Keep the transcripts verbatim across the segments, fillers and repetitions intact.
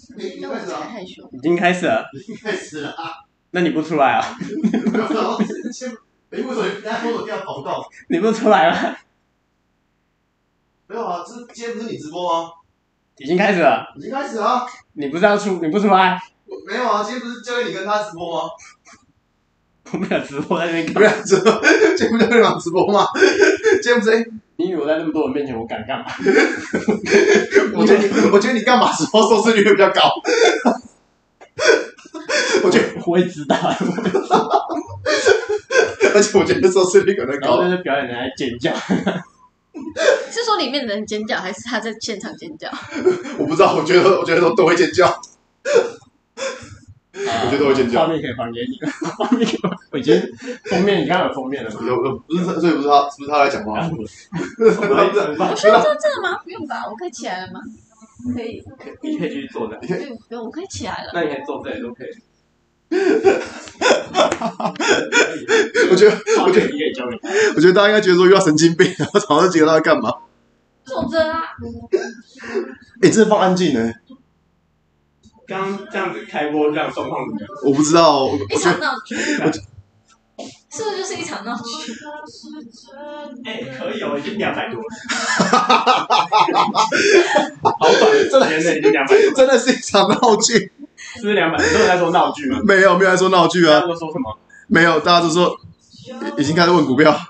那我才害羞。 已经开始了， 已经开始了啊！ 那你不出来啊？ 哎，为什么你大家跟我调广告？ 你不出来吗？ 没有啊，这今天不是你直播吗？ 已经开始了， 已经开始了、啊。 你不是要出，你不出来？ 没有啊，今天不是交给你跟他直播吗？ 我没有直播在那边干没有直播，今天不是交给你直播吗？今天不是、欸？ 你以为我在那么多人面前我敢干嘛？ 我觉得你，我觉得你干嘛直播收视率会比较高？我觉得我也知道， 而且我觉得收视率可能高。 然后就是表演人在尖叫。 是说里面的人尖叫，还是他在现场尖叫？ 我不知道，我觉得我觉得都都会尖叫。我觉得都会尖叫。 画面可以还给你，画面可以还我已经封面，你刚刚有封面了吗？ 有有，不是，所以不是他，不是他来讲话。 不是， 我需要坐这吗？不用吧，我可以起来了吗？可以， 你可以继续坐的。 不用不用，我可以起来了。 那你可以坐这里都可以。 我觉得，我觉得， 得， 我觉得大家应该觉得说遇到神经病，然后早上觉得他在干嘛？ 坐着啊！ 哎、欸，真的放安静呢。 刚刚这样子开播这样状况怎么样？ 我不知道，我一场闹剧，是不是就是一场闹剧？ 哎、欸，可以哦，已经两百多了。好短， 真的已经两百多， 真的是一场闹剧。 是不是两百？你有在说闹剧吗？ 没有，没有在说闹剧啊。 大家都说什么？ 没有，大家都说已经开始问股票，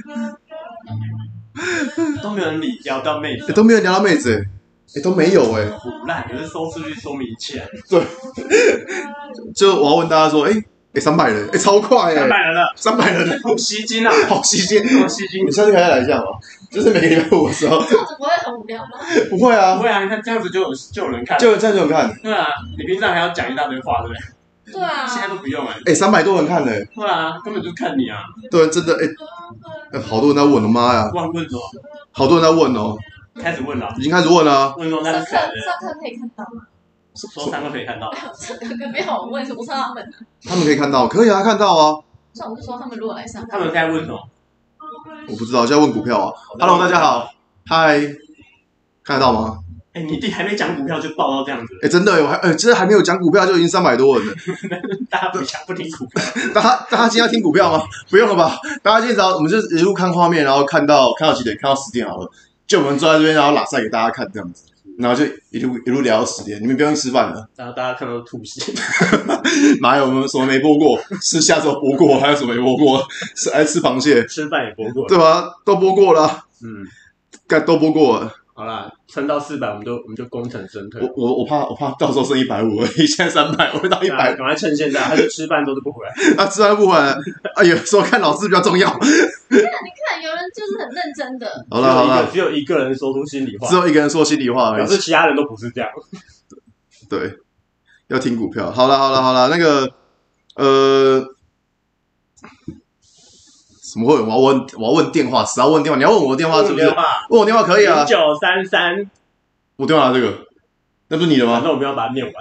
都没有人理聊到妹子、 欸，都没有聊到妹子、欸，哎、欸，都没有哎、欸。 腐烂，可是收视率说明一切。 对，就我要问大家说，哎、欸。哎，三百人，哎，超快哎！ 三百人了， 三百人了， 好吸睛啊！ 好吸睛， 好吸睛！ 你下次可以再来一下吗？就是每个礼拜五的时候。 这样子不会很无聊吗？ 不会啊， 不会啊！你看这样子就有就有人看， 就这样就有人看。 对啊，你平常还要讲一大堆话，对不对？ 对啊。 现在都不用哎。 哎，三百多人看呢。 对啊，根本就是看你啊。 对，真的哎，好多人在问，我的妈呀！ 问问什么？ 好多人在问哦。 开始问了。 已经开始问了。 问说那是谁？ 上课可以看到吗？ 说三个可以看到。 没有，我问我说他们。 他们可以看到，可以啊，看到啊。 那我就说他们如果来上， 他们在问什么？ 我不知道，就在问股票啊。Hello， 大家好，嗨，看得到吗？ 哎、欸，你弟还没讲股票就爆到这样子。 哎、欸，真的，我还哎，这、欸、还没有讲股票就已经三百多人了。 大家不讲不听股票， 大家大家今天要听股票吗？不用了吧？大家今天只要我们就一路看画面，然后看到看到几点？看到十点好了。就我们坐在这边，然后拉赛给大家看这样子。然后就一路一路聊到十点，你们不用吃饭了。 然后大家看到吐血， 哪有我们什么没播过？吃虾子播过，还有什么没播过？吃爱吃螃蟹， 吃饭也播过， 对吧？都播过了， 嗯， 该都播过了。 好啦，撑到四百，我们就我们就功成身退。 我我我怕我怕到时候剩一百五而已，现在三百，我会到一百， 赶快趁现在，他就吃饭都是不回来。 啊，吃饭不回来，哎呀，说看老师比较重要。 你看，你看，有人就是很认真的。 好了好了， 只有一个人说出心里话， 只有一个人说心里话而已， 表示其他人都不是这样。 对，要听股票。好了好了好了，那个呃。怎么会？我要问，我要问电话，只要问电话。你要问我的电话是不是？问我电话可以啊。 零九三三， 我电话这个，那不是你的吗？ 那我们要把它念完。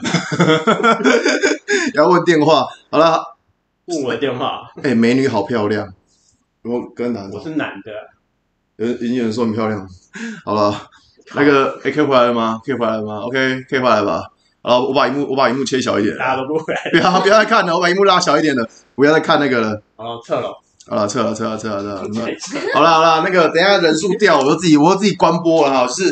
要问电话，好了。 问我的电话。 哎、欸，美女好漂亮。我跟男的。 我是男的。 有已经有人说很漂亮。好了，那个，哎、欸，可以回来了吗？可以回来了吗 ？OK， 可以回来了吧？好，我把荧幕，我把荧幕切小一点。 大家都不回来。 不要不要再看了，我把荧幕拉小一点了，不要再看那个了。 哦，撤了。 好了，撤了，撤了，撤了，撤了。好了，好了，那个等一下人数掉，我就自己，我就自己关播了哈。是，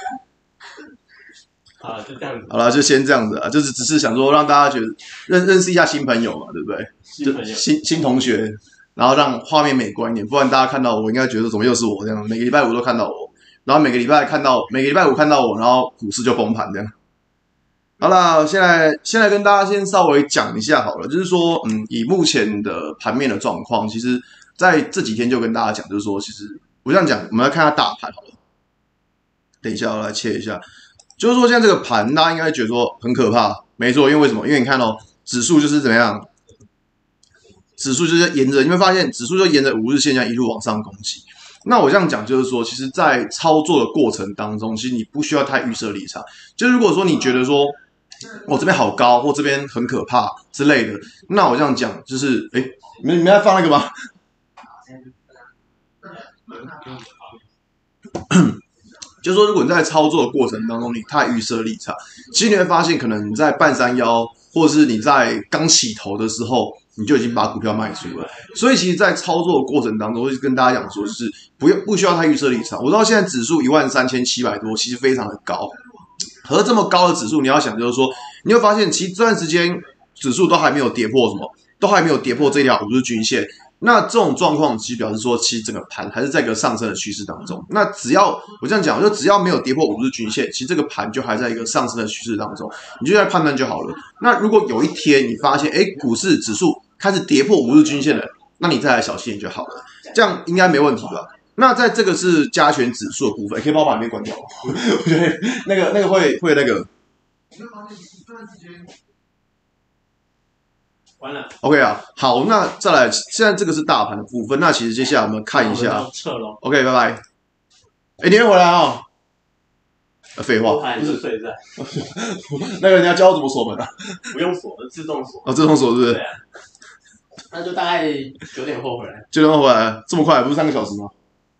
啊，就这样子。 好了，就先这样子啊，就是只是想说让大家觉得认认识一下新朋友嘛，对不对？ 新朋友， 新新同学，然后让画面美观一点，不然大家看到我应该觉得怎么又是我这样，每个礼拜五都看到我，然后每个礼拜看到每个礼拜五看到我，然后股市就崩盘这样。好啦，现在现在跟大家先稍微讲一下好了，就是说，嗯，以目前的盘面的状况，其实在这几天就跟大家讲，就是说，其实我这样讲，我们来看一下大盘好了。等一下，我来切一下，就是说现在这个盘，大家应该觉得说很可怕，没错，因为为什么？因为你看哦，指数就是怎么样，指数就是沿着，你会发现指数就沿着五日线这样一路往上攻击。那我这样讲就是说，其实，在操作的过程当中，其实你不需要太预设立场。就如果说你觉得说，我、哦、这边好高，或这边很可怕之类的，那我这样讲就是，哎，你们你们在放那个吗？ 就是说，如果你在操作的过程当中，你太预设立场，其实你会发现，可能你在半山腰，或者是你在刚起头的时候，你就已经把股票卖出了。所以，其实，在操作的过程当中，会跟大家讲说，就是不用不需要太预设立场。我知道现在指数一万三千七百多，其实非常的高。和这么高的指数，你要想就是说，你会发现，其实这段时间指数都还没有跌破什么，都还没有跌破这条五日均线。那这种状况其实表示说，其实整个盘还是在一个上升的趋势当中。那只要我这样讲，就只要没有跌破五日均线，其实这个盘就还在一个上升的趋势当中，你就在判断就好了。那如果有一天你发现，哎，股市指数开始跌破五日均线了，那你再来小心点就好了，这样应该没问题吧？那在这个是加权指数的部分，可以把我把里面关掉吗？我觉得那个那个会会那个。 完了 ，OK 啊，好，那再来，现在这个是大盘的部分，那其实接下来我们看一下， 撤咯 OK， 拜拜。哎，你会回来哦。废话， 不是睡在。 那个人家教我怎么锁门啊？ 不用锁，自动锁。 哦，自动锁是不是？ 对啊。那就大概九点后回来。 九点后回来，这么快？不是三个小时吗？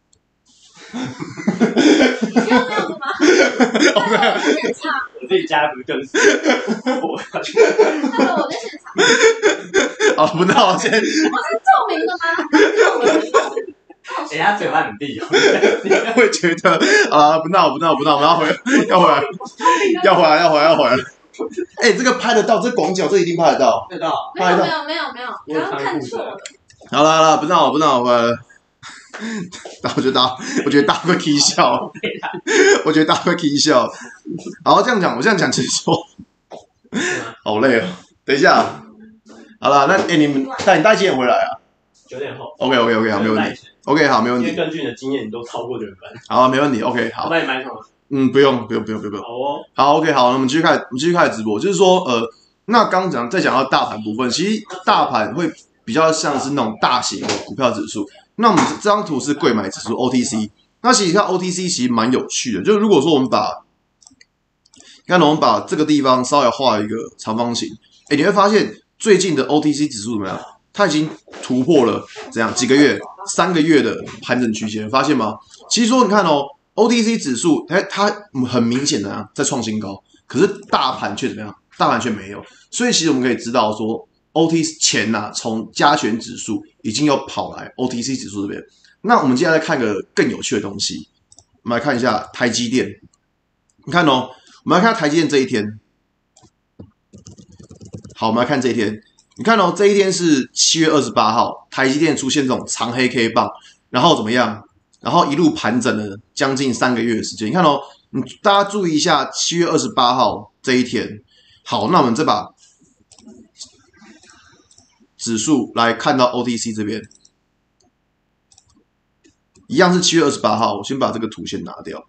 你这样没有的吗？我在现场。 我自己家不是更死。我要去。 那个我在现场。 哦，不知道，先。 我是透明的吗？ 哎，他嘴巴很低哦。 会觉得啊，不闹不闹不闹，我们要回要回来，要回来要回来要回来。哎，这个拍得到，这广角这一定拍得到。 拍得到。 没有没有没有没有，刚刚看错了。 好了好了，不闹不闹，回来了。然后我觉得大，我觉得大家会 k 笑，我觉得大家会 k 笑。好，这样讲，我这样讲，其实说，好累哦。等一下，好了，那哎、欸，你们带你带几点回来啊？ 九点后。OK OK OK 好，没问题。OK 好，没问题。 因为根据你的经验，你都超过九点半。 好，没问题。OK 好。 我帮你买什么？ 嗯，不用不用不用不用不用。 好哦。 好 OK 好，那我们继续开，我们继续开始直播。就是说，呃，那刚刚讲再讲到大盘部分，其实大盘会比较像是那种大型的股票指数。那我们这张图是柜买指数 O T C， 那其实看 O T C 其实蛮有趣的，就是如果说我们把，看我们把这个地方稍微画一个长方形，哎，你会发现最近的 O T C 指数怎么样？它已经突破了怎样几个月、三个月的盘整区间，发现吗？其实说你看哦 ，O T C 指数，哎，它很明显的啊在创新高，可是大盘却怎么样？大盘却没有，所以其实我们可以知道说。O T C 前呐、啊，从加权指数已经又跑来 O T C 指数这边。那我们接下来看个更有趣的东西，我们来看一下台积电。你看哦，我们来看台积电这一天。好，我们来看这一天。你看哦，这一天是七月二十八号，台积电出现这种长黑 K 棒，然后怎么样？然后一路盘整了将近三个月的时间。你看哦，你大家注意一下，七月二十八号这一天。好，那我们再把指数来看到 O T C 这边，一样是七月二十八号。我先把这个图先拿掉。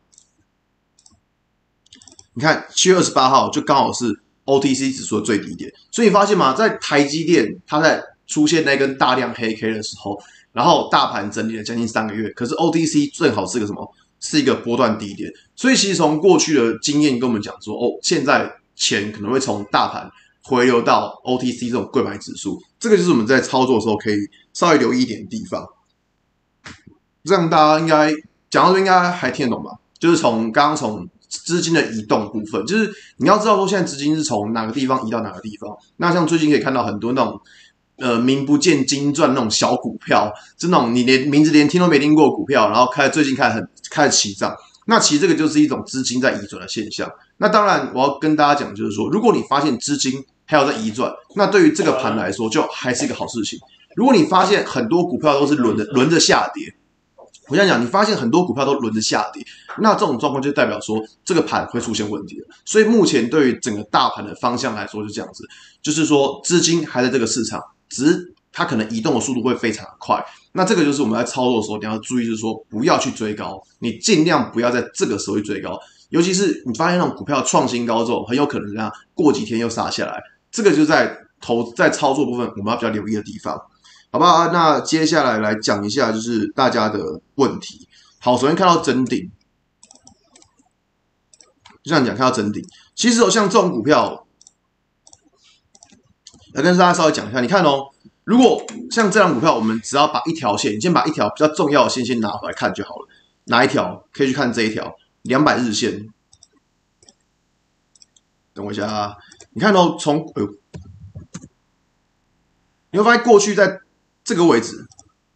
你看七月二十八号就刚好是 O T C 指数的最低点，所以你发现吗？在台积电它在出现那根大量黑 K 的时候，然后大盘整理了将近三个月，可是 O T C 正好是个什么？是一个波段低点。所以其实从过去的经验跟我们讲说，哦，现在钱可能会从大盘回流到 O T C 这种柜买指数，这个就是我们在操作的时候可以稍微留意一点的地方。这样大家应该讲到这应该还听得懂吧？就是从刚刚从资金的移动部分，就是你要知道说现在资金是从哪个地方移到哪个地方。那像最近可以看到很多那种呃名不见经传那种小股票，是那种你连名字连听都没听过的股票，然后开最近开始很开始起涨。那其实这个就是一种资金在移转的现象。那当然我要跟大家讲就是说，如果你发现资金还有在移转，那对于这个盘来说就还是一个好事情。如果你发现很多股票都是轮着轮着下跌，我想讲，你发现很多股票都轮着下跌，那这种状况就代表说这个盘会出现问题了。所以目前对于整个大盘的方向来说是这样子，就是说资金还在这个市场，只是它可能移动的速度会非常的快。那这个就是我们在操作的时候你要注意，就是说不要去追高，你尽量不要在这个时候去追高，尤其是你发现那种股票创新高之后，很有可能这样过几天又杀下来，这个就在投在操作部分我们要比较留意的地方。好不好？那接下来来讲一下就是大家的问题。好，首先看到真顶，就像讲看到真顶，其实像这种股票，来跟大家稍微讲一下。你看哦，如果像这张股票，我们只要把一条线，你先把一条比较重要的线先拿回来看就好了。哪一条？可以去看这一条两百日线，等我一下啊，你看哦，从哎呦，你会发现过去在这个位置，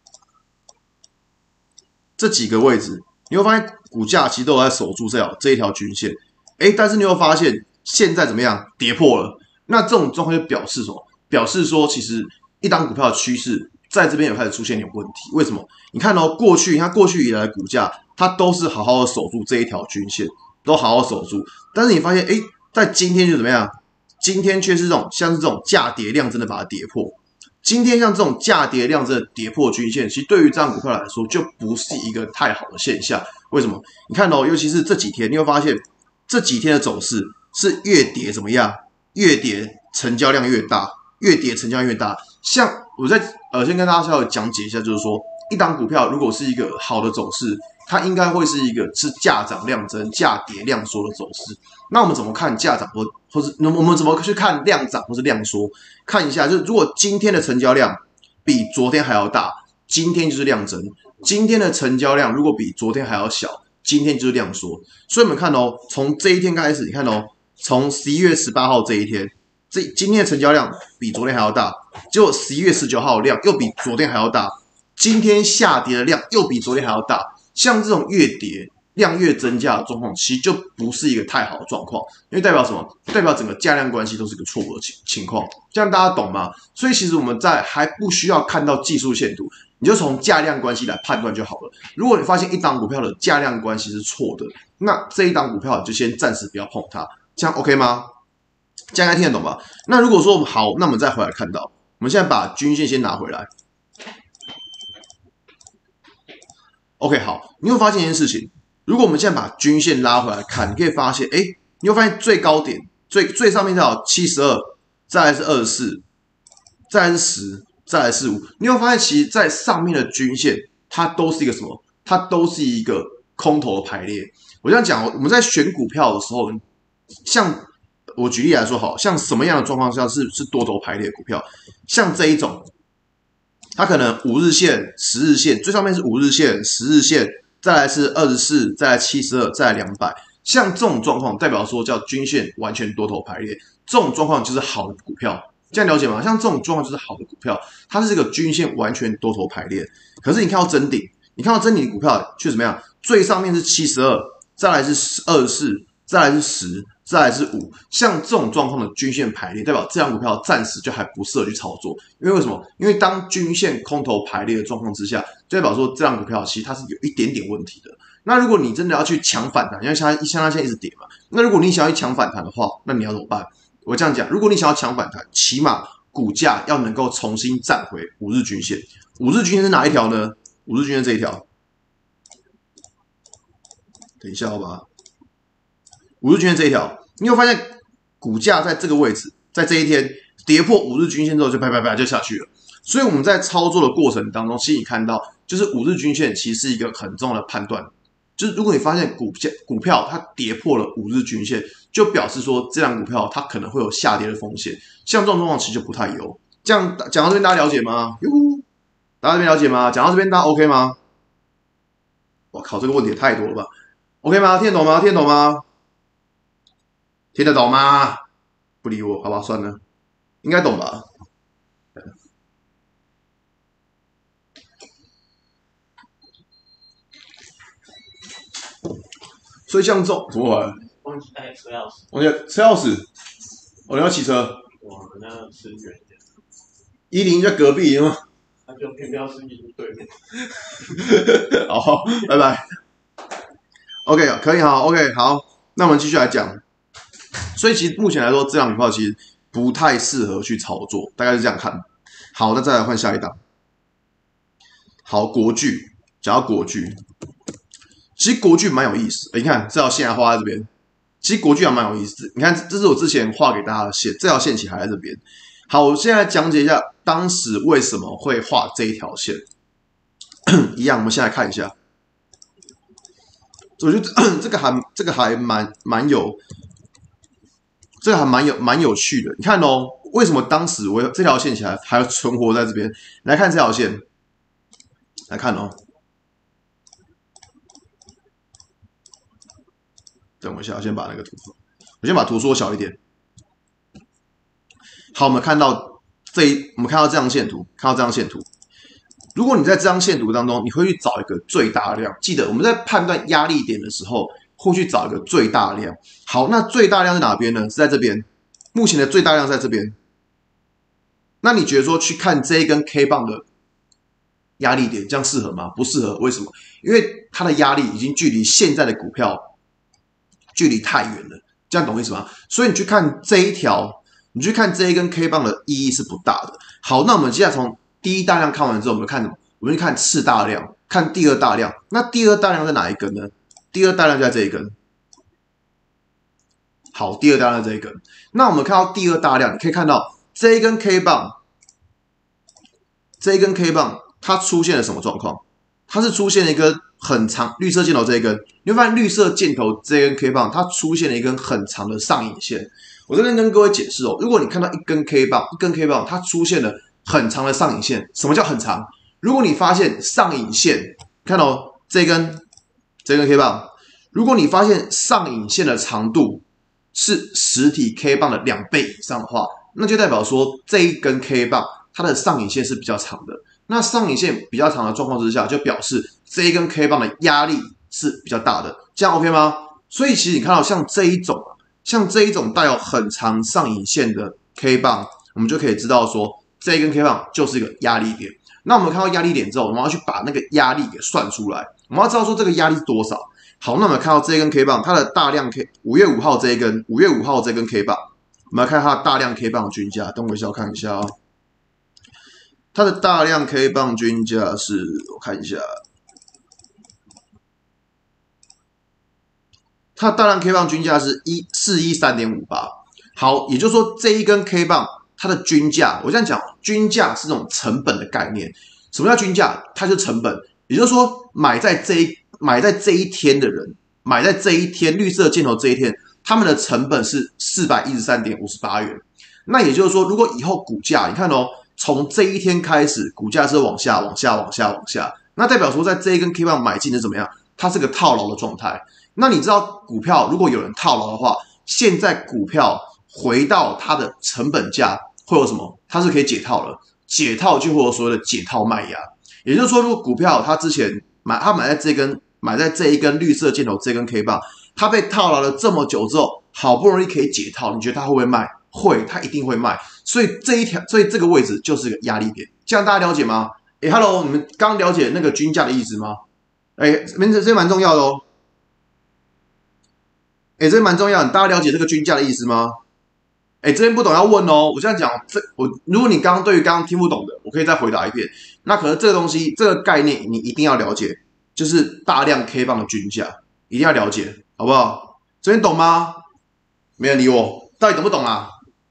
这几个位置，你会发现股价其实都有在守住这条这一条均线，哎，但是你会发现现在怎么样，跌破了，那这种状况就表示什么？表示说其实一档股票的趋势在这边有开始出现点问题，为什么？你看哦，过去你看过去以来的股价，它都是好好的守住这一条均线，都好好守住，但是你发现，哎，在今天就怎么样？今天却是这种像是这种价跌量真的把它跌破。今天像这种价跌量真的跌破均线，其实对于这张股票来说就不是一个太好的现象。为什么？你看哦，尤其是这几天，你会发现这几天的走势是越跌怎么样？越跌成交量越大，越跌成交量越大。像我在呃先跟大家稍微讲解一下，就是说一档股票如果是一个好的走势，它应该会是一个是价涨量增、价跌量缩的走势。那我们怎么看价涨或或是我们怎么去看量涨或是量缩？看一下，就是如果今天的成交量比昨天还要大，今天就是量增；今天的成交量如果比昨天还要小，今天就是量缩。所以我们看哦，从这一天开始，你看哦，从十一月十八号这一天，这今天的成交量比昨天还要大，结果十一月十九号的量又比昨天还要大，今天下跌的量又比昨天还要大。像这种越跌量越增加的状况，其实就不是一个太好的状况，因为代表什么？代表整个价量关系都是一个错误的情情况，这样大家懂吗？所以其实我们在还不需要看到技术线图，你就从价量关系来判断就好了。如果你发现一档股票的价量关系是错的，那这一档股票就先暂时不要碰它，这样 OK 吗？这样应该听得懂吧？那如果说好，那我们再回来看到，我们现在把均线先拿回来。OK， 好，你会发现一件事情，如果我们现在把均线拉回来看，你可以发现，哎，你会发现最高点最最上面叫七十二，再来是二十四，再来是十，再来是五，你会发现其实在上面的均线它都是一个什么？它都是一个空头的排列。我这样讲，我们在选股票的时候，像我举例来说，好像什么样的状况下是是多头排列的股票？像这一种。它可能五日线、十日线，最上面是五日线、十日线，再来是二十四，再来七十二，再来两百。像这种状况，代表说叫均线完全多头排列，这种状况就是好的股票，这样了解吗？像这种状况就是好的股票，它是这个均线完全多头排列。可是你看到真顶，你看到真顶的股票却怎么样？最上面是七十二，再来是二十四，再来是十。再来是五，像这种状况的均线排列，代表这张股票暂时就还不适合去操作。因为为什么？因为当均线空头排列的状况之下，就代表说这张股票其实它是有一点点问题的。那如果你真的要去抢反弹，因为像像它现在一直跌嘛，那如果你想要去抢反弹的话，那你要怎么办？我这样讲，如果你想要抢反弹，起码股价要能够重新站回五日均线。五日均线是哪一条呢？五日均线这一条。等一下好吧。五日均线这一条，你会发现股价在这个位置，在这一天跌破五日均线之后，就啪啪啪就下去了。所以我们在操作的过程当中，其实你看到，就是五日均线其实是一个很重要的判断。就是如果你发现股价股票它跌破了五日均线，就表示说这张股票它可能会有下跌的风险。像这种状况其实就不太有。这样讲到这边大家了解吗？哟，大家这边了解吗？讲到这边大家 OK 吗？我靠，这个问题也太多了吧 ？OK 吗？听得懂吗？听得懂吗？听得懂吗？不理我，好吧，算了，应该懂吧？所以像这种怎么玩？ 忘记带车钥匙。 忘记车钥匙，我、哦、你要骑车？ 哇，那是远一点。 一零在隔壁吗？ 那就偏偏是一零对面。 好，拜拜。OK， 可以好 ，OK 好，那我们继续来讲。所以其实目前来说，这档股票其实不太适合去操作，大概是这样看。好，那再来换下一档。好，国巨，讲到国巨，其实国巨蛮有意思。你看这条线还画在这边，其实国巨还蛮有意思。你看，这是我之前画给大家的线，这条线其实还在这边。好，我现在讲解一下当时为什么会画这一条线。一样，我们先来看一下。我觉得这个还这个还蛮蛮有。这个还蛮有蛮有趣的，你看哦，为什么当时我这条线起来还要存活在这边？来看这条线，来看哦， 等我一下，我先把那个图，我先把图缩小一点。好，我们看到这一，我们看到这张线图，看到这张线图。如果你在这张线图当中，你会去找一个最大量。记得我们在判断压力点的时候，会去找一个最大量。好，那最大量在哪边呢？是在这边。目前的最大量在这边。那你觉得说去看这一根 K 棒的压力点，这样适合吗？不适合，为什么？因为它的压力已经距离现在的股票距离太远了，这样懂意思吗？所以你去看这一条，你去看这一根 K 棒的意义是不大的。好，那我们接下来从第一大量看完之后，我们看什么？我们去看次大量，看第二大量。那第二大量在哪一根呢？第二大量就在这一根。好，第二大量在这一根。那我们看到第二大量，你可以看到这一根 K 棒，这一根 K 棒它出现了什么状况？它是出现了一根很长绿色箭头这一根，你会发现绿色箭头这一根 K 棒它出现了一根很长的上影线。我这边跟各位解释哦，如果你看到一根 K 棒，一根 K 棒它出现了很长的上影线，什么叫很长？如果你发现上影线，看到、哦、这根这根 K 棒，如果你发现上影线的长度是实体 K 棒的两倍以上的话，那就代表说这一根 K 棒它的上影线是比较长的。那上影线比较长的状况之下，就表示这一根 K 棒的压力是比较大的，这样 OK 吗？所以其实你看到像这一种，像这一种带有很长上影线的 K 棒，我们就可以知道说这一根 K 棒就是一个压力点。那我们看到压力点之后，我们要去把那个压力给算出来，我们要知道说这个压力是多少。好，那我们看到这一根 K 棒，它的大量 K 五月五号这一根，五月五号这根 K 棒，我们来看它的大量 K 棒均价。等我一下，我看一下哦。它的大量 K 棒均价是，我看一下，它的大量 K 棒均价是一四一三点五八。好，也就是说这一根 K 棒它的均价，我这样讲，均价是这种成本的概念。什么叫均价？它就是成本，也就是说买在这一买在这一天的人，买在这一天绿色箭头这一天，他们的成本是四百一十三点五十八元。那也就是说，如果以后股价，你看哦。从这一天开始，股价是往下、往下、往下、往下，那代表说，在这一根 K 棒买进是怎么样？它是个套牢的状态。那你知道股票如果有人套牢的话，现在股票回到它的成本价会有什么？它是可以解套了，解套就会有所谓的解套卖压。也就是说，如果股票它之前买，它买在这根买在这一根绿色箭头这根 K 棒，它被套牢了这么久之后，好不容易可以解套，你觉得它会不会卖？会，它一定会卖。所以这一条，所以这个位置就是个压力点，这样大家了解吗？哎 ，Hello， 你们刚了解那个均价的意思吗？哎，这这蛮重要的哦。哎，这蛮重要的，大家了解这个均价的意思吗？哎，这边不懂要问哦。我这样讲，这我如果你刚刚对于刚刚听不懂的，我可以再回答一遍。那可能这个东西，这个概念你一定要了解，就是大量 K 棒的均价，一定要了解，好不好？这边懂吗？没人理我，到底懂不懂啊？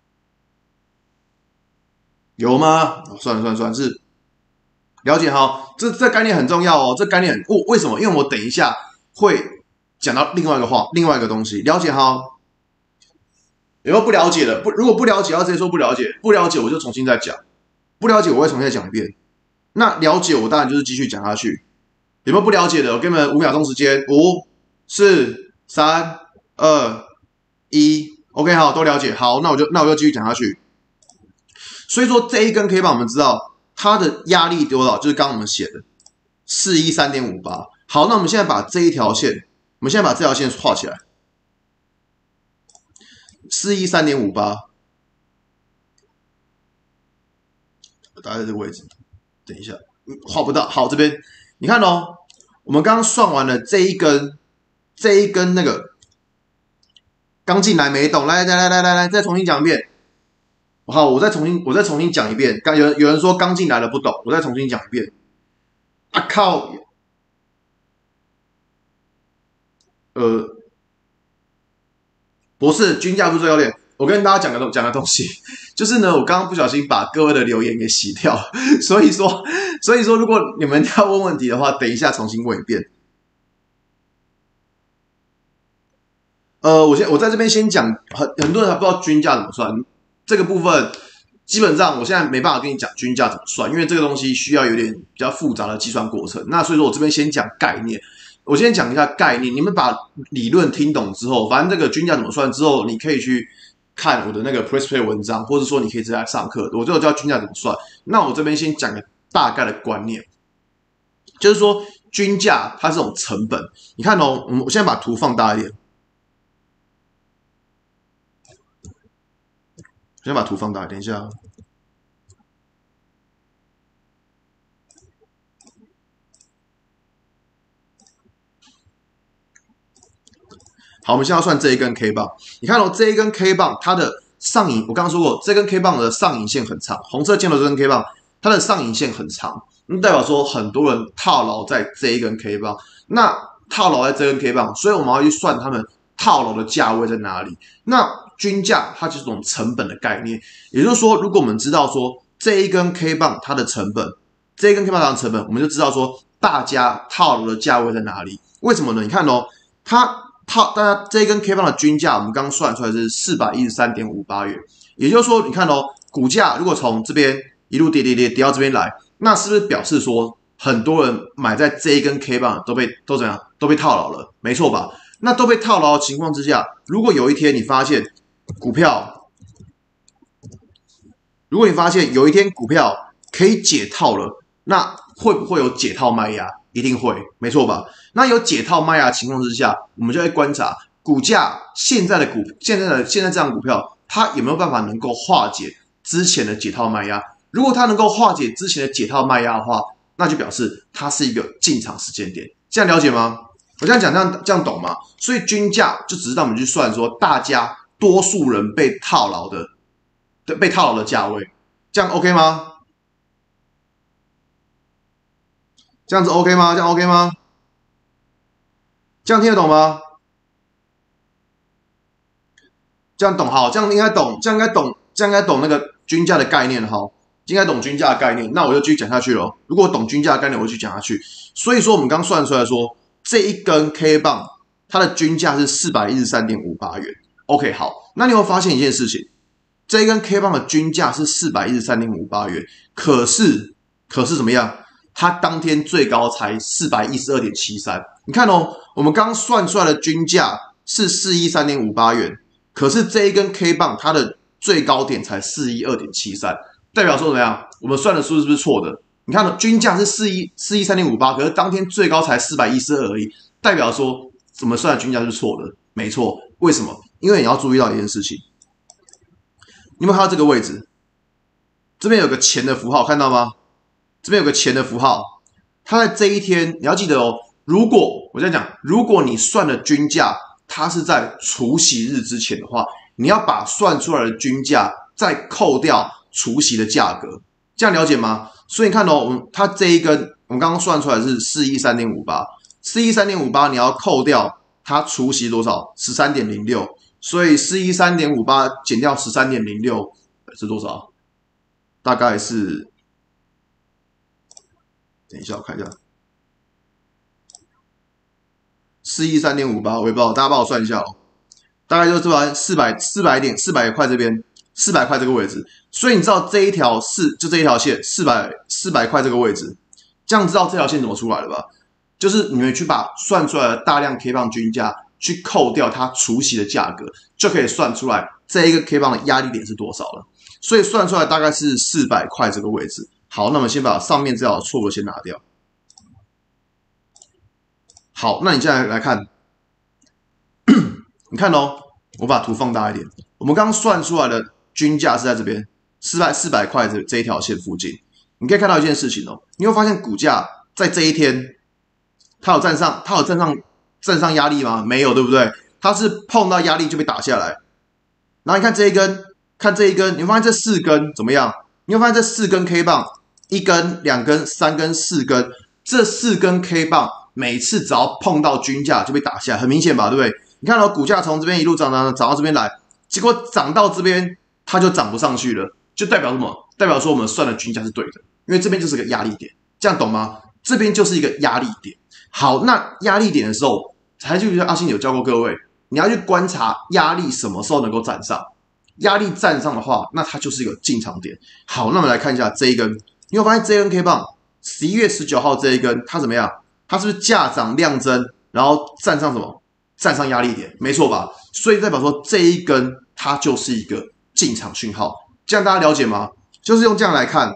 有吗？哦、算了算了算了，是了解哈。这这概念很重要哦，这概念很、哦、为什么？因为我等一下会讲到另外一个话，另外一个东西，了解哈。有没有不了解的？不，如果不了解，要直接说不了解。不了解我就重新再讲，不了解我会重新再讲一遍。那了解我当然就是继续讲下去。有没有不了解的？我给你们五秒钟时间，五、四、三、二、一 ，OK 好，都了解。好，那我就那我就继续讲下去。所以说这一根 K 棒，我们知道它的压力多少，就是刚刚我们写的四一三点五八。好，那我们现在把这一条线，我们现在把这条线画起来，四一三点五八，大概在这个位置。等一下，画不到。好，这边你看哦，我们刚刚算完了这一根，这一根那个刚进来没懂，来来来来来来，再重新讲一遍。好，我再重新，我再重新讲一遍。刚有人有人说刚进来了不懂，我再重新讲一遍。啊靠！呃，不是均价不是最优点。我跟大家讲个讲个东西，就是呢，我刚刚不小心把各位的留言给洗掉，所以说，所以说，如果你们要问问题的话，等一下重新问一遍。呃，我先我在这边先讲，很很多人还不知道均价怎么算。这个部分基本上我现在没办法跟你讲均价怎么算，因为这个东西需要有点比较复杂的计算过程。那所以说我这边先讲概念。 我先讲一下概念，你们把理论听懂之后，反正这个均价怎么算之后，你可以去看我的那个 Press Play 文章，或者说你可以直接来上课，我就教均价怎么算。那我这边先讲个大概的观念，就是说均价它是种成本。你看哦，我现在把图放大一点，先把图放大，等一下。好，我们现在要算这一根 K 棒。你看哦，这一根 K 棒它的上影，我刚刚说过，这根 K 棒的上影线很长，红色箭头这根 K 棒，它的上影线很长，那代表说很多人套牢在这一根 K 棒。那套牢在这根 K 棒，所以我们要去算他们套牢的价位在哪里。那均价它就是种成本的概念，也就是说，如果我们知道说这一根 K 棒它的成本，这一根 K 棒它的成本，我们就知道说大家套牢的价位在哪里。为什么呢？你看哦，它套大家这一根 K 棒的均价，我们刚刚算出来是 四百一十三点五八元，也就是说，你看哦，股价如果从这边一路跌跌跌跌到这边来，那是不是表示说很多人买在这一根 K 棒都被都怎样都被套牢了？没错吧？那都被套牢的情况之下，如果有一天你发现股票，如果你发现有一天股票可以解套了，那会不会有解套卖压？一定会，没错吧？那有解套卖压的情况之下，我们就会观察股价现在的股现在的现在这样股票，它有没有办法能够化解之前的解套卖压？如果它能够化解之前的解套卖压的话，那就表示它是一个进场时间点。这样了解吗？我这样讲，这样这样懂吗？所以均价就只是让我们去算说大家多数人被套牢的被套牢的价位，这样 OK 吗？这样子 OK 吗？这样 OK 吗？这样听得懂吗？这样懂好，这样应该懂，这样应该懂，这样应该懂那个均价的概念哈，应该懂均价的概念。那我就继续讲下去了。如果懂均价的概念，我就继续讲下去。所以说，我们刚算出来说，这一根 K 棒它的均价是 四百一十三点五八元。OK， 好，那你会发现一件事情，这一根 K 棒的均价是 四百一十三点五八元，可是可是怎么样？它当天最高才 四百一十二点七三。你看哦，我们刚算出来的均价是 四百一十三点五八元，可是这一根 K 棒它的最高点才 四百一十二点七三，代表说怎么样？我们算的数是不是错的？你看均价是四百一十三点五八，可是当天最高才四百一十二而已，代表说我们算的均价是错的。没错，为什么？因为你要注意到一件事情，你有没有看到这个位置？这边有个钱的符号，看到吗？这边有个钱的符号，它在这一天你要记得哦。如果我在讲，如果你算的均价它是在除息日之前的话，你要把算出来的均价再扣掉除息的价格，这样了解吗？所以你看哦，我们它这一根我们刚刚算出来是 四百一十三点五八， 四百一十三点五八你要扣掉它除息多少 十三点零六， 所以 四百一十三点五八 减掉 十三点零六 是多少？大概是，等一下我看一下， 四百一十三点五八， 我也不知道，大家帮我算一下哦。大概就是这边四百 四百点四百块这边四百块这个位置，所以你知道这一条四就这一条线四百 四百块这个位置，这样知道这条线怎么出来了吧？就是你们去把算出来的大量 K 棒均价去扣掉它除息的价格，就可以算出来这一个 K 棒的压力点是多少了。所以算出来大概是四百块这个位置。好，那么先把上面这条错误先拿掉。好，那你现在来看，你看哦，我把图放大一点。我们刚刚算出来的均价是在这边四百四百块这这一条线附近。你可以看到一件事情哦，你会发现股价在这一天，它有站上，它有站上站上压力吗？没有，对不对？它是碰到压力就被打下来。然后你看这一根，看这一根，你会发现这四根怎么样？你会发现这四根 K 棒，一根、两根、三根、四根，这四根 K 棒。每次只要碰到均价就被打下来，很明显吧，对不对？你看到、哦、股价从这边一路涨涨涨到这边来，结果涨到这边它就涨不上去了，就代表什么？代表说我们算的均价是对的，因为这边就是个压力点，这样懂吗？这边就是一个压力点。好，那压力点的时候，还记得阿信有教过各位，你要去观察压力什么时候能够站上，压力站上的话，那它就是一个进场点。好，那我们来看一下这一根，你会发现这一根 K 棒，十一月十九号这一根它怎么样？ 它是不是价涨量增，然后站上什么？站上压力点，没错吧？所以代表说这一根它就是一个进场讯号，这样大家了解吗？就是用这样来看，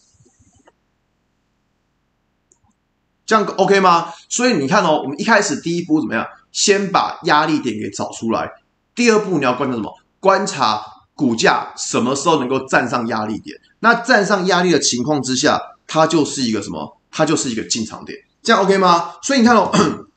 这样 OK 吗？所以你看哦，我们一开始第一步怎么样？先把压力点给找出来。第二步你要观察什么？观察股价什么时候能够站上压力点。那站上压力的情况之下，它就是一个什么？它就是一个进场点。这样 OK 吗？所以你看哦。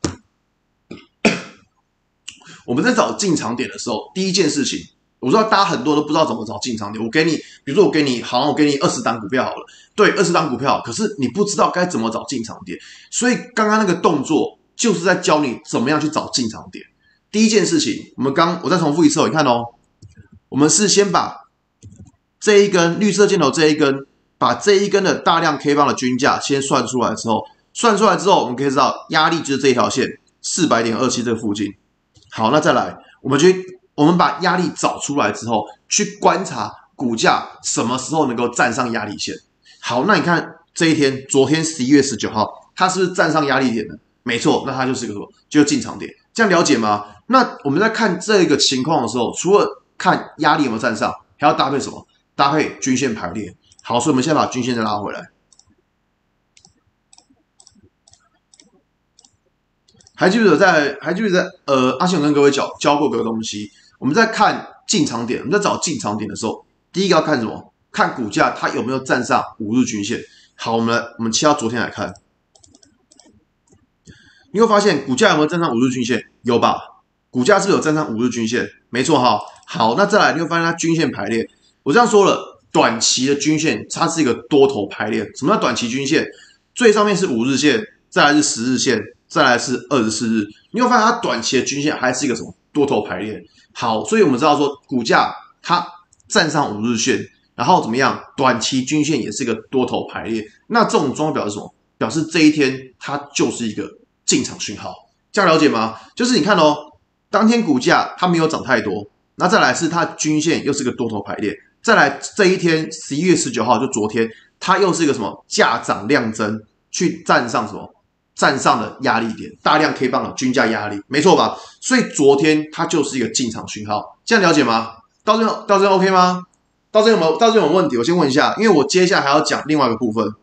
我们在找进场点的时候，第一件事情，我知道大家很多都不知道怎么找进场点。我给你，比如说我给你，好，我给你二十档股票好了，对，二十档股票，可是你不知道该怎么找进场点，所以刚刚那个动作就是在教你怎么样去找进场点。第一件事情，我们刚我再重复一次哦，你看哦，我们是先把这一根绿色箭头这一根，把这一根的大量 K 棒的均价先算出来之后，算出来之后，我们可以知道压力就是这一条线四百点二七这附近。好，那再来，我们去，我们把压力找出来之后，去观察股价什么时候能够站上压力线。好，那你看这一天，昨天十一月十九号，它是不是站上压力点了？没错，那它就是个什么？就是进场点。这样了解吗？那我们在看这个情况的时候，除了看压力有没有站上，还要搭配什么？搭配均线排列。好，所以我们先把均线再拉回来。还记不记得在还记不记得呃，阿信有跟各位教教过个东西，我们在看进场点，我们在找进场点的时候，第一个要看什么？看股价它有没有站上五日均线。好，我们来我们切到昨天来看，你会发现股价有没有站上五日均线？有吧？股价是不是有站上五日均线？没错哈。好，那再来你会发现它均线排列，我这样说了，短期的均线它是一个多头排列。什么叫短期均线？最上面是五日线，再来是十日线。再来是二十四日，你会发现它短期的均线还是一个什么多头排列。好，所以我们知道说股价它站上五日线，然后怎么样？短期均线也是一个多头排列。那这种状况表示什么？表示这一天它就是一个进场讯号。这样了解吗？就是你看哦，当天股价它没有涨太多，那再来是它均线又是个多头排列，再来这一天十一月十九号就昨天，它又是一个什么价涨量增，去站上什么？站上的压力点，大量 K 棒的均价压力，没错吧？所以昨天它就是一个进场讯号，这样了解吗？到这到这 OK 吗？到这有没有到这有没有问题？我先问一下，因为我接下来还要讲另外一个部分。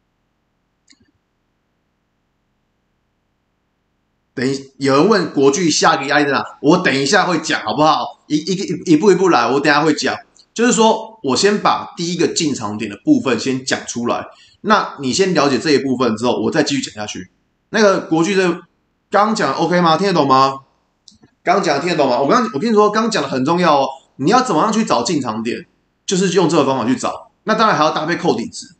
等一，有人问国巨下一个压力在哪？我等一下会讲，好不好？一一个一步一步来，我等一下会讲。就是说我先把第一个进场点的部分先讲出来，那你先了解这一部分之后，我再继续讲下去。那个国巨这刚刚讲 OK 吗？听得懂吗？刚刚讲的听得懂吗？我刚我跟你说，刚刚讲的很重要哦。你要怎么样去找进场点，就是用这个方法去找。那当然还要搭配扣底值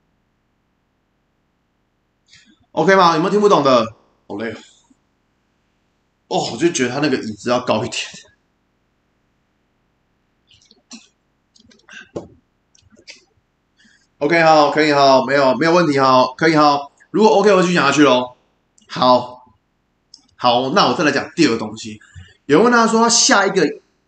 ，OK 吗？有没有听不懂的？好累哦。哦，我就觉得他那个椅子要高一点。OK 好，可以好，没有没有问题好，可以好。如果 OK， 我就继续讲下去喽。好，好，那我再来讲第二个东西。有人问他说，下一个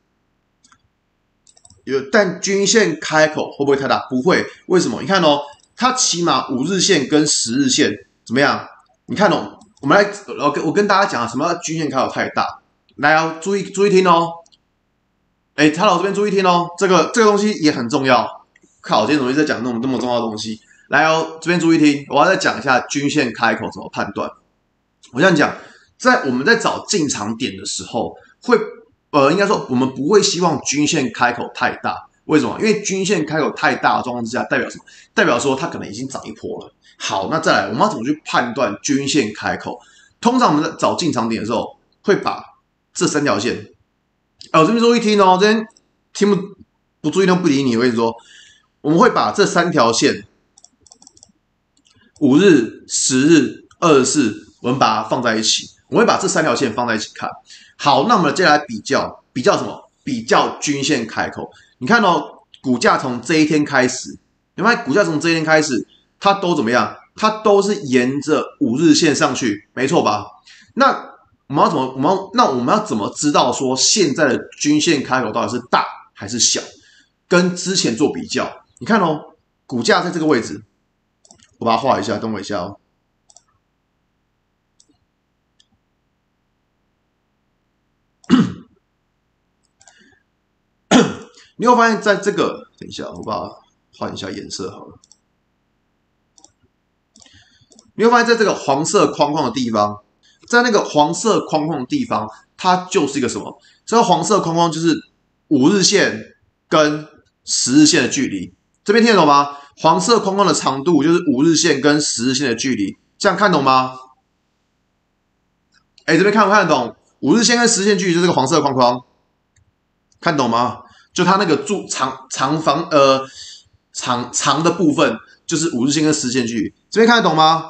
有，但均线开口会不会太大？不会，为什么？你看哦，它起码五日线跟十日线怎么样？你看哦，我们来，我跟大家讲什么叫均线开口太大？来哦，注意注意听哦。哎，他老这边注意听哦，这个这个东西也很重要。靠，今天怎么一直在讲那种这么重要的东西？来哦，这边注意听，我要再讲一下均线开口怎么判断。我这样讲，在我们在找进场点的时候，会呃，应该说我们不会希望均线开口太大。为什么？因为均线开口太大的状况之下，代表什么？代表说它可能已经涨一波了。好，那再来，我们要怎么去判断均线开口？通常我们在找进场点的时候，会把这三条线，哎，我这边注意听哦，这边听不不注意都不理你。我跟你说，我们会把这三条线，五日、十日、二十四，我们把它放在一起。我会把这三条线放在一起看。好，那我们接下来比较，比较什么？比较均线开口。你看哦，股价从这一天开始，你发现股价从这一天开始，它都怎么样？它都是沿着五日线上去，没错吧？那我们要怎么？我们要那我们要怎么知道说现在的均线开口到底是大还是小？跟之前做比较，你看哦，股价在这个位置，我把它画一下，等我一下哦。 你会发现在这个，等一下，我把它换一下颜色好了。你会发现在这个黄色框框的地方，在那个黄色框框的地方，它就是一个什么？这个黄色框框就是五日线跟十日线的距离。这边听得懂吗？黄色框框的长度就是五日线跟十日线的距离，这样看懂吗？哎，这边看不看得懂？五日线跟十日线距离就是这个黄色框框，看懂吗？就它那个柱长长方呃长长的部分就是五日线跟十日线距离，这边看得懂吗？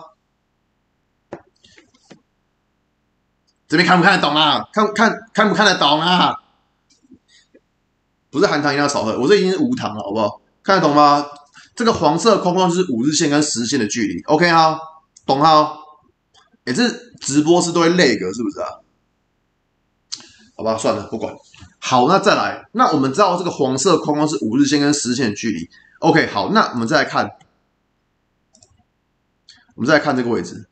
这边看不看得懂啊？看看看不看得懂啊？不是含糖一定要少喝，我这已经是无糖了，好不好？看得懂吗？这个黄色框框就是五日线跟十日线的距离 ，OK 啊？懂哈？哎，这直播是都会 lag 是不是啊？好吧，算了，不管。好，那再来，那我们知道这个黄色框框是五日线跟十日线的距离 ，OK， 好，那我们再来看，我们再来看这个位置。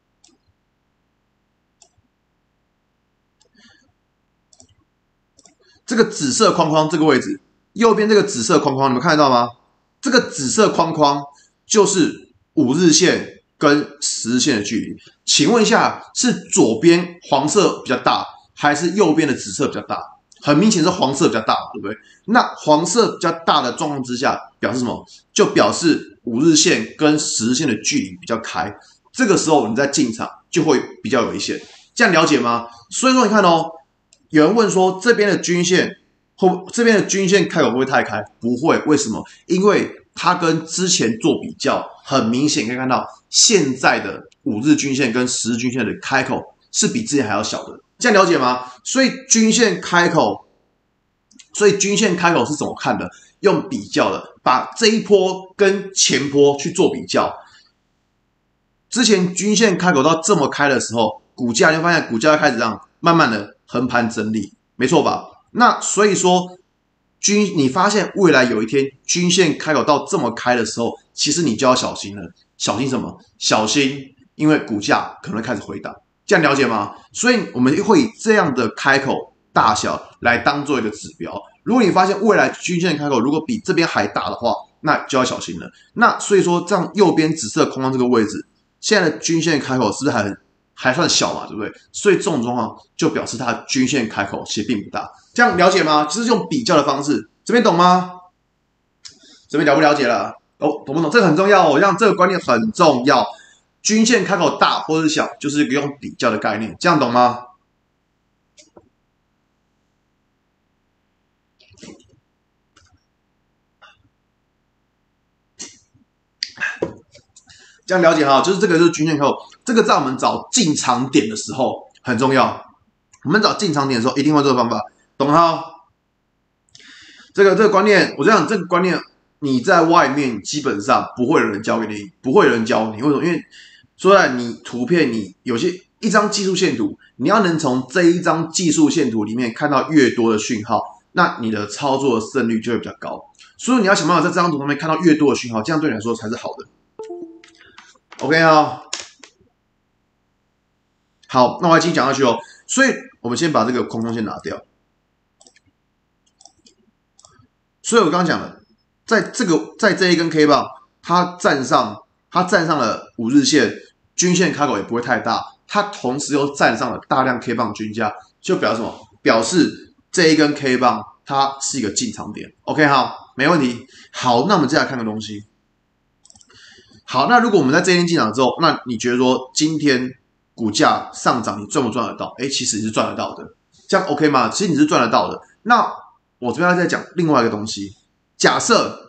这个紫色框框这个位置，右边这个紫色框框，你们看得到吗？这个紫色框框就是五日线跟十日线的距离。请问一下，是左边黄色比较大，还是右边的紫色比较大？很明显是黄色比较大，对不对？那黄色比较大的状况之下，表示什么？就表示五日线跟十日线的距离比较开。这个时候你在进场就会比较危险，这样了解吗？所以说你看哦。有人问说，这边的均线或这边的均线开口会不会太开？不会，为什么？因为它跟之前做比较，很明显可以看到现在的五日均线跟十日均线的开口是比之前还要小的，这样了解吗？所以均线开口，所以均线开口是怎么看的？用比较的，把这一波跟前波去做比较。之前均线开口到这么开的时候，股价你会发现股价开始这样慢慢的横盘整理，没错吧？那所以说均你发现未来有一天均线开口到这么开的时候，其实你就要小心了。小心什么？小心因为股价可能会开始回档，这样了解吗？所以我们会以这样的开口大小来当做一个指标。如果你发现未来均线开口如果比这边还大的话，那就要小心了。那所以说这样右边紫色空框这个位置。现在的均线开口是不是还还算小嘛，对不对？所以这种状况就表示它的均线开口其实并不大，这样了解吗？就是用比较的方式，这边懂吗？这边了不了解了？哦，懂不懂？这个很重要哦，让这个观念很重要。均线开口大或者小，就是一个用比较的概念，这样懂吗？这样了解哈，就是这个就是均线开口，这个在我们找进场点的时候很重要。我们找进场点的时候一定会这个方法，懂哈？这个这个观念，我这样这个观念，你在外面基本上不会有人教给你，不会有人教你。为什么？因为虽然你图片你有些一张技术线图，你要能从这一张技术线图里面看到越多的讯号，那你的操作的胜率就会比较高。所以你要想办法在这张图上面看到越多的讯号，这样对你来说才是好的。OK 啊，好，那我还继续讲下去哦。所以我们先把这个框框先拿掉。所以我刚刚讲了，在这个在这一根 K 棒，它站上它站上了五日线，均线开口也不会太大，它同时又站上了大量 K 棒均价，就表示什么？表示这一根 K 棒它是一个进场点。OK 好，没问题。好，那我们接下来看个东西。好，那如果我们在这一天进场之后，那你觉得说今天股价上涨，你赚不赚得到？哎，其实你是赚得到的，这样 OK 吗？其实你是赚得到的。那我这边要再讲另外一个东西，假设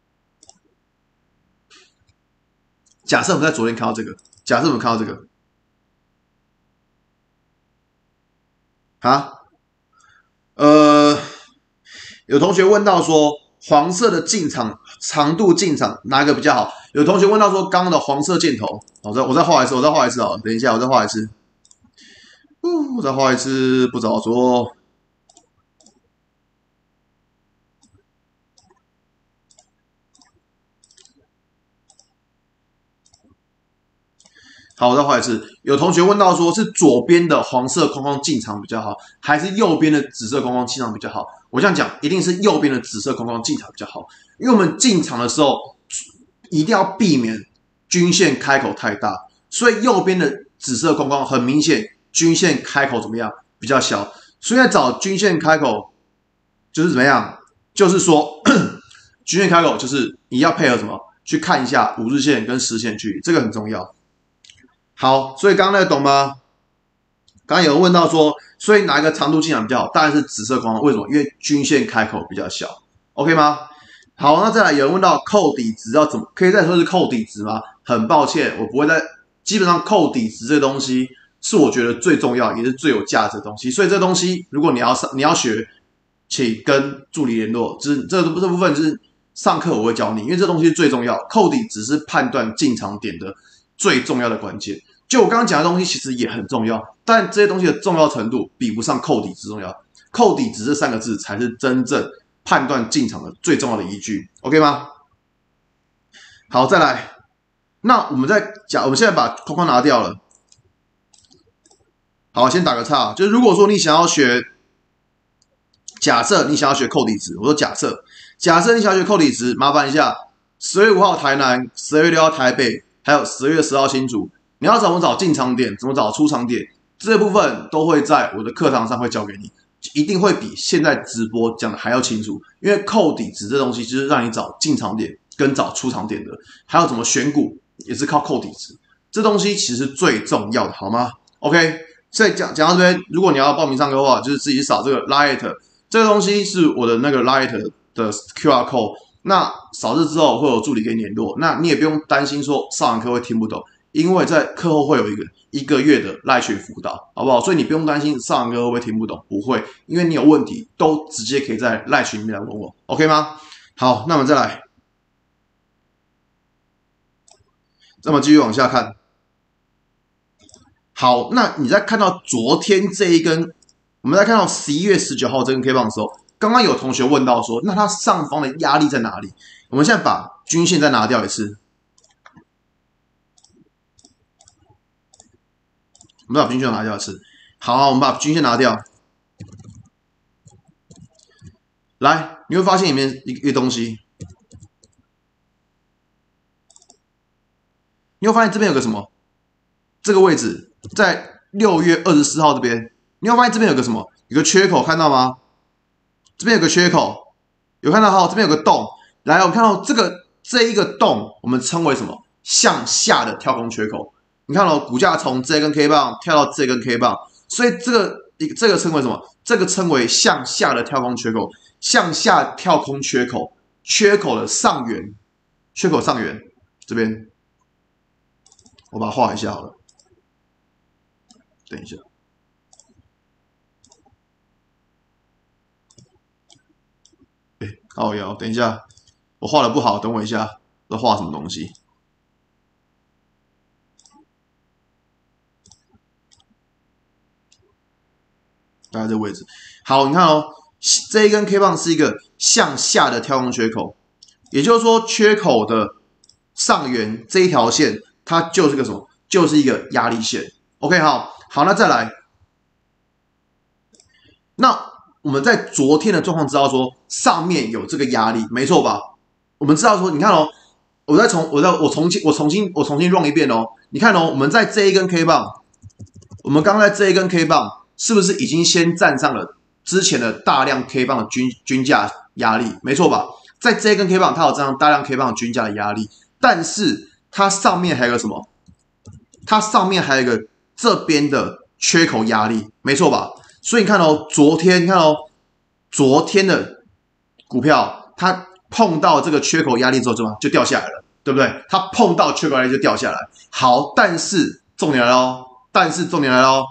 假设我们在昨天看到这个，假设我们看到这个，啊，呃，有同学问到说黄色的进场长度进场哪一个比较好？有同学问到说刚刚的黄色箭头，我再我再画一次，我再画一次啊，等一下我再画一次，我再画一次，不早说。 好，我再画一次。有同学问到说，是左边的黄色框框进场比较好，还是右边的紫色框框进场比较好？我这样讲，一定是右边的紫色框框进场比较好，因为我们进场的时候一定要避免均线开口太大，所以右边的紫色框框很明显，均线开口怎么样比较小，所以在找均线开口就是怎么样，就是说均线开口就是你要配合什么，去看一下五日线跟十线距离，这个很重要。好，所以刚刚那个懂吗？刚刚有人问到说，所以哪一个长度进场比较好？当然是紫色框框，为什么？因为均线开口比较小 ，OK 吗？好，那再来有人问到扣底值要怎么？可以再说是扣底值吗？很抱歉，我不会再。基本上扣底值这个东西是我觉得最重要也是最有价值的东西，所以这东西如果你要上你要学，请跟助理联络。就是这这部分就是上课我会教你，因为这东西是最重要。扣底值是判断进场点的最重要的关键。就我刚刚讲的东西其实也很重要，但这些东西的重要程度比不上扣底值重要。扣底值这三个字才是真正判断进场的最重要的依据 ，OK 吗？好，再来，那我们再讲，我们现在把框框拿掉了。好，先打个岔，就是如果说你想要学，假设你想要学扣底值，我说假设，假设你想要学扣底值，麻烦一下，十月五号台南，十二月六号台北，还有十二月十号新竹。你要怎么找进场点，怎么找出场点，这部分都会在我的课堂上会教给你，一定会比现在直播讲的还要清楚。因为扣底值这东西就是让你找进场点跟找出场点的，还有怎么选股也是靠扣底值，这东西其实最重要的，好吗 ？OK， 所以讲讲到这边，如果你要报名上课的话，就是自己扫这个 Light， 这个东西是我的那个 Light 的 Q R code， 那扫字之后会有助理给你联络，那你也不用担心说上完课会听不懂。因为在课后会有一个一个月的赖群辅导，好不好？所以你不用担心上完课会不会听不懂，不会，因为你有问题都直接可以在赖群里面来问我 ，OK 吗？好，那我们再来，那么继续往下看。好，那你在看到昨天这一根，我们在看到十一月十九号这根 K 棒的时候，刚刚有同学问到说，那它上方的压力在哪里？我们现在把均线再拿掉一次。我们把均线拿掉一次，好，我们把均线拿掉。来，你会发现里面一个东西，你会发现这边有个什么？这个位置在六月二十四号这边，你会发现这边有个什么？有个缺口，看到吗？这边有个缺口，有看到哈？这边有个洞。来，我们看到这个这一个洞，我们称为什么？向下的跳空缺口。你看哦，股价从这根 K 棒跳到这根 K 棒，所以这个这个称为什么？这个称为向下的跳空缺口，向下跳空缺口，缺口的上缘，缺口上缘这边，我把它画一下好了。等一下，哎，靠腰，等一下，我画的不好，等我一下，这画什么东西？大概这个位置，好，你看哦，这一根 K 棒是一个向下的跳空缺口，也就是说，缺口的上缘这一条线，它就是个什么？就是一个压力线。OK， 好，好，那再来，那我们在昨天的状况知道说上面有这个压力，没错吧？我们知道说，你看哦，我再重，我再我重新我重新我重新 run 一遍哦，你看哦，我们在这一根 K 棒，我们刚在这一根 K 棒。是不是已经先站上了之前的大量 K 棒的均均价压力？没错吧？在这一根 K 棒，它有站上大量 K 棒的均价的压力，但是它上面还有个什么？它上面还有一个这边的缺口压力，没错吧？所以你看哦，昨天你看哦，昨天的股票它碰到这个缺口压力之后，怎么就掉下来了，对不对？它碰到缺口压力就掉下来。好，但是重点来喽，但是重点来喽。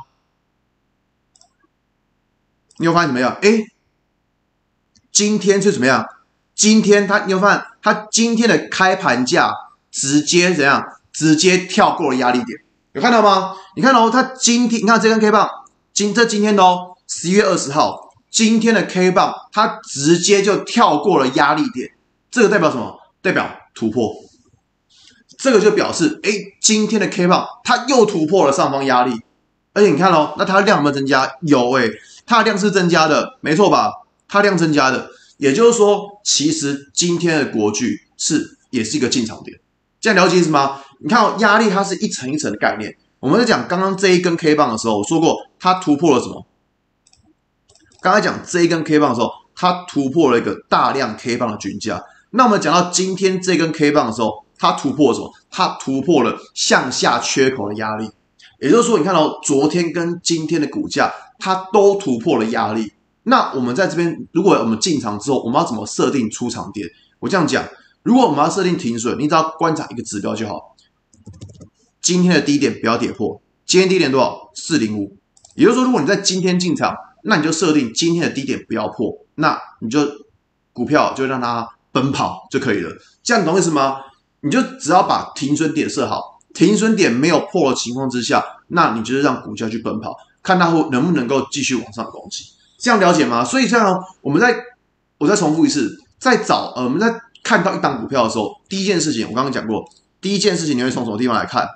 你会发现怎么样？哎，今天是怎么样？今天它，你会发现它今天的开盘价直接怎样？直接跳过了压力点，有看到吗？你看哦，它今天，你看这根 K 棒，今这今天的哦，十一月二十号，今天的 K 棒它直接就跳过了压力点，这个代表什么？代表突破。 这个就表示，哎，今天的 K 棒它又突破了上方压力，而且你看哦，那它量有没有增加？有哎，它的量是增加的，没错吧？它量增加的，也就是说，其实今天的国巨是也是一个进场点，这样了解意思吗？你看哦，压力它是一层一层的概念。我们在讲刚刚这一根 K 棒的时候，我说过它突破了什么？刚才讲这一根 K 棒的时候，它突破了一个大量 K 棒的均价。那我们讲到今天这根 K 棒的时候，它突破了什么？它突破了向下缺口的压力。也就是说，你看到、哦、昨天跟今天的股价，它都突破了压力。那我们在这边，如果我们进场之后，我们要怎么设定出场点？我这样讲，如果我们要设定停损，你只要观察一个指标就好。今天的低点不要跌破，今天低点多少？四零五。也就是说，如果你在今天进场，那你就设定今天的低点不要破，那你就股票就让它奔跑就可以了。这样你懂意思吗？你就只要把停损点设好，停损点没有破的情况之下，那你就是让股价去奔跑，看它能不能够继续往上攻击。这样了解吗？所以这样，我们再我再重复一次，在找呃我们在看到一档股票的时候，第一件事情我刚刚讲过，第一件事情你会从什么地方来看？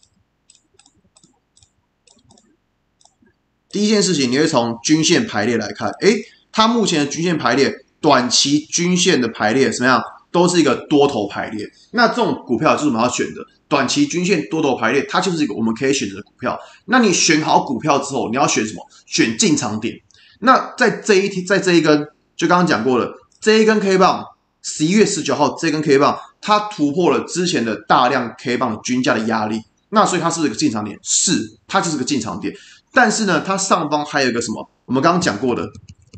第一件事情你会从均线排列来看，诶，它目前的均线排列，短期均线的排列怎么样？都是一个多头排列。那这种股票就是我们要选的，短期均线多头排列，它就是一个我们可以选择的股票。那你选好股票之后，你要选什么？选进场点。那在这一天，在这一根，就刚刚讲过了，这一根 K 棒，十一月十九号这根 K 棒，它突破了之前的大量 K 棒均价的压力。那所以它是不是一个进场点？是，它就是个进场点。但是呢，它上方还有一个什么？我们刚刚讲过的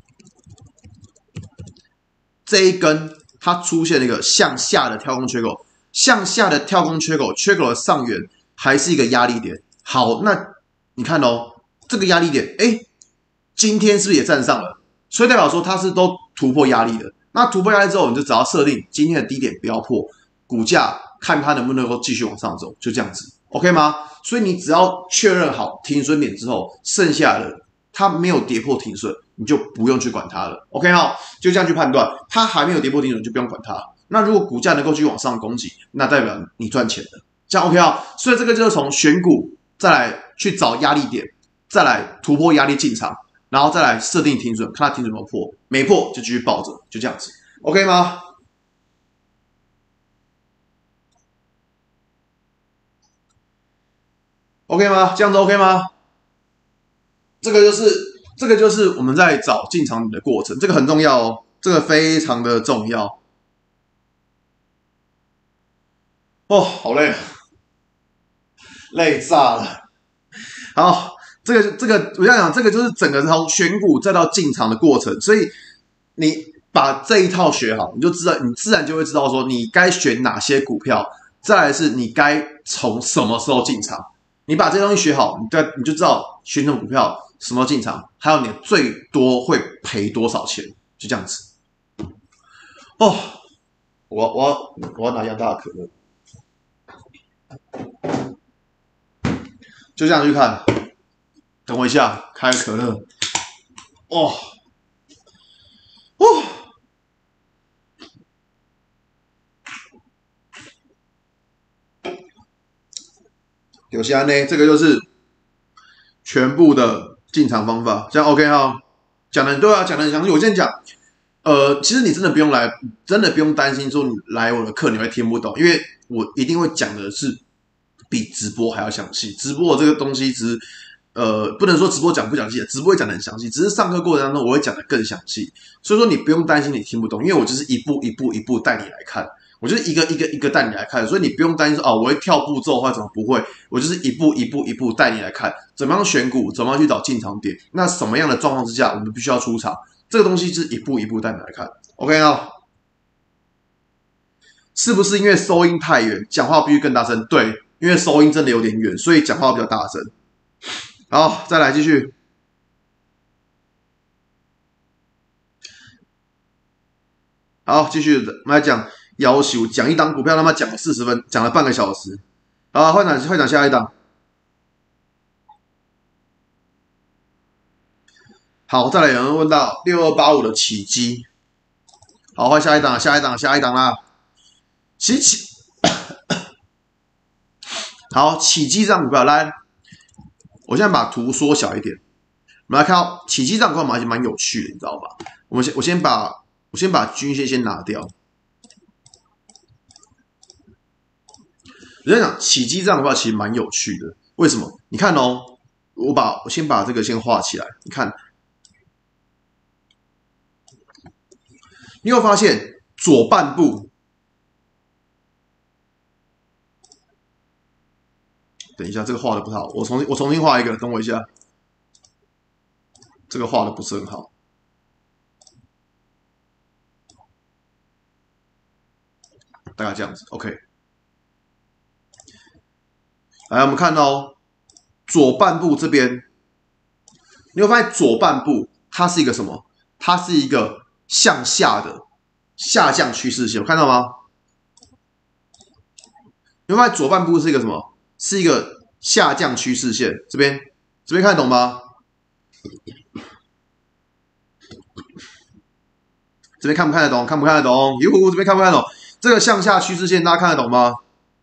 这一根，它出现了一个向下的跳空缺口，向下的跳空缺口，缺口的上缘还是一个压力点。好，那你看哦，这个压力点，哎，今天是不是也站上了？所以代表说它是都突破压力的。那突破压力之后，你就只要设定今天的低点不要破，股价看它能不能够继续往上走，就这样子。OK 吗？所以你只要确认好停损点之后，剩下的它没有跌破停损，你就不用去管它了。OK 好，就这样去判断，它还没有跌破停损，就不用管它。那如果股价能够继续往上攻击，那代表你赚钱了。这样 OK 好，所以这个就是从选股再来去找压力点，再来突破压力进场，然后再来设定停损，看它停损有没有破，没破就继续抱着，就这样子。OK 吗？OK 吗？这样子 OK 吗？这个就是这个就是我们在找进场点的过程，这个很重要哦，这个非常的重要。哦，好累，累炸了。好，这个这个我想讲，这个就是整个从选股再到进场的过程，所以你把这一套学好，你就知道，你自然就会知道说你该选哪些股票，再来是你该从什么时候进场。你把这些东西学好，你你就知道选什么股票什么时候进场，还有你最多会赔多少钱，就这样子。哦，我我要我要拿一大的可乐，就这样去看。等我一下，开可乐。哦，哦。有些呢，这个就是全部的进场方法，这样 OK 哈？讲的很对啊，讲的很详细。我先讲，呃，其实你真的不用来，真的不用担心说你来我的课你会听不懂，因为我一定会讲的是比直播还要详细。直播的这个东西只是，呃，不能说直播讲不详细，直播会讲的很详细，只是上课过程当中我会讲的更详细。所以说你不用担心你听不懂，因为我就是一步一步一步带你来看。我就是一个一个一个带你来看，所以你不用担心说哦，我会跳步骤或怎么不会，我就是一步一步一步带你来看，怎么样选股，怎么样去找进场点，那什么样的状况之下我们必须要出场，这个东西是一步一步带你来看。OK 哦，是不是因为收音太远，讲话必须更大声？对，因为收音真的有点远，所以讲话比较大声。好，再来继续。好，继续，我们来讲。要求讲一档股票，他妈讲了四十分，讲了半个小时。好，换讲换讲下一档。好，再来有人问到六二八五的起基。好，换下一档，下一档，下一档啦。其起好，起基这张股票，来，我现在把图缩小一点，我们来看到起基这张股票蛮蛮有趣的，你知道吧？我们先我先把我先把均线先拿掉。我在讲起基这张股票其实蛮有趣的，为什么？你看哦，我把我先把这个先画起来，你看，你会发现左半部。等一下，这个画的不太好，我重新我重新画一个，等我一下。这个画的不是很好，大概这样子 ，OK。来，我们看到、哦、左半部这边，你会发现左半部它是一个什么？它是一个向下的下降趋势线，有看到吗？你会发现左半部是一个什么？是一个下降趋势线，这边这边看得懂吗？这边看不看得懂？看不看得懂？哟，这边看不看得懂？这个向下趋势线大家看得懂吗？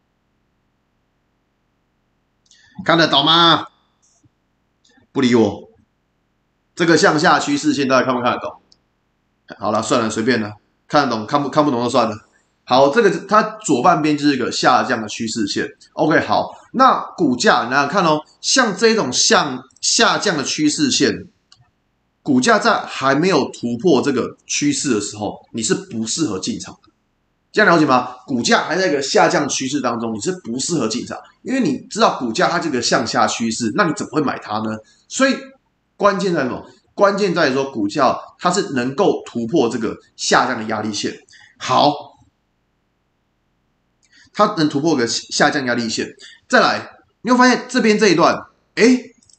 看得懂吗？不理我。这个向下趋势线大家看不看得懂？好了，算了，随便了，看得懂看不看不懂就算了。好，这个它左半边就是一个下降的趋势线。OK， 好，那股价大家看哦，像这种向下降的趋势线，股价在还没有突破这个趋势的时候，你是不适合进场的。这样了解吗？股价还在一个下降趋势当中，你是不适合进场，因为你知道股价它这个向下趋势，那你怎么会买它呢？所以关键在什么？关键在于说股价它是能够突破这个下降的压力线。好，它能突破个下降压力线。再来，你会发现这边这一段，哎，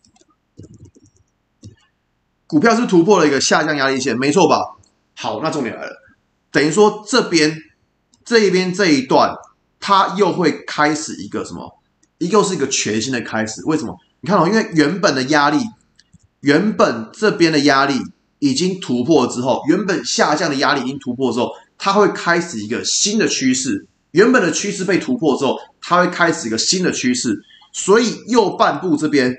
股票是突破了一个下降压力线，没错吧？好，那重点来了，等于说这边。这一边这一段，它又会开始一个什么？又是一个全新的开始。为什么？你看哦，因为原本的压力，原本这边的压力已经突破之后，原本下降的压力已经突破之后，它会开始一个新的趋势。原本的趋势被突破之后，它会开始一个新的趋势。所以右半部这边，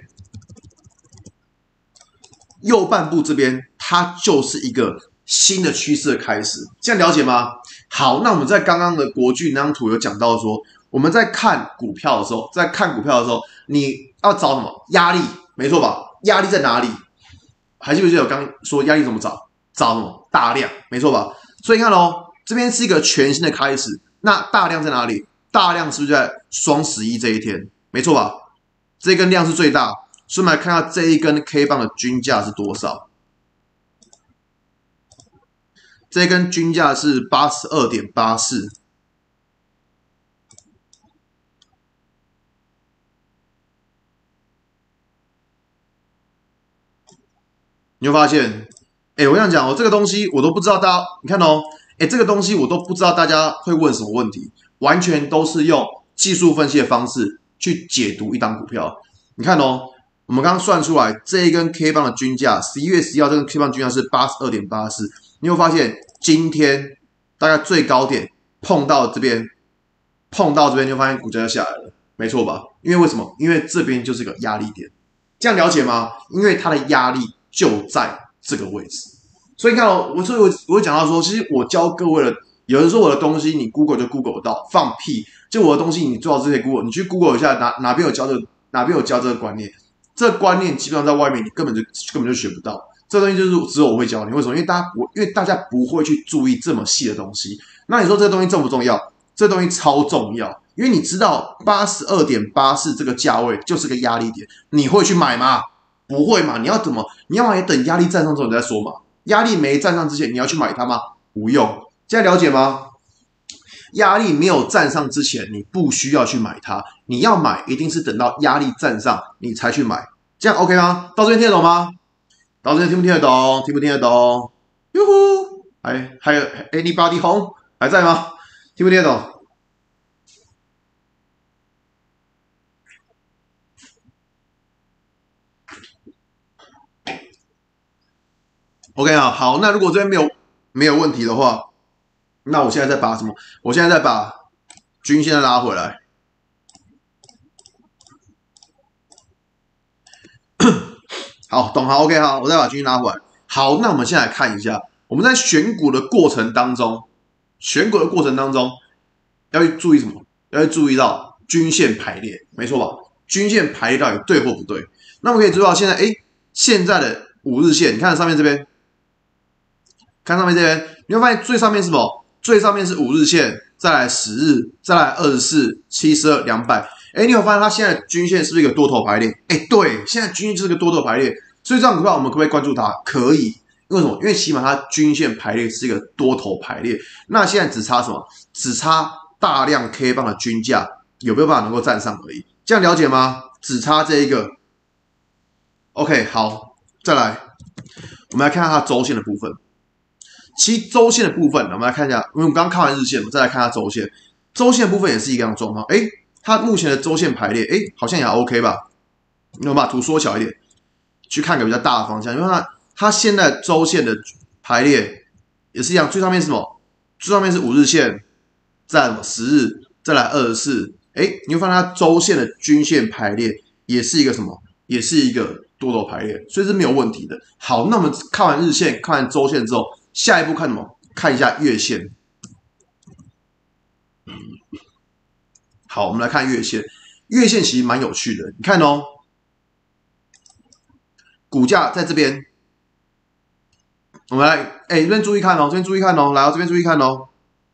右半部这边，它就是一个新的趋势的开始。这样了解吗？好，那我们在刚刚的国巨那张图有讲到说，我们在看股票的时候，在看股票的时候，你要找什么压力？没错吧？压力在哪里？还记不记得我刚刚说压力怎么找？找什么大量？没错吧？所以看哦，这边是一个全新的开始。那大量在哪里？大量是不是在双十一这一天？没错吧？这根量是最大，所以我们来看下这一根 K 棒的均价是多少。这根均价是 八十二点八四， 你会发现，哎，我想讲哦，这个东西我都不知道大家，你看哦，哎，这个东西我都不知道大家会问什么问题，完全都是用技术分析的方式去解读一档股票。你看哦，我们刚刚算出来这一根 K 棒的均价，十一月十一号这根 K 棒均价是 八十二点八四， 你会发现。今天大概最高点碰到这边，碰到这边就发现股价就下来了，没错吧？因为为什么？因为这边就是个压力点，这样了解吗？因为它的压力就在这个位置，所以你看哦，我所以我我会讲到说，其实我教各位的，有人说我的东西你 Google 就 Google 得到，放屁！就我的东西你做到这些 Google， 你去 Google 一下哪哪边有教这个，哪边有教这个观念，这个观念基本上在外面你根本就根本就学不到。这东西就是只有我会教你，为什么？因为大家我因为大家不会去注意这么细的东西。那你说这个东西重不重要？这东西超重要，因为你知道 八十二点八四 这个价位就是个压力点，你会去买吗？不会嘛？你要怎么？你要么也等压力站上之后你再说嘛。压力没站上之前，你要去买它吗？不用，这样了解吗？压力没有站上之前，你不需要去买它。你要买，一定是等到压力站上你才去买，这样 OK 吗？到这边听得懂吗？到这边听不听得懂？听不听得懂？哟呼！还还有 anybody home 还在吗？听不听得懂 ？OK 啊，好，那如果这边没有没有问题的话，那我现在再把什么？我现在再把均线拉回来。 好，懂好 ，OK 好，我再把均线拉回来。好，那我们现在来看一下，我们在选股的过程当中，选股的过程当中要去注意什么？要去注意到均线排列，没错吧？均线排列到底对或不对？那我们可以注意到现在，哎，现在的五日线，你看上面这边，看上面这边，你会发现最上面是什么？最上面是五日线，再来十日，再来二十四、七十二、两百。哎，你有发现它现在均线是不是一个多头排列？哎，对，现在均线就是个多头排列，所以这张股票我们可不可以关注它？可以，为什么？因为起码它均线排列是一个多头排列。那现在只差什么？只差大量 K 棒的均价有没有办法能够站上而已。这样了解吗？只差这一个。OK， 好，再来，我们来看看它周线的部分。其实周线的部分，我们来看一下，因为我们刚刚看完日线，我们再来看它周线。周线的部分也是一样的状况，哎。它目前的周线排列，哎，好像也还 OK 吧？我们把图缩小一点，去看个比较大的方向，因为它它现在周线的排列也是一样，最上面是什么？最上面是五日线，再来什么十日，再来二十四，哎，你会发现它周线的均线排列也是一个什么？也是一个多头排列，所以是没有问题的。好，那我们看完日线，看完周线之后，下一步看什么？看一下月线。好，我们来看月线。月线其实蛮有趣的，你看哦，股价在这边，我们来，哎，这边注意看哦，这边注意看哦，来哦，这边注意看哦。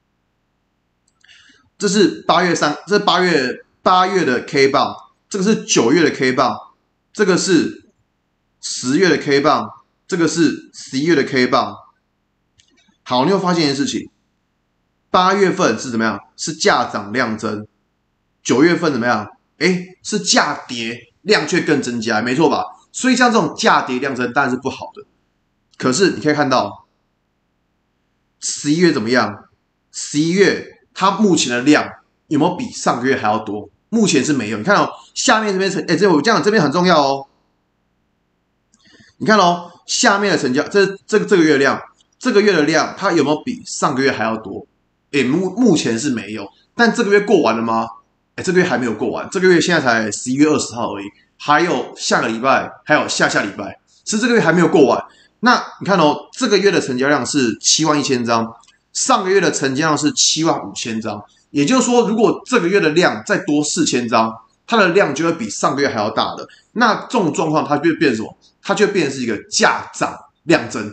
这是八月三，这是八月八月的 K 棒，这个是九月的 K 棒，这个是十月的 K 棒，这个是十一月的 K 棒。好，你会发现一件事情，八月份是怎么样？是价涨量增。九月份怎么样？哎，是价跌量却更增加，没错吧？所以像这种价跌量增当然是不好的。可是你可以看到，十一月怎么样？十一月它目前的量有没有比上个月还要多？目前是没有。你看哦，下面这边成，哎，这我这样这边很重要哦。你看哦，下面的成交，这这个这个月量，这个月的量，它有没有比上个月还要多？哎，目目前是没有。但这个月过完了吗？哎，这个月还没有过完，这个月现在才十一月二十号而已，还有下个礼拜，还有下下礼拜，是这个月还没有过完。那你看哦，这个月的成交量是七万一千张，上个月的成交量是七万五千张，也就是说，如果这个月的量再多四千张，它的量就会比上个月还要大的。那这种状况，它就会变成什么？它就会变成是一个价涨量增。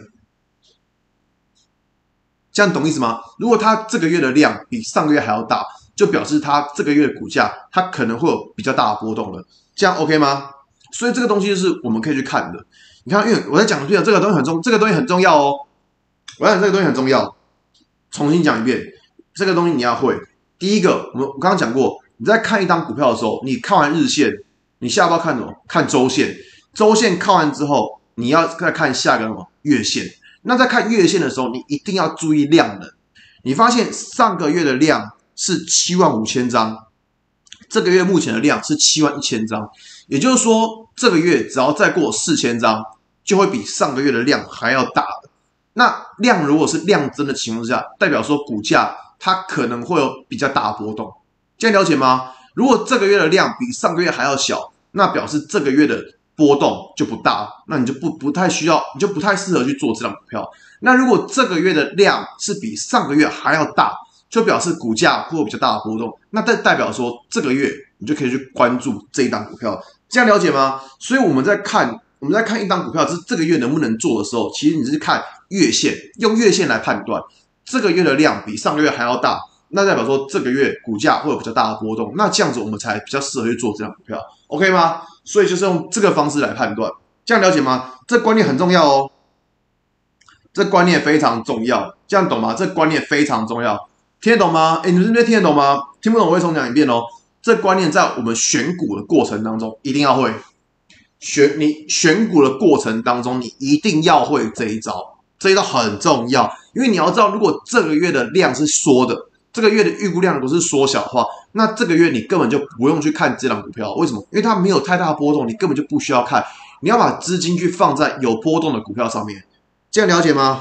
这样懂意思吗？如果它这个月的量比上个月还要大，就表示它这个月的股价它可能会有比较大的波动了，这样 OK 吗？所以这个东西就是我们可以去看的。你看，因为我在讲这个东西很重，这个东西很重要哦。我讲这个东西很重要，重新讲一遍，这个东西你要会。第一个，我们我刚刚讲过，你在看一档股票的时候，你看完日线，你下一步要看什么？看周线。周线看完之后，你要再看下个什么月线。那在看月线的时候，你一定要注意量能。你发现上个月的量是七万五千张，这个月目前的量是七万一千张，也就是说，这个月只要再过四千张，就会比上个月的量还要大了。那量如果是量增的情况下，代表说股价它可能会有比较大的波动，这样了解吗？如果这个月的量比上个月还要小，那表示这个月的波动就不大，那你就不不太需要，你就不太适合去做这张股票。那如果这个月的量是比上个月还要大，就表示股价会有比较大的波动，那代代表说这个月你就可以去关注这一档股票，这样了解吗？所以我们在看我们在看一档股票，这这个月能不能做的时候，其实你是看月线，用月线来判断这个月的量比上个月还要大，那代表说这个月股价会有比较大的波动，那这样子我们才比较适合去做这档股票 ，OK 吗？所以就是用这个方式来判断，这样了解吗？这观念很重要哦，这观念非常重要，这样懂吗？这观念非常重要。听得懂吗？哎，你们这边听得懂吗？听不懂我会重讲一遍哦。这观念在我们选股的过程当中一定要会。选你选股的过程当中，你一定要会这一招，这一招很重要，因为你要知道，如果这个月的量是缩的，这个月的预估量如果是缩小的话，那这个月你根本就不用去看这档股票。为什么？因为它没有太大的波动，你根本就不需要看。你要把资金去放在有波动的股票上面，这样了解吗？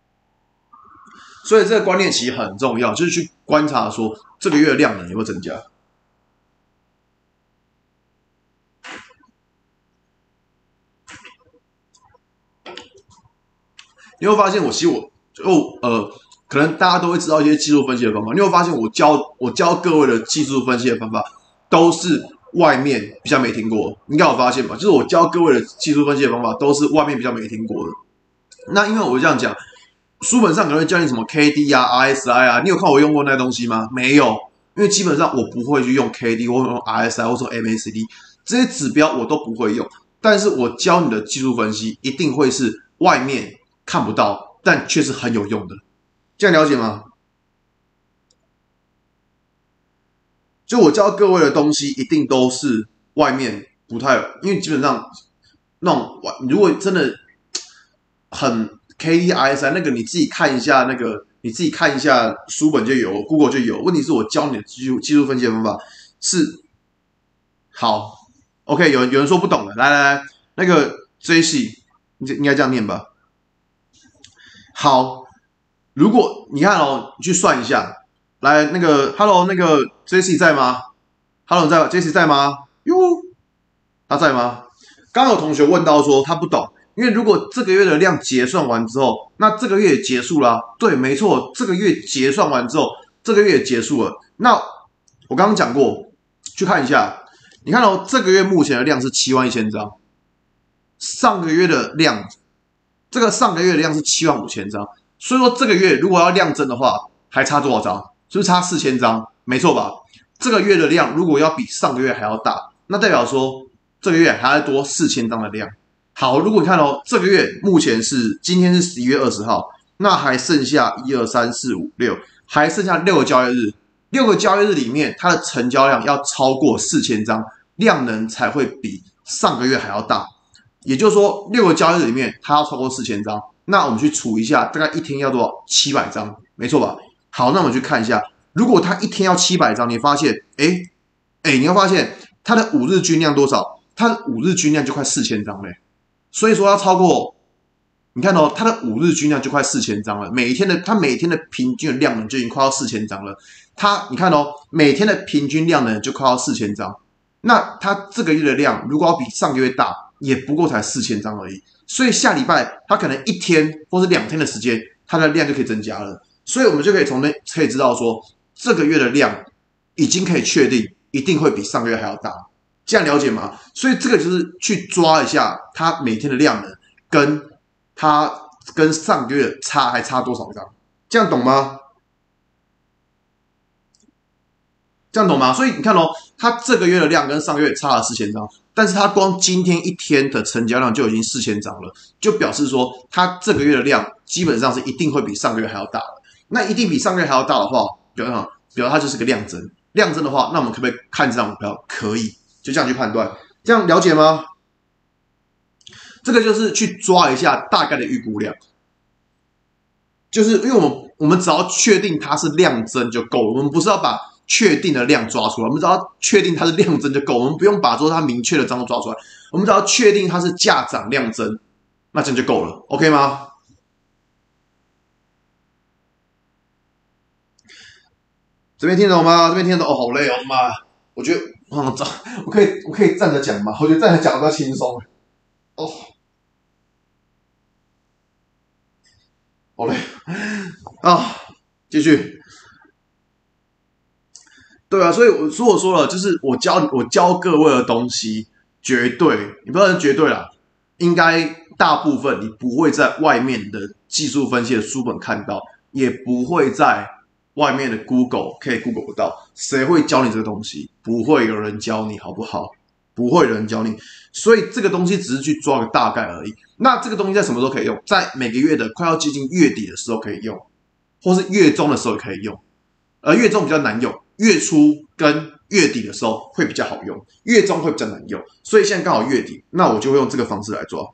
所以这个观念其实很重要，就是去观察说这个月的量能有没有增加。 你会发现我其实我就呃，可能大家都会知道一些技术分析的方法，你会发现我教我教各位的技术分析的方法都是外面比较没听过，应该有发现吧？就是我教各位的技术分析的方法都是外面比较没听过的。那因为我这样讲，书本上可能会教你什么 K D 啊、R S I 啊，你有看我用过那些东西吗？没有，因为基本上我不会去用 K D 或者用 R S I 或者 M A C D 这些指标我都不会用。但是我教你的技术分析一定会是外面看不到，但却是很有用的。这样了解吗？就我教各位的东西，一定都是外面不太，因为基本上那种，如果真的很 K D R S I 那个，你自己看一下那个，你自己看一下书本就有 ，Google 就有。问题是我教你的技术技术分析的方法是好 ，OK， 有有人说不懂的，来来来，那个 J C， 应该这样念吧？好，如果你看哦，你去算一下。来，那个 ，Hello， 那个 J C 在吗 ？Hello， 在 J C 在吗？哟，他在吗？刚刚有同学问到说他不懂，因为如果这个月的量结算完之后，那这个月也结束了、啊。对，没错，这个月结算完之后，这个月也结束了。那我刚刚讲过，去看一下，你看哦，这个月目前的量是七万一千张，上个月的量，这个上个月的量是七万五千张，所以说这个月如果要量增的话，还差多少张？是不是差四千张？没错吧？这个月的量如果要比上个月还要大，那代表说这个月还要多四千张的量。好，如果你看哦，这个月目前是今天是十一月二十号，那还剩下一二三四五六，还剩下六个交易日。六个交易日里面，它的成交量要超过四千张，量能才会比上个月还要大。也就是说，六个交易日里面它要超过四千张，那我们去除一下，大概一天要多少？七百张，没错吧？好，那我们去看一下，如果它一天要七百张，你发现，哎，哎，你要发现它的五日均量多少？它的五日均量就快四千张嘞，所以说要超过，你看哦，它的五日均量就快四千张了，每一天的它每天的平均的量能就已经快要四千张了，它你看哦，每天的平均量能就快要四千张，那它这个月的量如果要比上个月大，也不过才四千张而已，所以下礼拜它可能一天或是两天的时间，它的量就可以增加了。所以我们就可以从那可以知道说，这个月的量已经可以确定一定会比上个月还要大，这样了解吗？所以这个就是去抓一下它每天的量能跟它跟上个月差还差多少张，这样懂吗？这样懂吗？所以你看哦，它这个月的量跟上个月差了四千张，但是它光今天一天的成交量就已经四千张了，就表示说它这个月的量基本上是一定会比上个月还要大的。那一定比上个月还要大的话，表示表示它就是个量增。量增的话，那我们可不可以看这张股票？可以，就这样去判断，这样了解吗？这个就是去抓一下大概的预估量，就是因为我们我们只要确定它是量增就够了，我们不是要把确定的量抓出来，我们只要确定它是量增就够，我们不用把说它明确的张数抓出来，我们只要确定它是价涨量增，那这样就够了 ，OK 吗？这边听得懂吗？这边听得懂哦，好累哦，妈！我觉得，嗯，站，我可以，我可以站着讲吗？我觉得站着讲比较轻松。哦，好累啊！继续。对啊，所以我说我说了，就是我教我教各位的东西，绝对，你不要说绝对啦，应该大部分你不会在外面的技术分析的书本看到，也不会在外面的 Google 可以 Google 不到，谁会教你这个东西？不会有人教你，好不好？不会有人教你，所以这个东西只是去抓个大概而已。那这个东西在什么时候可以用？在每个月的快要接近月底的时候可以用，或是月中的时候也可以用。而月中比较难用，月初跟月底的时候会比较好用，月中会比较难用。所以现在刚好月底，那我就会用这个方式来抓。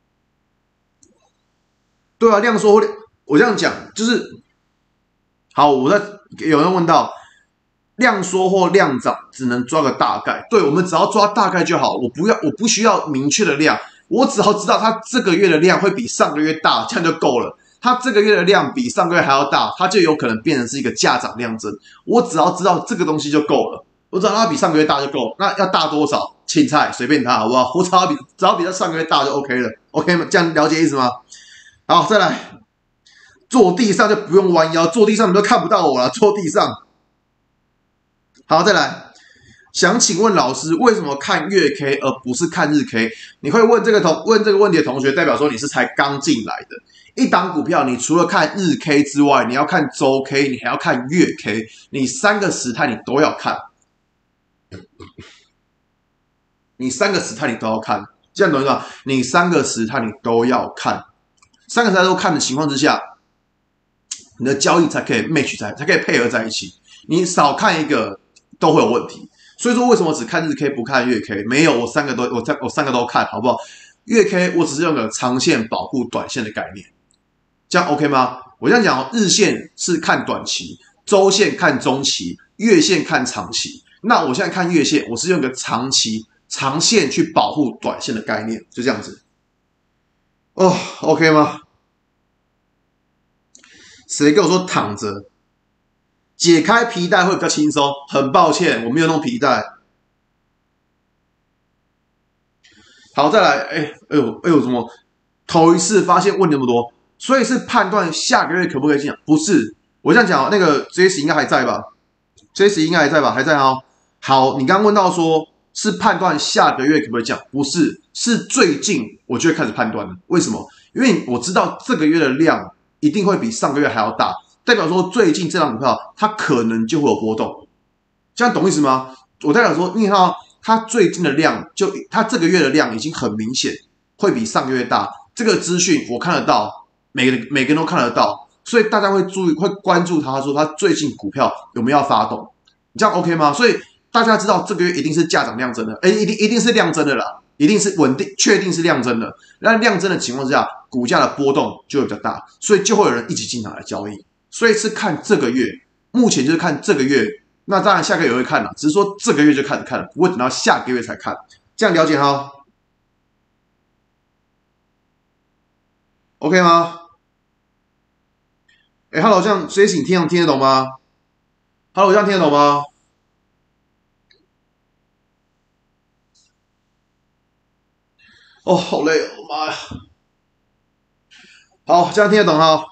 对啊，量缩，我这样讲就是。好，我在有人问到量缩或量涨只能抓个大概，对，我们只要抓大概就好，我不要，我不需要明确的量，我只要知道它这个月的量会比上个月大，这样就够了。它这个月的量比上个月还要大，它就有可能变成是一个价涨量增。我只要知道这个东西就够了，我只要它比上个月大就够了。那要大多少？青菜随便它，好不好？我只要比只要比它上个月大就 OK 了 ，OK 吗？这样了解意思吗？ 好，再来，坐地上就不用弯腰，坐地上你都看不到我了，坐地上。好，再来。想请问老师，为什么看月 K 而不是看日 K？ 你会问这个同问这个问题的同学，代表说你是才刚进来的。一档股票，你除了看日 K 之外，你要看周 K， 你还要看月 K， 你三个时态你都要看。你三个时态你都要看，这样懂吗？你三个时态你都要看，三个时态都看的情况之下，你的交易才可以 match 在，才可以配合在一起。你少看一个都会有问题。所以说，为什么只看日 K 不看月 K？ 没有，我三个都我我三个都看，好不好？月 K 我只是用个长线保护短线的概念，这样 OK 吗？我这样讲哦，日线是看短期，周线看中期，月线看长期。那我现在看月线，我是用个长期长线去保护短线的概念，就这样子。哦 ，OK 吗？谁跟我说躺着？解开皮带会比较轻松，很抱歉，我没有弄皮带。好，再来，哎，哎呦，哎呦，怎么头一次发现问那么多？所以是判断下个月可不可以进场？不是，我这样讲，那个 J S 应该还在吧 ？J S 应该还在吧？还在哦。好，你刚刚问到说是判断下个月可不可以进场？不是，是最近我就会开始判断了。为什么？因为我知道这个月的量一定会比上个月还要大。代表说最近这张股票它可能就会有波动，这样懂意思吗？我代表说，因为它它最近的量就它这个月的量已经很明显会比上个月大，这个资讯我看得到，每个每个人都看得到，所以大家会注意会关注它，说它最近股票有没有要发动，你这样 OK 吗？所以大家知道这个月一定是价涨量增的，哎，一定一定是量增的啦，一定是稳定，确定是量增的。那量增的情况之下，股价的波动就会比较大，所以就会有人一起进场来交易。所以是看这个月，目前就是看这个月，那当然下个月也会看了，只是说这个月就开始看了，不会等到下个月才看。这样了解哈 ？OK 吗？哎 ，Hello， 这样所以你听听得懂吗 ？Hello， 这样听得懂吗？哦，好累哦，妈呀！好，这样听得懂哈？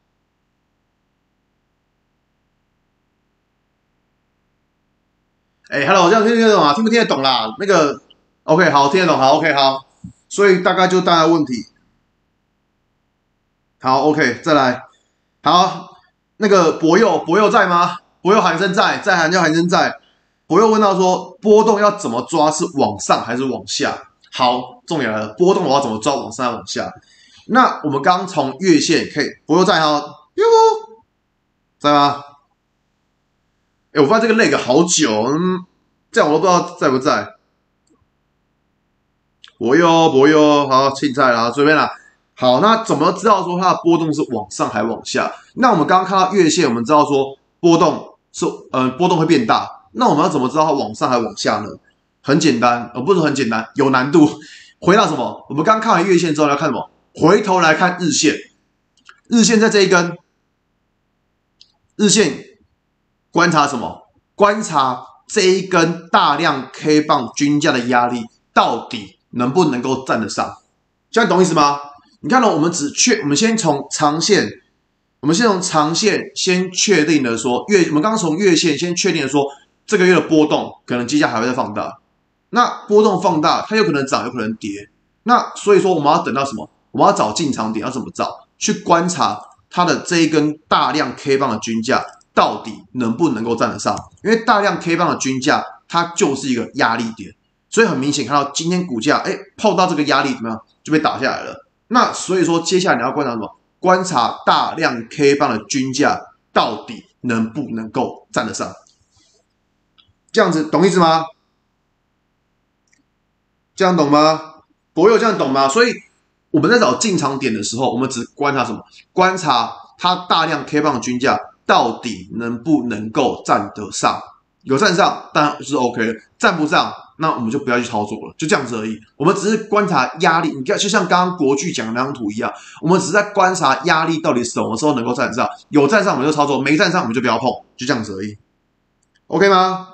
哎 ，Hello， 这样听得懂啊？听不听得懂啦？那个 ，OK， 好，听得懂，好 ，OK， 好。所以大概就大概问题。好 ，OK， 再来。好，那个博佑，博佑在吗？博佑韩生在，在韩叫韩生在。博佑问到说，波动要怎么抓？是往上还是往下？好，重点来了，波动我要怎么抓？往上还是往下？那我们刚刚从月线可以，博佑在哈，哟，在吗？哎，我发现这个 lag 好久，嗯，这样我都不知道在不在。博佑，博佑，好，青菜啦，随便啦。好，那怎么知道说它的波动是往上还往下？那我们刚刚看到月线，我们知道说波动是呃波动会变大，那我们要怎么知道它往上还往下呢？很简单，呃不是很简单，有难度。回到什么？我们刚看完月线之后要看什么？回头来看日线，日线在这一根，日线观察什么？观察这一根大量 K 棒均价的压力到底能不能够站得上？这样懂意思吗？你看到我们只确，我们先从长线，我们先从长线先确定的说月，我们刚刚从月线先确定的说这个月的波动可能接下来还会再放大，那波动放大，它有可能涨，有可能跌，那所以说我们要等到什么？我们要找进场点，要怎么找？去观察它的这一根大量 K 棒的均价到底能不能够站得上，因为大量 K 棒的均价它就是一个压力点，所以很明显看到今天股价哎碰到这个压力怎么样就被打下来了。那所以说，接下来你要观察什么？观察大量 K 棒的均价到底能不能够站得上？这样子懂意思吗？这样懂吗？博友这样懂吗？所以我们在找进场点的时候，我们只观察什么？观察它大量 K 棒的均价到底能不能够站得上？有站上，当然是 OK 的；站不上，那我们就不要去操作了，就这样子而已。我们只是观察压力，你看，就像刚刚国巨讲的那张图一样，我们只是在观察压力到底什么时候能够站上，有站上我们就操作，没站上我们就不要碰，就这样子而已。OK 吗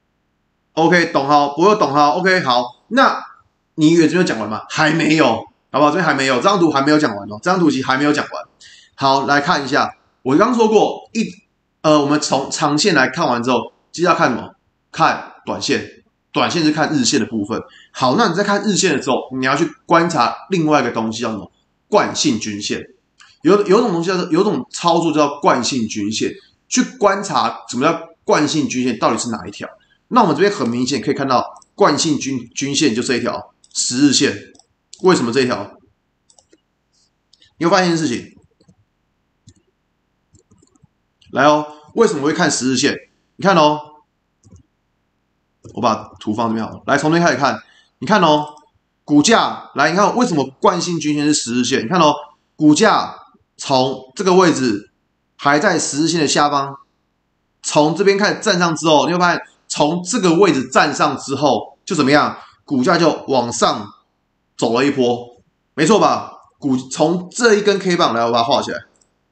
？OK， 懂哈，不用懂哈。OK， 好，那你以为这边讲完吗？还没有， 好不好？这边还没有，这张图还没有讲完哦，这张图其实还没有讲完。好，来看一下，我刚刚说过一呃，我们从长线来看完之后，接着要看什么？看短线，短线是看日线的部分。好，那你在看日线的时候，你要去观察另外一个东西叫什么？惯性均线。有有种东西叫做有种操作叫惯性均线，去观察什么叫惯性均线到底是哪一条。那我们这边很明显可以看到，惯性均均线就这一条十日线。为什么这一条？你会发现一件事情，来哦，为什么会看十日线？你看哦，我把图放这边好了。来，从这边开始看，你看哦，股价来，你看为什么惯性均线是十日线？你看哦，股价从这个位置还在十日线的下方，从这边开始站上之后，你会发现从这个位置站上之后就怎么样？股价就往上走了一波，没错吧？股从这一根 K 棒来，我把它画起来。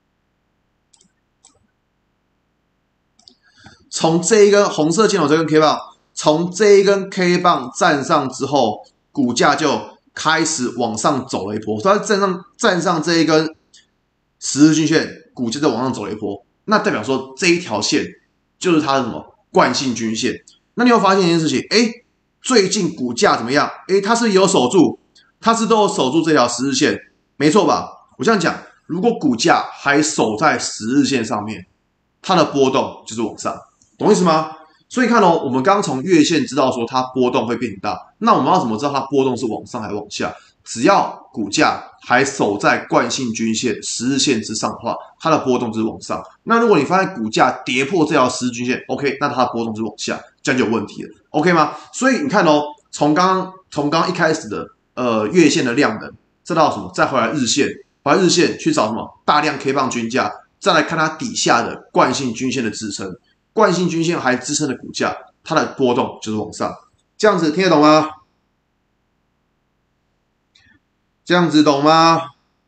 从这一根红色箭头这根 K 棒，从这一根 K 棒站上之后，股价就开始往上走了一波。它站上站上这一根十日均线，股价就往上走了一波。那代表说这一条线就是它的什么惯性均线。那你会发现一件事情，哎，最近股价怎么样？哎，它是有守住，它是都有守住这条十日线，没错吧？我这样讲，如果股价还守在十日线上面，它的波动就是往上。懂意思吗？所以看哦，我们刚刚从月线知道说它波动会变大，那我们要怎么知道它波动是往上还是往下？只要股价还守在惯性均线十日线之上的话，它的波动就是往上。那如果你发现股价跌破这条十日均线 ，OK， 那它的波动就是往下，这样就有问题了 ，OK 吗？所以你看哦，从刚刚从刚刚一开始的呃月线的量能，再到什么，再回来日线，回来日线去找什么大量 K 棒均价，再来看它底下的惯性均线的支撑。惯性均线还支撑的股价，它的波动就是往上，这样子听得懂吗？这样子懂吗？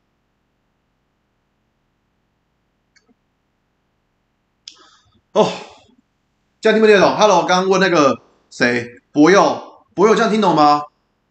哦，这样听不听得懂 ？Hello， 刚刚问那个谁，博佑，博佑这样听懂吗？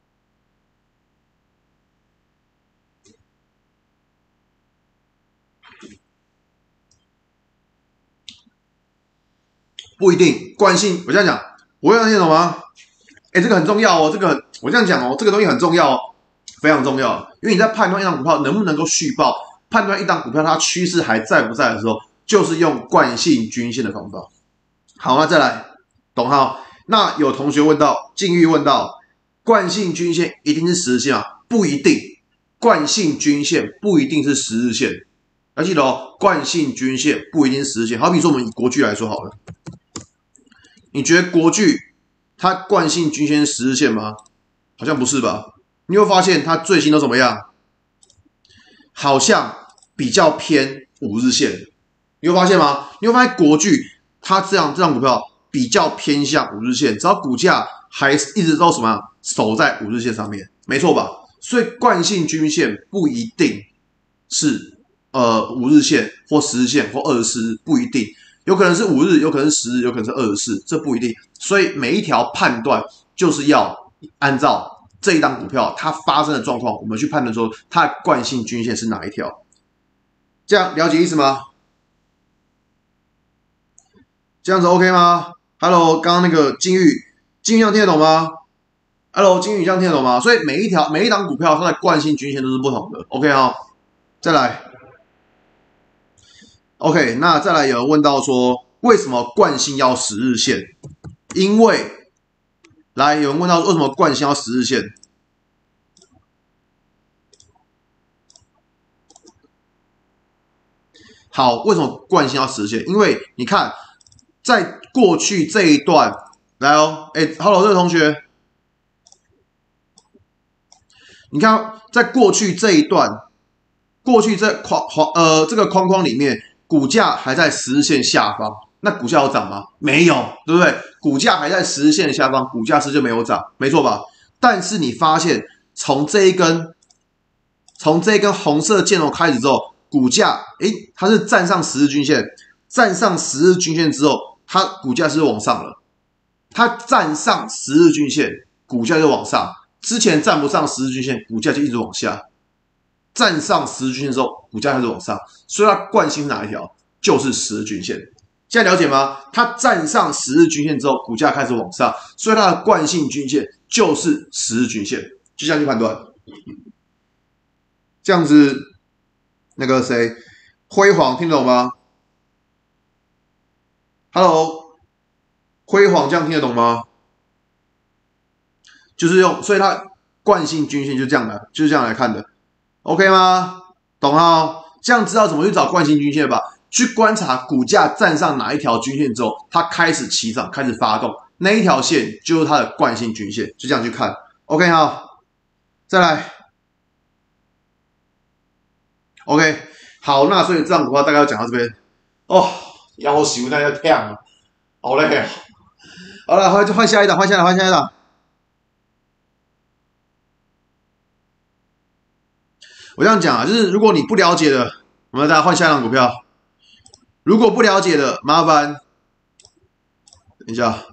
不一定，惯性我这样讲，我这样听懂吗？哎，这个很重要哦，这个我这样讲哦，这个东西很重要哦，非常重要，因为你在判断一档股票能不能够续报，判断一档股票它趋势还在不在的时候，就是用惯性均线的方法。好，那再来，懂哈？那有同学问到，静玉问到，惯性均线一定是十日线吗？不一定，惯性均线不一定是十日线。要记得哦，惯性均线不一定是十日线。好比说我们以国巨来说好了。你觉得国巨它惯性均线是十日线吗？好像不是吧？你会发现它最新都怎么样？好像比较偏五日线。你会发现吗？你会发现国巨它这样这张股票比较偏向五日线，只要股价还一直都什么守在五日线上面，没错吧？所以惯性均线不一定是呃五日线或十日线或二十四日，不一定。有可能是五日，有可能是十日，有可能是二十四，这不一定。所以每一条判断就是要按照这一档股票它发生的状况，我们去判断说它的惯性均线是哪一条。这样了解意思吗？这样子 OK 吗 ？Hello， 刚刚那个金玉，金玉这样听得懂吗 ？Hello， 金玉这样听得懂吗？所以每一条每一档股票它的惯性均线都是不同的 ，OK 哈、哦。再来。OK， 那再来有人问到说，为什么惯性要十日线？因为，来有人问到为什么惯性要十日线？好，为什么惯性要十日线？因为你看，在过去这一段，来哦，哎 ，Hello， 这位同学，你看，在过去这一段，过去这框呃这个框框里面。股价还在十日线下方，那股价有涨吗？没有，对不对？股价还在十日线的下方，股价是就没有涨，没错吧？但是你发现从这一根，从这一根红色箭头开始之后，股价诶，它是站上十日均线，站上十日均线之后，它股价是往上了。它站上十日均线，股价就往上；之前站不上十日均线，股价就一直往下。 站上十日均线之后，股价开始往上，所以它惯性是哪一条？就是十日均线。现在了解吗？它站上十日均线之后，股价开始往上，所以它的惯性均线就是十日均线，就这样去判断。这样子，那个谁，辉煌听得懂吗 ？Hello， 辉煌这样听得懂吗？就是用，所以它惯性均线就这样来，就是这样来看的 ，OK 吗？懂哈？这样知道怎么去找惯性均线吧？去观察股价站上哪一条均线之后，它开始起涨，开始发动，那一条线就是它的惯性均线，就这样去看。OK 哈，再来 ，OK， 好，那所以这样的话大概要讲到这边。哦，腰手那要痛啊，好累啊。好了，换换下一档，换下一档，换下一档。我这样讲啊，就是如果你不了解的，我们大家换下一档股票。如果不了解的，麻烦等一下，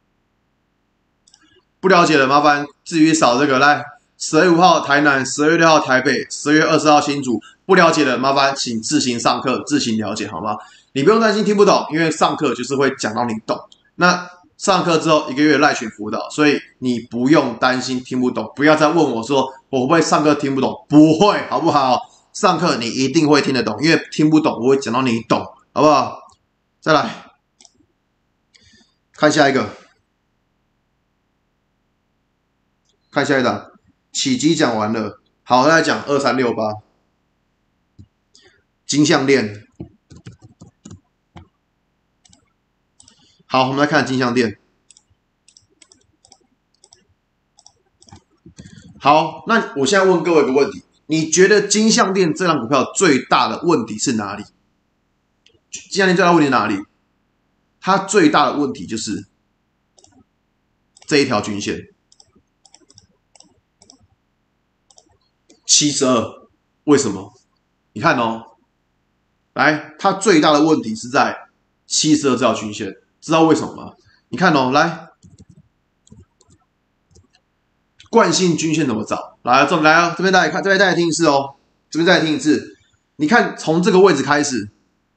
不了解的麻烦至于扫这个来。十月五号台南，十月六号台北，十月二十号新竹。不了解的麻烦请自行上课，自行了解好吗？你不用担心听不懂，因为上课就是会讲到你懂。那上课之后一个月赖群辅导，所以你不用担心听不懂，不要再问我说我会不会上课听不懂，不会，好不好？上课你一定会听得懂，因为听不懂我会讲到你懂。好不好？再来看下一个，看下一档，起基讲完了，好，再来讲二三六八金项链。好，我们来看金项链。好，那我现在问各位一个问题，你觉得金项链这档股票最大的问题是哪里？金项链最大的问题是哪里？它最大的问题就是这一条均线七十二，为什么？你看哦，来，它最大的问题是在七十二这条均线，知道为什么吗？你看哦，来，惯性均线怎么找？来，这来啊，这边大家看，这边大家听一次哦，这边再听一次。你看，从这个位置开始。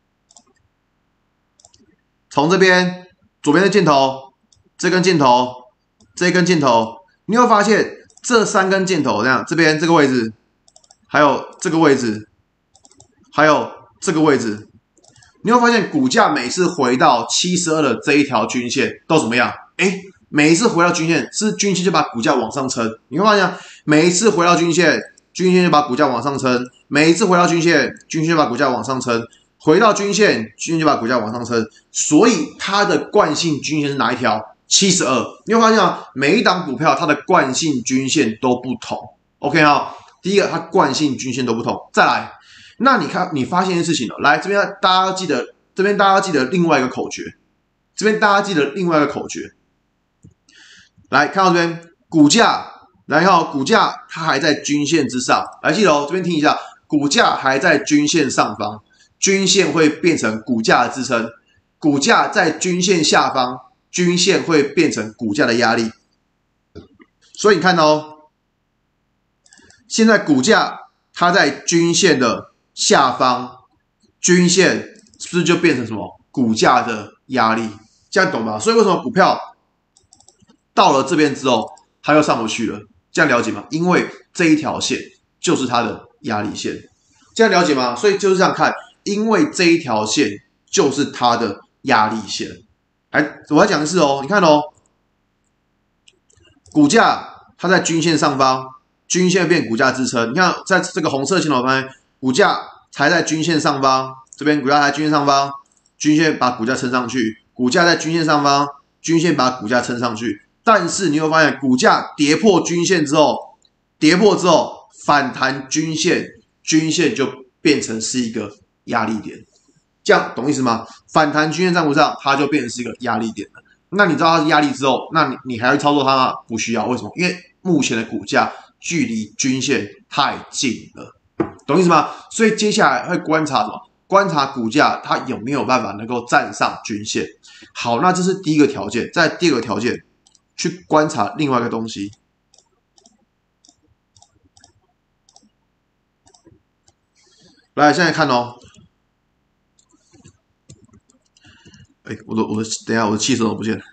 从这边左边的箭头，这根箭头，这根箭头，你会发现这三根箭头这样，这边这个位置，还有这个位置，还有这个位置，你会发现股价每次回到七十二的这一条均线都怎么样？哎，每一次回到均线，是均线就把股价往上撑。你会发现，每一次回到均线，均线就把股价往上撑；每一次回到均线，均线就把股价往上撑。回到均线，均线就把股价往上撑，所以它的惯性均线是哪一条？七十二。你会发现啊，每一档股票它的惯性均线都不同。OK 啊，第一个它惯性均线都不同。再来，那你看，你发现一件事情了，来这边大家记得，这边大家记得另外一个口诀，这边大家记得另外一个口诀。来看到这边，股价，然后股价它还在均线之上，来记得哦，这边听一下，股价还在均线上方。均线会变成股价的支撑，股价在均线下方，均线会变成股价的压力。所以你看哦，现在股价它在均线的下方，均线是不是就变成什么？股价的压力，这样懂吗？所以为什么股票到了这边之后，它又上不去了？这样了解吗？因为这一条线就是它的压力线，这样了解吗？所以就是这样看。因为这一条线就是它的压力线。来，我要讲的是哦，你看哦，股价它在均线上方，均线变股价支撑。你看，在这个红色线头旁边，股价才在均线上方，这边股价在均线上方，均线把股价撑上去，股价在均线上方，均线把股价撑上去。但是你会发现，股价跌破均线之后，跌破之后反弹均线，均线就变成是一个压力点，这样懂意思吗？反弹均线站不上，它就变成是一个压力点了。那你知道它是压力之后，那你你还会操作它吗？不需要，为什么？因为目前的股价距离均线太近了，懂意思吗？所以接下来会观察什么？观察股价它有没有办法能够站上均线。好，那这是第一个条件。再第二个条件，去观察另外一个东西。 来，现在看哦。哎，我的我的，等一下我的汽车都不见了。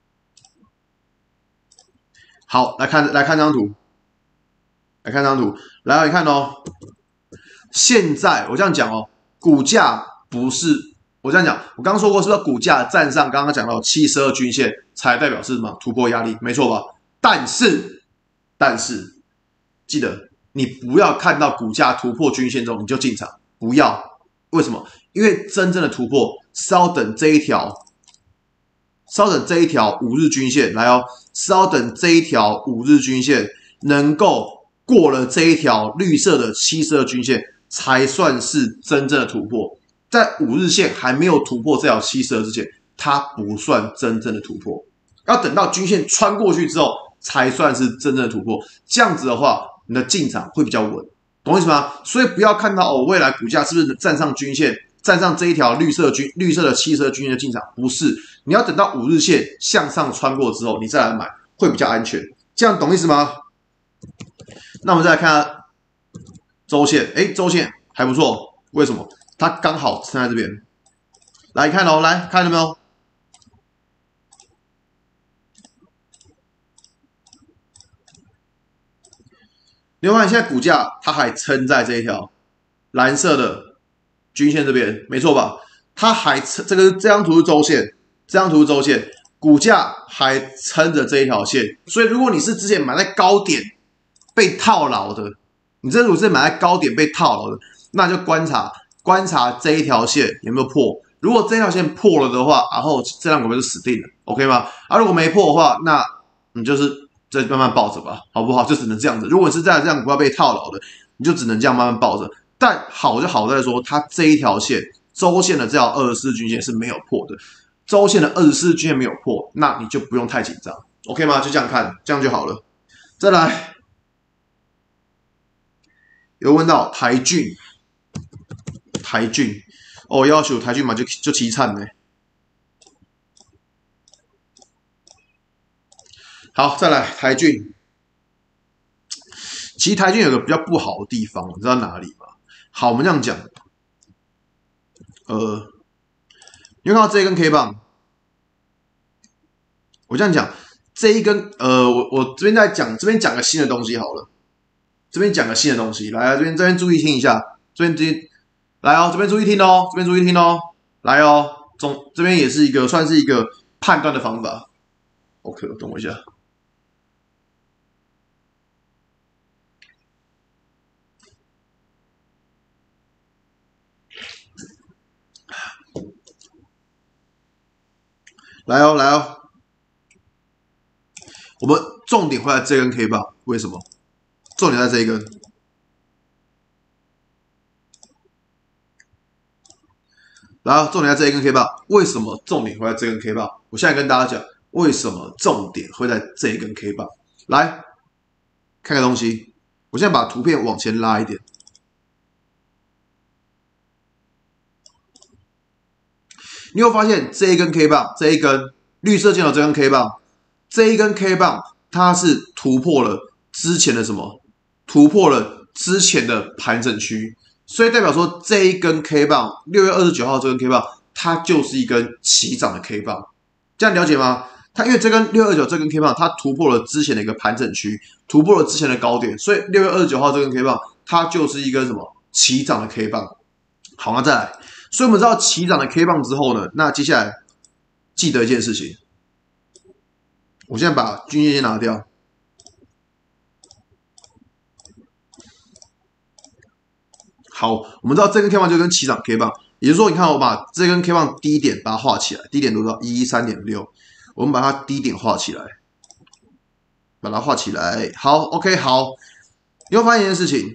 好，来看来看这张图，来看这张图，来你看哦。现在我这样讲哦，股价不是我这样讲，我刚刚说过是不是股价站上刚刚讲到七十二均线才代表是什么突破压力，没错吧？但是但是记得你不要看到股价突破均线之后你就进场，不要。为什么？因为真正的突破是要等这一条，稍等这一条五日均线来哦，稍等这一条五日均线能够过了这一条绿色的七十二均线，才算是真正的突破。在五日线还没有突破这条七十二之前，它不算真正的突破。要等到均线穿过去之后，才算是真正的突破。这样子的话，你的进场会比较稳，懂我意思吗？所以不要看到哦，未来股价是不是站上均线，站上这一条绿色均绿色的七十二均线的进场，不是。你要等到五日线向上穿过之后，你再来买，会比较安全。这样懂意思吗？那我们再来看下周线，哎，周线还不错，为什么？它刚好撑在这边。来看哦，来看到没有？你会发现现在股价它还撑在这一条蓝色的均线这边，没错吧？它还撑，这个这张图是周线，这张图是周线，股价还撑着这一条线。所以如果你是之前买在高点被套牢的，你这如果是买在高点被套牢的，那就观察观察这一条线有没有破。如果这条线破了的话，然后这张股票就死定了 ，OK 吗？啊，如果没破的话，那你就是再慢慢抱着吧，好不好？就只能这样子。如果你是在这样股票被套牢的，你就只能这样慢慢抱着。但好就好在说，它这一条线周线的这条二十四均线是没有破的，周线的二十四均线没有破，那你就不用太紧张 ，OK 吗？就这样看，这样就好了。再来，有问到台骏，台骏哦，要求台骏嘛就就凄惨呢。好，再来台骏。其实台骏有个比较不好的地方，你知道哪里吗？好，我们这样讲，呃，你会看到这一根 K 棒，我这样讲，这一根，呃，我我这边在讲，这边讲个新的东西好了，这边讲个新的东西，来，这边这边注意听一下，这边这来哦，这边注意听哦，这边注意听哦，来哦，总这边也是一个算是一个判断的方法 ，OK， 等我一下。来哦，来哦，我们重点会在这根 K 棒，为什么？重点在这一根。然后重点在这一根 K 棒，为什么重点会在这根 K 棒？我现在跟大家讲，为什么重点会在这一根 K 棒。来，看个东西，我现在把图片往前拉一点。你会发现这一根 K 棒，这一根绿色箭头这根 K 棒，这一根 K 棒它是突破了之前的什么？突破了之前的盘整区，所以代表说这一根 K 棒，六月二十九号这根 K 棒，它就是一根起涨的 K 棒，这样了解吗？它因为这根六月二十九这根 K 棒，它突破了之前的一个盘整区，突破了之前的高点，所以六月二十九号这根 K 棒，它就是一根什么起涨的 K 棒。好，那再来。所以我们知道起涨的 K 棒之后呢，那接下来记得一件事情，我现在把均线先拿掉。好，我们知道这根 K 棒就跟起涨 K 棒，也就是说，你看我把这根 K 棒低点把它画起来，低点多少？一一三点六，我们把它低点画起来，把它画起来。好 ，OK， 好，你会发现一件事情。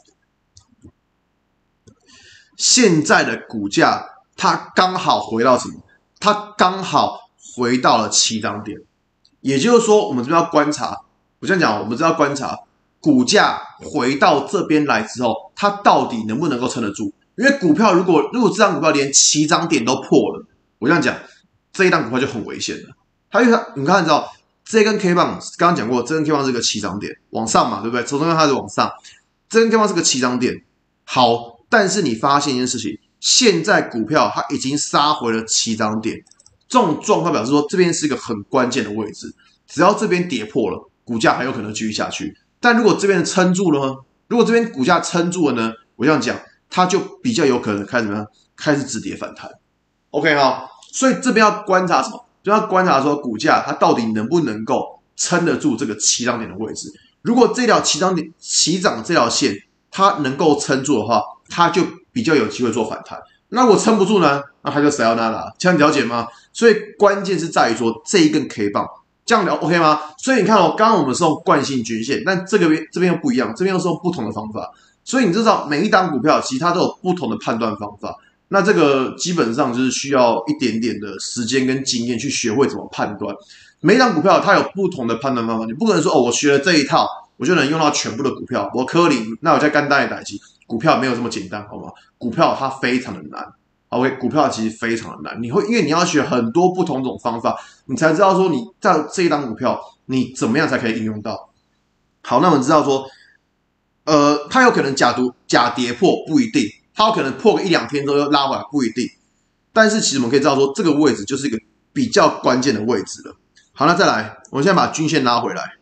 现在的股价，它刚好回到什么？它刚好回到了起涨点，也就是说，我们这边要观察。我这样讲，我们这要观察股价回到这边来之后，它到底能不能够撑得住？因为股票如果如果这张股票连起涨点都破了，我这样讲，这一档股票就很危险了。它因为它，你看，你知道这根 K 棒，刚刚讲过，这根 K 棒是个起涨点，往上嘛，对不对？从中间它是往上，这根 K 棒是个起涨点，好。 但是你发现一件事情，现在股票它已经杀回了起涨点，这种状况表示说这边是一个很关键的位置，只要这边跌破了，股价还有可能继续下去。但如果这边撑住了呢？如果这边股价撑住了呢？我这样讲，它就比较有可能开始怎么样？开始止跌反弹。OK 哈，所以这边要观察什么？就要观察说股价它到底能不能够撑得住这个起涨点的位置。如果这条起涨点起涨这条线它能够撑住的话，它就比较有机会做反弹。那如果撑不住呢？那它就死要那啦，这样了解吗？所以关键是在于说这一根 K 棒。这样聊 OK 吗？所以你看哦，刚刚我们是用惯性均线，但这个这边又不一样，这边又是用不同的方法。所以你知道每一档股票其实它都有不同的判断方法。那这个基本上就是需要一点点的时间跟经验去学会怎么判断。每一档股票它有不同的判断方法，你不可能说哦，我学了这一套，我就能用到全部的股票。我科林，那我在干单的代机，股票没有这么简单，好吗？股票它非常的难。OK， 股票其实非常的难，你会因为你要学很多不同种方法，你才知道说你在这一档股票你怎么样才可以应用到。好，那我们知道说，呃，它有可能假读假跌破不一定，它有可能破个一两天之后又拉回来不一定，但是其实我们可以知道说这个位置就是一个比较关键的位置了。好，那再来，我们现在把均线拉回来，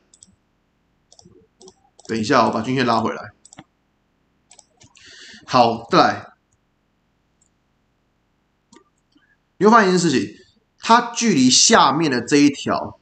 等一下我把均线拉回来。好，再来。你会发现一件事情，它距离下面的这一条，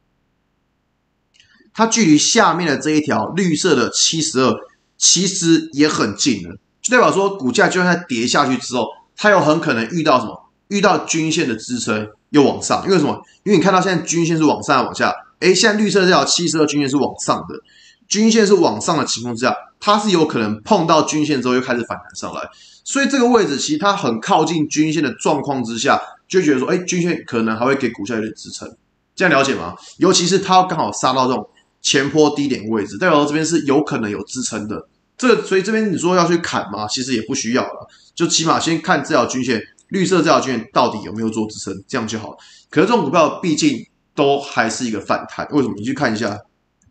它距离下面的这一条绿色的七十二，其实也很近了，就代表说股价就算它跌下去之后，它有很可能遇到什么？遇到均线的支撑又往上，因为什么？因为你看到现在均线是往上往下，哎，现在绿色这条七十二均线是往上的，均线是往上的情况之下，它是有可能碰到均线之后又开始反弹上来，所以这个位置其实它很靠近均线的状况之下。就觉得说，哎，均线可能还会给股价有点支撑，这样了解吗？尤其是它刚好杀到这种前波低点位置，代表说这边是有可能有支撑的。这个，所以这边你说要去砍吗？其实也不需要了，就起码先看这条均线，绿色这条均线到底有没有做支撑，这样就好了。可是这种股票毕竟都还是一个反弹，为什么？你去看一下。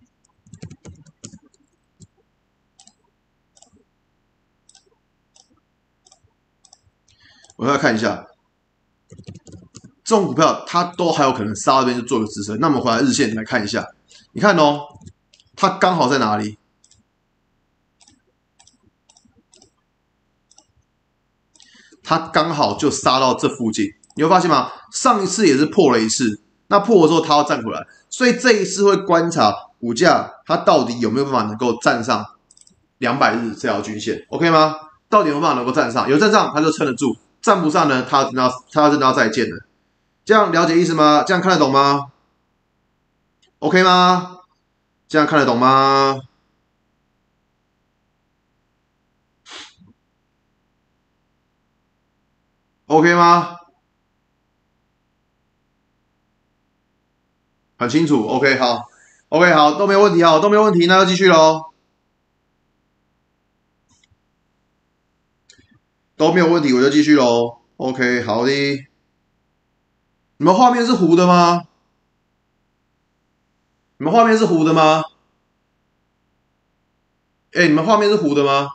我要看一下。这种股票它都还有可能杀到这边就做个支撑，那我们回来日线来看一下，你看哦，它刚好在哪里？它刚好就杀到这附近，你会发现吗？上一次也是破了一次，那破了之后它要站回来，所以这一次会观察股价它到底有没有办法能够站上两百日这条均线 ，OK 吗？到底有没有办法能够站上？有站上它就撑得住，站不上呢，它真的要它真的要再见了。这样了解意思吗？这样看得懂吗 ？OK 吗？这样看得懂吗 ？OK 吗？很清楚 ，OK 好 ，OK 好，都没有问题，好，都没有问题，那就继续喽。都没有问题，我就继续喽。OK， 好的。你们画面是糊的吗？你们画面是糊的吗？哎，你们画面是糊的吗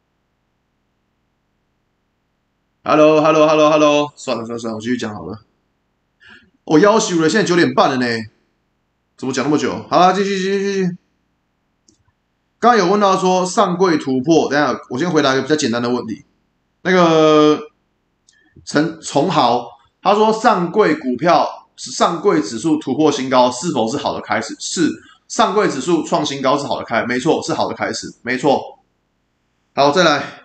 ？Hello，Hello，Hello，Hello， 算了算了算了，我继续讲好了。我要求了，现在九点半了呢，怎么讲那么久？好了，继续继续继续。刚刚有问到说上柜突破，等一下我先回答一个比较简单的问题。那个陈崇豪他说上柜股票上柜指数突破新高是否是好的开始？是，上柜指数创新高是好的开始，没错，是好的开始，没错。好，再来。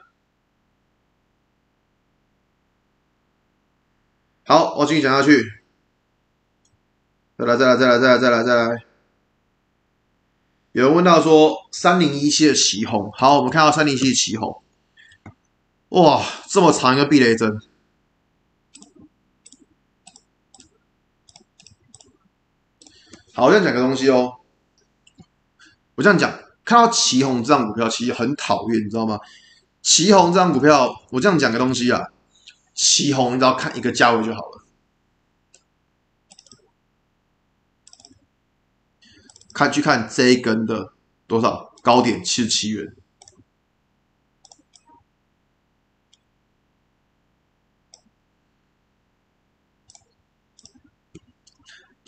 好，我继续讲下去。再来，再来，再来，再来，再来，再来。有人问到说三零一七的奇鋐，好，我们看到三零一七的奇鋐，哇，这么长一个避雷针。好，我这样讲个东西哦。我这样讲，看到奇鋐这张股票其实很讨厌，你知道吗？奇鋐这张股票，我这样讲个东西啊，奇鋐你只要看一个价位就好了。看去看这一根的多少高点七十七元，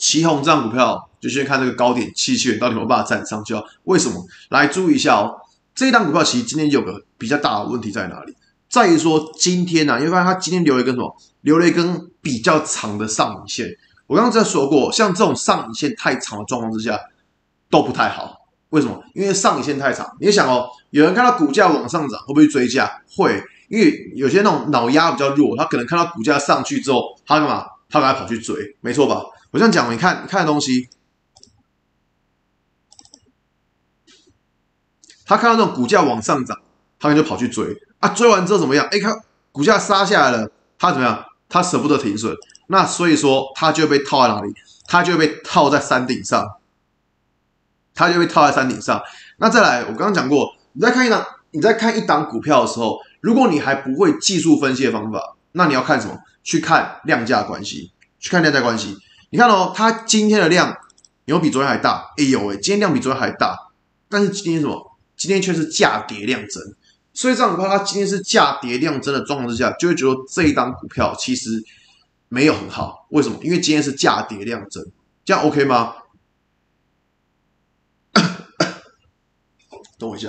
旗宏这张股票就先看这个高点七七元到底有没有办法站上就好。为什么？来注意一下哦，这一档股票其实今天有个比较大的问题在哪里？在于说今天啊，你会发现它今天留了一根什么？留了一根比较长的上影线。我刚刚在说过，像这种上影线太长的状况之下都不太好。为什么？因为上影线太长。你想哦，有人看到股价往上涨，会不会追价？会，因为有些那种脑压比较弱，他可能看到股价上去之后，他干嘛？他赶快跑去追，没错吧？我这样讲，你看，你看的东西，他看到那种股价往上涨，他可能就跑去追啊，追完之后怎么样？哎，看股价杀下来了，他怎么样？他舍不得停损，那所以说他就会被套在哪里？他就会被套在山顶上，他就会被套在山顶上。那再来，我刚刚讲过，你在看一档，你在看一档股票的时候，如果你还不会技术分析的方法，那你要看什么？去看量价关系，去看量价关系。你看哦，它今天的量有比昨天还大，哎有哎，今天量比昨天还大，但是今天什么？今天却是价跌量增，所以这样股票它今天是价跌量增的状况之下，就会觉得这一档股票其实没有很好。为什么？因为今天是价跌量增，这样 OK 吗？等我一下。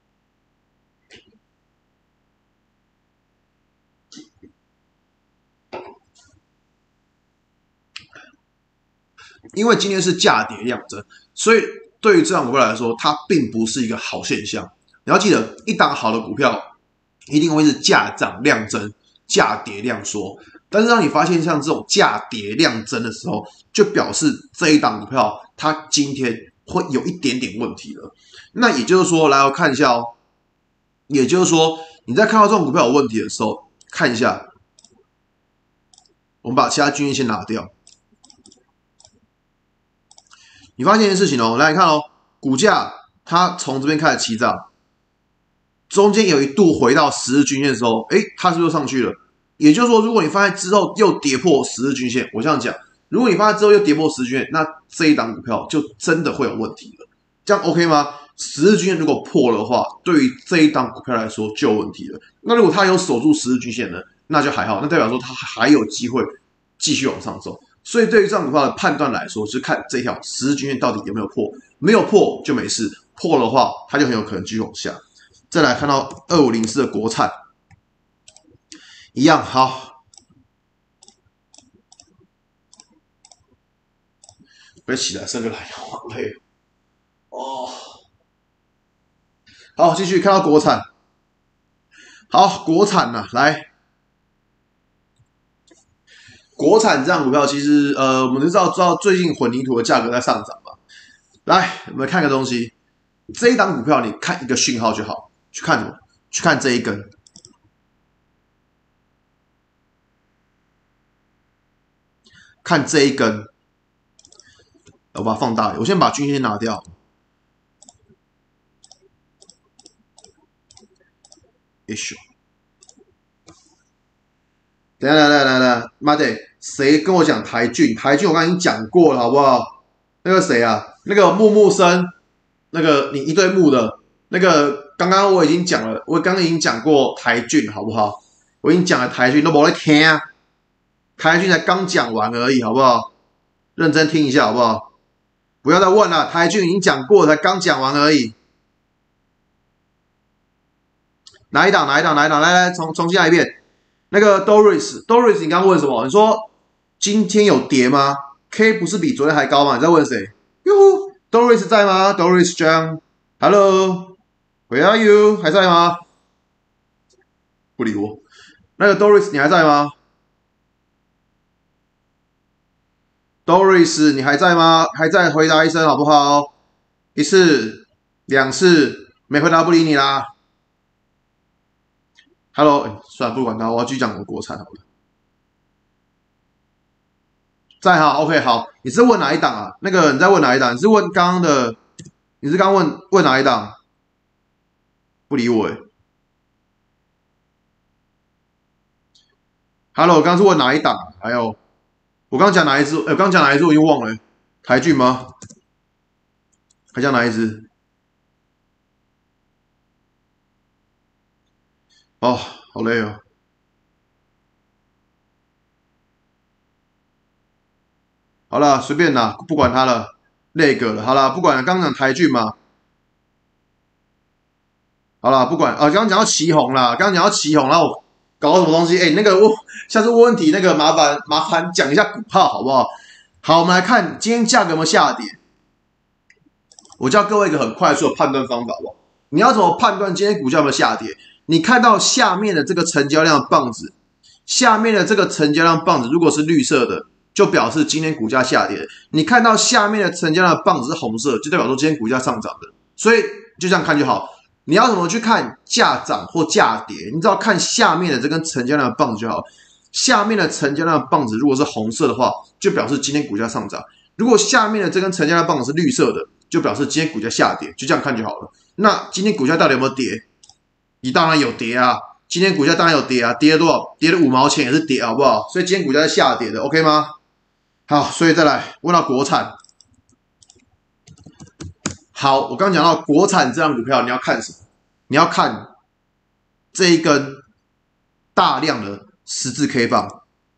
因为今天是价跌量增，所以对于这档股票来说，它并不是一个好现象。你要记得，一档好的股票一定会是价涨量增，价跌量缩。但是当你发现像这种价跌量增的时候，就表示这一档股票它今天会有一点点问题了。那也就是说，来我看一下哦，也就是说你在看到这种股票有问题的时候，看一下，我们把其他均线先拿掉。你发现一件事情哦，来你看哦，股价它从这边开始起涨，中间有一度回到十日均线的时候，哎，它是不是又上去了？也就是说，如果你发现之后又跌破十日均线，我这样讲，如果你发现之后又跌破十日均线，那这一档股票就真的会有问题了。这样 OK 吗？十日均线如果破的话，对于这一档股票来说就有问题了。那如果它有守住十日均线呢，那就还好，那代表说它还有机会继续往上走。所以对于这张股票的判断来说，是看这条十日均线到底有没有破，没有破就没事，破的话它就很有可能继续往下。再来看到二五零四的国产，一样好。别起来伸个懒腰，好累哦。好，继续看到国产，好，国产呐、啊，来。国产这样股票，其实呃，我们就知道知道最近混凝土的价格在上涨嘛。来，我们看个东西，这一档股票你看一个讯号就好，去看什么？去看这一根，看这一根。我把它放大，我先把均线拿掉。哎咻！等一下，等一下，等一下，妈的，谁跟我讲台骏？台骏我刚刚已经讲过了，好不好？那个谁啊？那个木木生，那个你一对木的，那个刚刚我已经讲了，我刚刚已经讲过台骏，好不好？我已经讲了台骏，都没在听啊。台骏才刚讲完而已，好不好？认真听一下，好不好？不要再问了，台骏已经讲过了，才刚讲完而已。哪一档？哪一档？哪一档？来来，重重新来一遍。那个 Doris，Doris， 你刚刚问什么？你说今天有跌吗 ？K 不是比昨天还高吗？你在问谁？哟呼 ，Doris 在吗 ？Doris Zhang，Hello，Where are you？ 还在吗？不理我。那个 Doris， 你还在吗 ？Doris， 你还在吗？还在，回答一声好不好？一次，两次，没回答不理你啦。Hello， 欸、算了，不管他，我要继续讲我的国产好了。在哈 ，OK， 好，你是问哪一档啊？那个你在问哪一档？你是问刚刚的？你是刚问问哪一档？不理我哎、欸。Hello， 我刚刚是问哪一档？还有，我刚刚讲哪一只？呃、欸，刚讲哪一只我已经忘了、欸。台骏吗？还讲哪一只？哦，好累哦。 好了，随便啦，不管它了，那个了，好了，不管了。刚刚讲台骏嘛，好了，不管啊，刚刚讲到旗宏啦，刚刚讲到旗宏，然后我搞什么东西？哎、欸，那个我下次问问题，那个麻烦麻烦讲一下股号好不好？好，我们来看今天价格有没有下跌。我教各位一个很快速的判断方法，好不好？你要怎么判断今天股价有没有下跌？你看到下面的这个成交量的棒子，下面的这个成交量棒子如果是绿色的，就表示今天股价下跌；你看到下面的成交量的棒子是红色，就代表说今天股价上涨的。所以就这样看就好。你要怎么去看价涨或价跌？你只要看下面的这根成交量的棒子就好。下面的成交量的棒子如果是红色的话，就表示今天股价上涨；如果下面的这根成交量的棒子是绿色的，就表示今天股价下跌。就这样看就好了。那今天股价到底有没有跌？你当然有跌啊！今天股价当然有跌啊，跌了多少？跌了五毛钱也是跌，好不好？所以今天股价是下跌的 ，OK 吗？好，所以再来问到国产。好，我刚刚讲到国产这张股票，你要看什么？你要看这一根大量的十字 K 棒。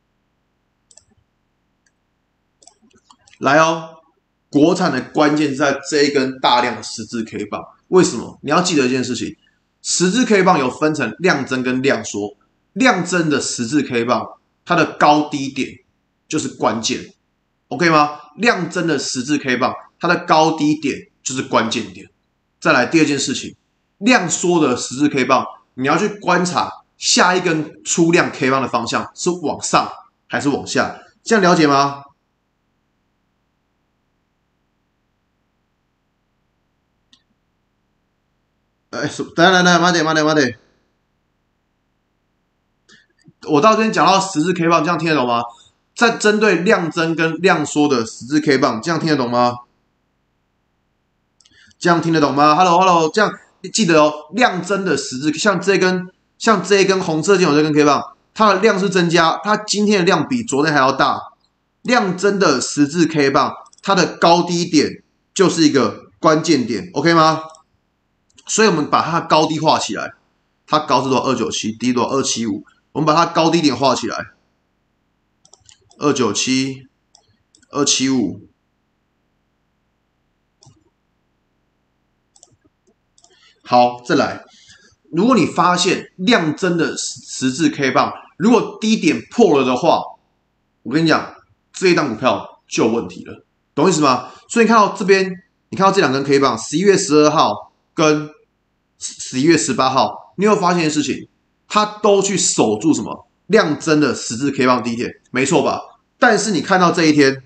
来哦，国产的关键是在这一根大量的十字 K 棒。为什么？你要记得一件事情，十字 K 棒有分成量增跟量缩。量增的十字 K 棒，它的高低点就是关键 ，OK 吗？量增的十字 K 棒，它的高低点就是关键点。再来第二件事情，量缩的十字 K 棒，你要去观察下一根出量 K 棒的方向是往上还是往下，这样了解吗？哎，等等等，慢点慢点慢点。我到这边讲到十字 K 棒，这样听得懂吗？在针对量增跟量缩的十字 K 棒，这样听得懂吗？这样听得懂吗 ？Hello Hello， 这样记得哦。量增的十字，像这根像这一根红色箭头这根 K 棒，它的量是增加，它今天的量比昨天还要大。量增的十字 K 棒，它的高低点就是一个关键点 ，OK 吗？所以我们把它的高低画起来，它高是多少？二九七，低多少？二七五。我们把它高低点画起来，二九七，二七五。好，再来。如果你发现量增的十字 K 棒，如果低点破了的话，我跟你讲，这一档股票就有问题了，懂意思吗？所以你看到这边，你看到这两根 K 棒，十一月十二号跟十一月十八号，你有发现的事情，它都去守住什么量增的十字 K 棒低点，没错吧？但是你看到这一天，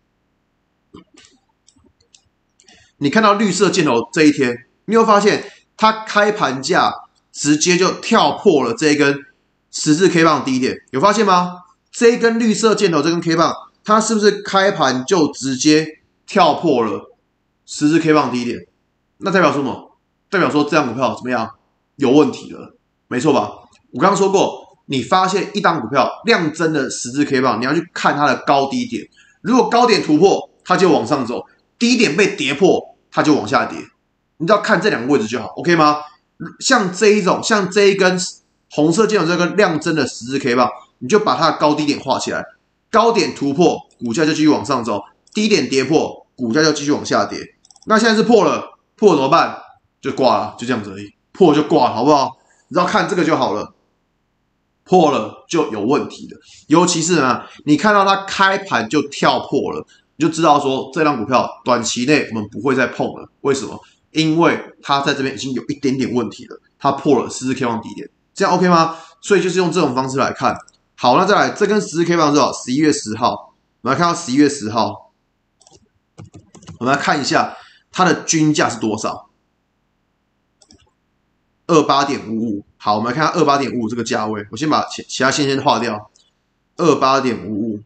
你看到绿色箭头这一天，你有发现它开盘价直接就跳破了这一根十字 K 棒低点，有发现吗？这一根绿色箭头这根 K 棒，它是不是开盘就直接跳破了十字 K 棒低点？那代表说什么？代表说这张股票怎么样？有问题了，没错吧？我刚刚说过，你发现一档股票量增的十字 K 棒，你要去看它的高低点。如果高点突破，它就往上走；低点被跌破，它就往下跌。你只要看这两个位置就好 ，OK 吗？像这一种，像这一根红色箭头这根量增的十字 K 棒，你就把它的高低点画起来。高点突破，股价就继续往上走；低点跌破，股价就继续往下跌。那现在是破了，破了怎么办？就挂了，就这样子而已。破就挂了，好不好？你只要看这个就好了。破了就有问题的，尤其是呢，你看到它开盘就跳破了，你就知道说这张股票短期内我们不会再碰了。为什么？因为它在这边已经有一点点问题了，它破了十字 K 棒低点，这样 OK 吗？所以就是用这种方式来看。好，那再来，这根十字 K 棒是多少？十一月十号，我们来看到十一月十号，我们来看一下它的均价是多少。二十八点五五，好，我们来看下二十八点五五这个价位。我先把其其他线先划掉，二十八点五五。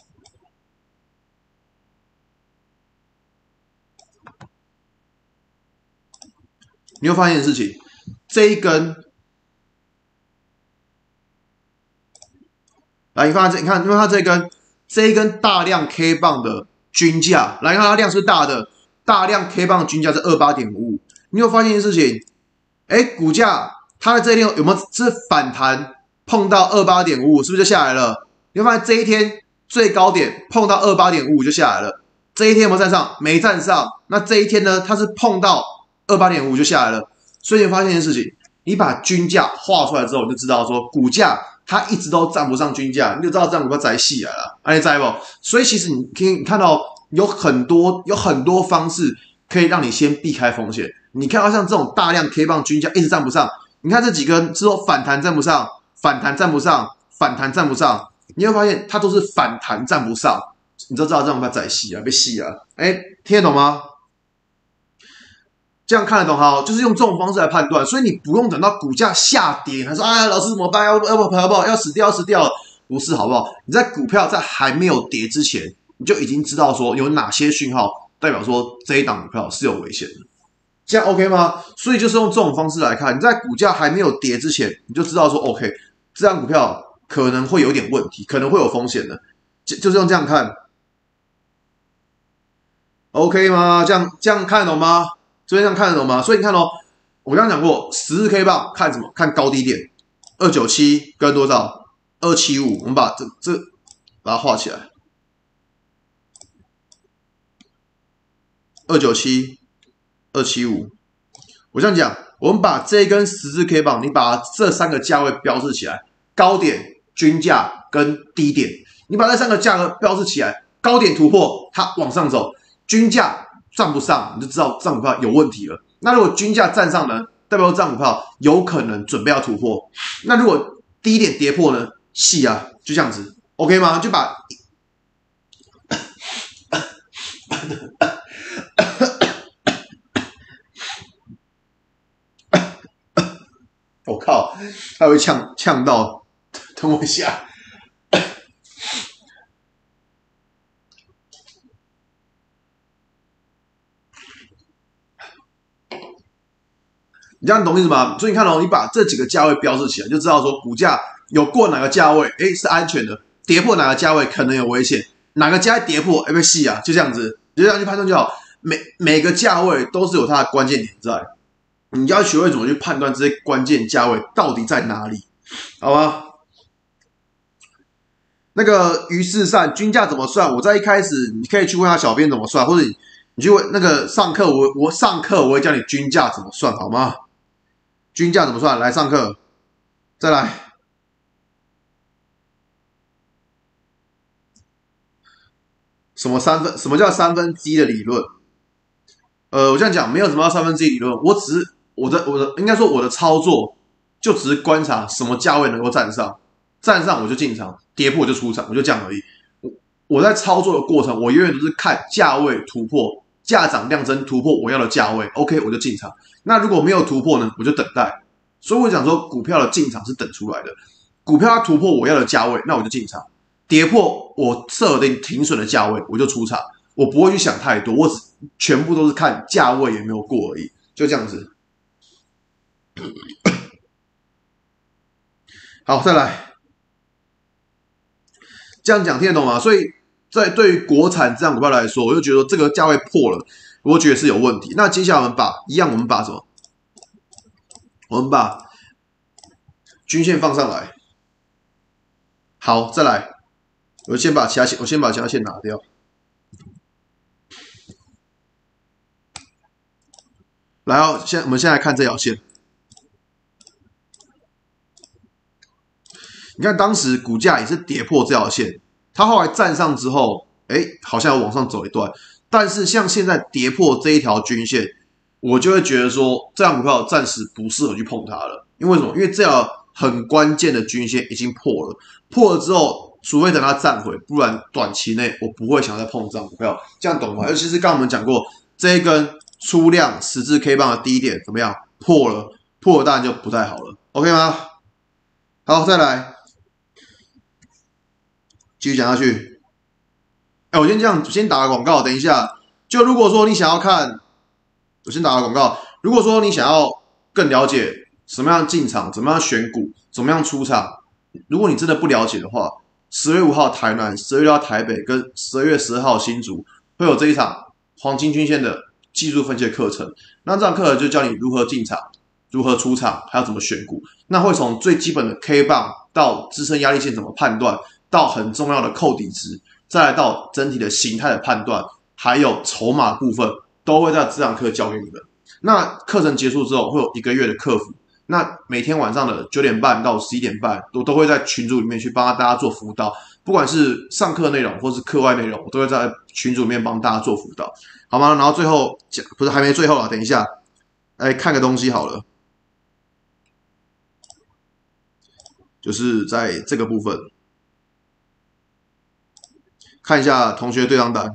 你会发现的事情，这一根，来，你发现这，你看，因为它这根这一根大量 K 棒的均价，来看它量是大的，大量 K 棒的均价是二十八点五五。你有发现一件事情？哎，股价它的这一天有没有是反弹碰到 二十八点五五， 是不是就下来了？你会发现这一天最高点碰到二八点五五就下来了。这一天有没有站上？没站上。那这一天呢，它是碰到二八点五五就下来了。所以你发现一件事情，你把均价画出来之后，你就知道说股价它一直都站不上均价，你就知道这样股票宅戏来了，哎，知不？所以其实你可以看到有很多有很多方式可以让你先避开风险。你看到像这种大量 K 棒均价一直站不上，你看这几根之后反弹站不上，反弹站不上，反弹站不上，你会发现它都是反弹站不上，你就知道这种股票宅戏啊，被戏啊，哎，听得懂吗？这样看得懂哈，就是用这种方式来判断，所以你不用等到股价下跌，还说哎呀老师怎么办？要不要不要不要要死掉要死掉了？不是好不好？你在股票在还没有跌之前，你就已经知道说有哪些讯号代表说这一档股票是有危险的，这样 OK 吗？所以就是用这种方式来看，你在股价还没有跌之前，你就知道说 OK， 这档股票可能会有点问题，可能会有风险的，就就是用这样看 ，OK 吗？这样这样看得懂吗？这边这样看得懂吗？所以你看哦，我刚刚讲过，十日 K 棒看什么？看高低点，二九七跟多少？二七五。我们把这这把它画起来，二九七、二七五。我这样讲，我们把这一根十日 K 棒，你把这三个价位标示起来，高点、均价跟低点，你把这三个价格标示起来，高点突破，它往上走，均价站不上，你就知道这张股票有问题了。那如果均价站上呢，代表这张股票有可能准备要突破。那如果低点跌破呢，细啊，就这样子 ，OK 吗？就把我靠，他会呛呛到，等我一下。你这样懂意思吗？所以你看哦，你把这几个价位标示起来，就知道说股价有过哪个价位，哎是安全的，跌破哪个价位可能有危险，哪个价位跌破，哎被戏啊，就这样子，就这样去判断就好。每每个价位都是有它的关键点在，你要学会怎么去判断这些关键价位到底在哪里，好吗？那个于是善均价怎么算？我在一开始你可以去问下小编怎么算，或者你你去问那个上课我我上课我会教你均价怎么算，好吗？均价怎么算？来上课，再来。什么三分？什么叫三分之一的理论？呃，我这样讲，没有什么叫三分之一理论，我只是我的我的应该说我的操作就只是观察什么价位能够站上，站上我就进场，跌破我就出场，我就这样而已。我我在操作的过程，我永远都是看价位突破，价涨量增突破我要的价位 ，OK 我就进场。那如果没有突破呢，我就等待。所以我讲说，股票的进场是等出来的，股票它突破我要的价位，那我就进场；跌破我设定停损的价位，我就出场。我不会去想太多，我只全部都是看价位有没有过而已，就这样子。好，再来，这样讲听得懂吗？所以在对于国产这样股票来说，我就觉得这个价位破了，我觉得是有问题。那接下来我们把一样，我们把什么？我们把均线放上来。好，再来，我先把其他线，我先把其他线拿掉。来哦，现我们现在看这条线。你看当时股价也是跌破这条线，它后来站上之后，哎，好像要往上走一段，但是像现在跌破这一条均线，我就会觉得说，这样股票暂时不适合去碰它了。因为什么？因为这条很关键的均线已经破了，破了之后，除非等它站回，不然短期内我不会想再碰这张股票。这样懂吗？尤其是刚刚我们讲过，这一根出量十字 K 棒的低点怎么样？破了，破了当然就不太好了 ，OK 吗？好，再来。继续讲下去。哎，我先这样，先打个广告。等一下，就如果说你想要看，我先打个广告。如果说你想要更了解什么样进场，怎么样选股，怎么样出场，如果你真的不了解的话，十月五号台南，十二月六号台北，跟十二月十二号新竹会有这一场黄金均线的技术分析的课程。那这堂课程就教你如何进场，如何出场，还有怎么选股。那会从最基本的 K 棒到支撑压力线怎么判断。 到很重要的扣底值，再来到整体的形态的判断，还有筹码部分，都会在这堂课教给你们。那课程结束之后会有一个月的课辅，那每天晚上的九点半到十一点半，我都会在群组里面去帮大家做辅导，不管是上课内容或是课外内容，我都会在群组里面帮大家做辅导，好吗？然后最后不是还没最后啊，等一下，来看个东西好了，就是在这个部分。看一下同学对账单，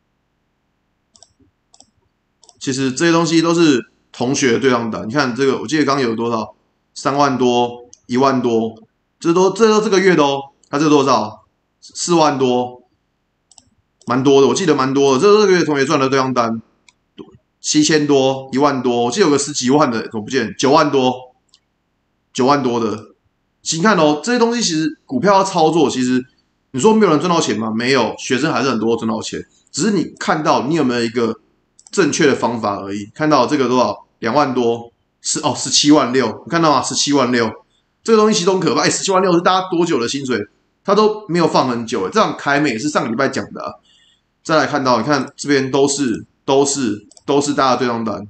其实这些东西都是同学的对账单。你看这个，我记得刚刚有多少？三万多、一万多，这都这都这个月的哦。它这多少？四万多，蛮多的，我记得蛮多的。这都这个月同学赚的对账单，七千多、一万多，我记得有个十几万的，怎么不见？九万多，九万多的。你看哦，这些东西其实股票要操作，其实。你说没有人赚到钱吗？没有，学生还是很多赚到钱，只是你看到你有没有一个正确的方法而已。看到这个多少？两万多，是哦，十七万六，你看到吗？十七万六，这个东西其实都可怕。哎，十七万六是大家多久的薪水？他都没有放很久。这样凯美也是上个礼拜讲的、啊。再来看到，你看这边都是都是都是大家的对账单，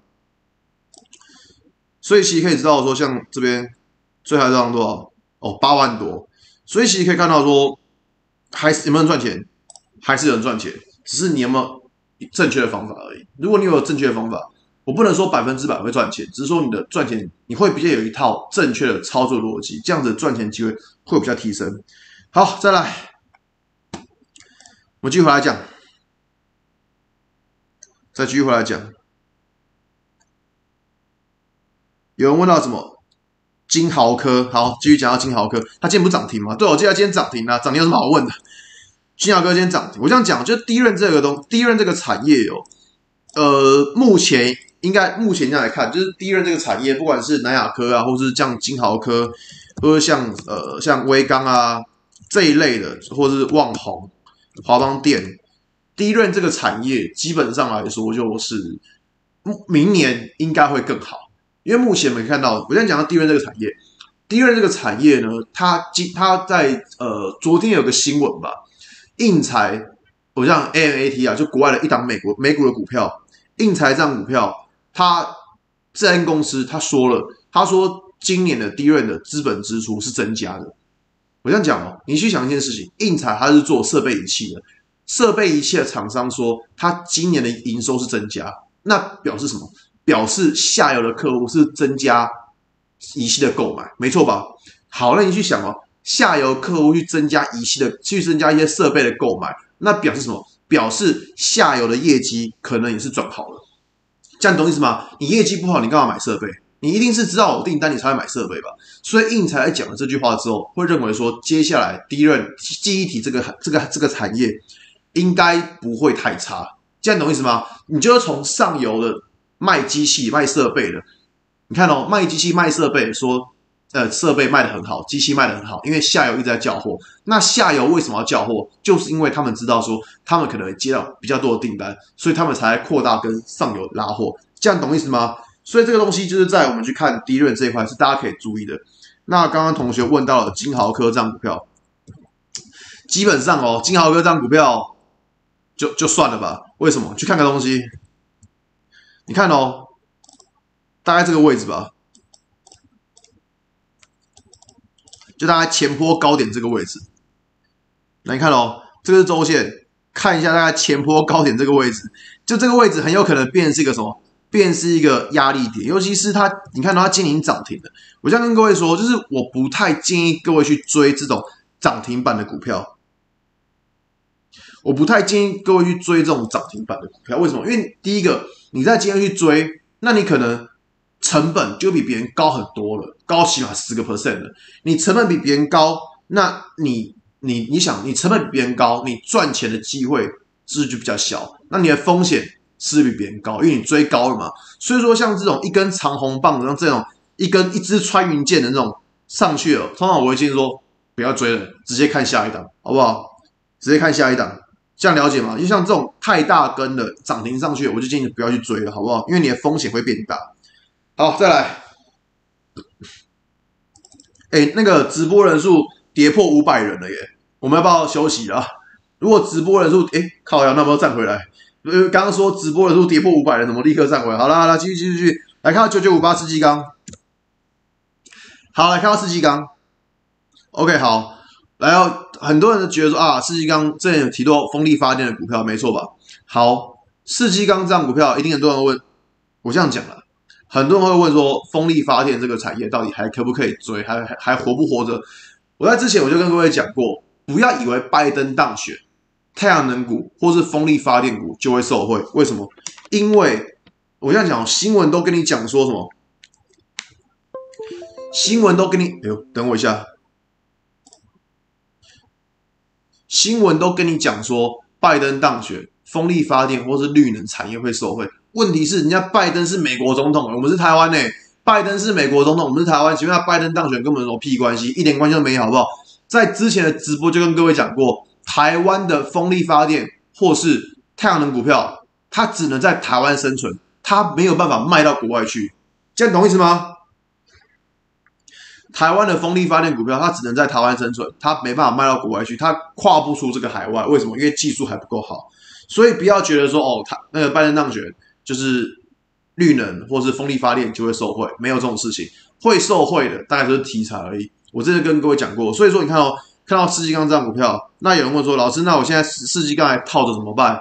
所以其实可以知道说，像这边最后这张多少？哦，八万多，所以其实可以看到说。还是有没有人赚钱？还是有人赚钱，只是你有没有正确的方法而已。如果你有正确的方法，我不能说百分之百会赚钱，只是说你的赚钱你会比较有一套正确的操作逻辑，这样子赚钱机会会比较提升。好，再来，我继续回来讲，再继续回来讲。有人问到什么？金豪科，好，继续讲到金豪科，它今天不涨停吗？对，我记得今天涨停啊，涨停有什么好问的？金豪科今天涨停，我这样讲，就是低润这个东，低润这个产业哦，呃，目前应该目前这样来看，就是低润这个产业，不管是南亚科啊，或是像金豪科，或者像呃像威刚啊这一类的，或是旺宏、华邦电，低润这个产业基本上来说，就是明年应该会更好。因为目前我们看到，我现在讲到低润这个产业，低润这个产业呢，它它在呃昨天有个新闻吧，印材，我像 A M A T 啊，就国外的一档美国美股的股票，印材这档股票，它这间公司他说了，他说今年的低润的资本支出是增加的。我这样讲哦，你去想一件事情，印材它是做设备仪器的，设备仪器的厂商说，它今年的营收是增加，那表示什么？表示下游的客户是增加仪器的购买，没错吧？好，那你去想哦，下游客户去增加仪器的，去增加一些设备的购买，那表示什么？表示下游的业绩可能也是转好了。这样懂意思吗？你业绩不好，你干嘛买设备？你一定是知道有订单，你才会买设备吧？所以印材在讲了这句话之后，会认为说，接下来第一任记忆体这个这个这个产业应该不会太差。这样懂意思吗？你就是从上游的卖机器、卖设备的，你看哦，卖机器、卖设备，说呃设备卖得很好，机器卖得很好，因为下游一直在叫货。那下游为什么要叫货？就是因为他们知道说，他们可能接到比较多的订单，所以他们才扩大跟上游拉货。这样懂意思吗？所以这个东西就是在我们去看低润这一块是大家可以注意的。那刚刚同学问到了金豪科这张股票，基本上哦，金豪科这张股票就就算了吧。为什么？去看个东西。你看哦，大概这个位置吧，就大概前波高点这个位置。那你看哦，这个是周线，看一下大概前波高点这个位置，就这个位置很有可能变成是一个什么？变成是一个压力点，尤其是它，你看到它今年已经涨停了。我这样跟各位说，就是我不太建议各位去追这种涨停板的股票。我不太建议各位去追这种涨停板的股票，为什么？因为第一个，你在今天去追，那你可能成本就比别人高很多了，高起码十个 percent 了。你成本比别人高，那你你你想，你成本比别人高，你赚钱的机会是不是就比较小？那你的风险是不是比别人高？因为你追高了嘛。所以说，像这种一根长红棒，像这种一根一支穿云箭的那种上去了，通常我会建议说不要追了，直接看下一档，好不好？直接看下一档。这样了解吗？就像这种太大根的涨停上去，我就建议不要去追了，好不好？因为你的风险会变大。好，再来。哎，那个直播人数跌破五百人了耶！ 我们要不要休息啊？如果直播人数，哎，靠呀，那不要站回来？呃，刚刚说直播人数跌破五百人，怎么立刻站回来？好啦好啦，继续继续继续，来看到九九五八世纪钢，好，来看到世纪钢 ，OK， 好，来哦，很多人都觉得说啊，世纪钢之前有提到风力发电的股票，没错吧？好，世纪钢这样股票，一定很多人会问，我这样讲了，很多人会问说，风力发电这个产业到底还可不可以追，还还还活不活着？我在之前我就跟各位讲过，不要以为拜登当选，太阳能股或是风力发电股就会受惠。为什么？因为我这样讲，新闻都跟你讲说什么？新闻都跟你，哎呦，等我一下，新闻都跟你讲说，拜登当选，风力发电或是绿能产业会受惠。问题是，人家拜登是美国总统，我们是台湾呢、欸。拜登是美国总统，我们是台湾，请问他拜登当选跟我们有屁关系？一点关系都没有，好不好？在之前的直播就跟各位讲过，台湾的风力发电或是太阳能股票，它只能在台湾生存，它没有办法卖到国外去，这样懂意思吗？台湾的风力发电股票，它只能在台湾生存，它没办法卖到国外去，它跨不出这个海外。为什么？因为技术还不够好。所以不要觉得说，哦，他那个拜登当选就是绿能或是风力发电就会受惠，没有这种事情。会受惠的大概就是题材而已。我之前跟各位讲过，所以说你看哦，看到世纪钢这张股票，那有人问说，老师，那我现在世纪钢还套着怎么办？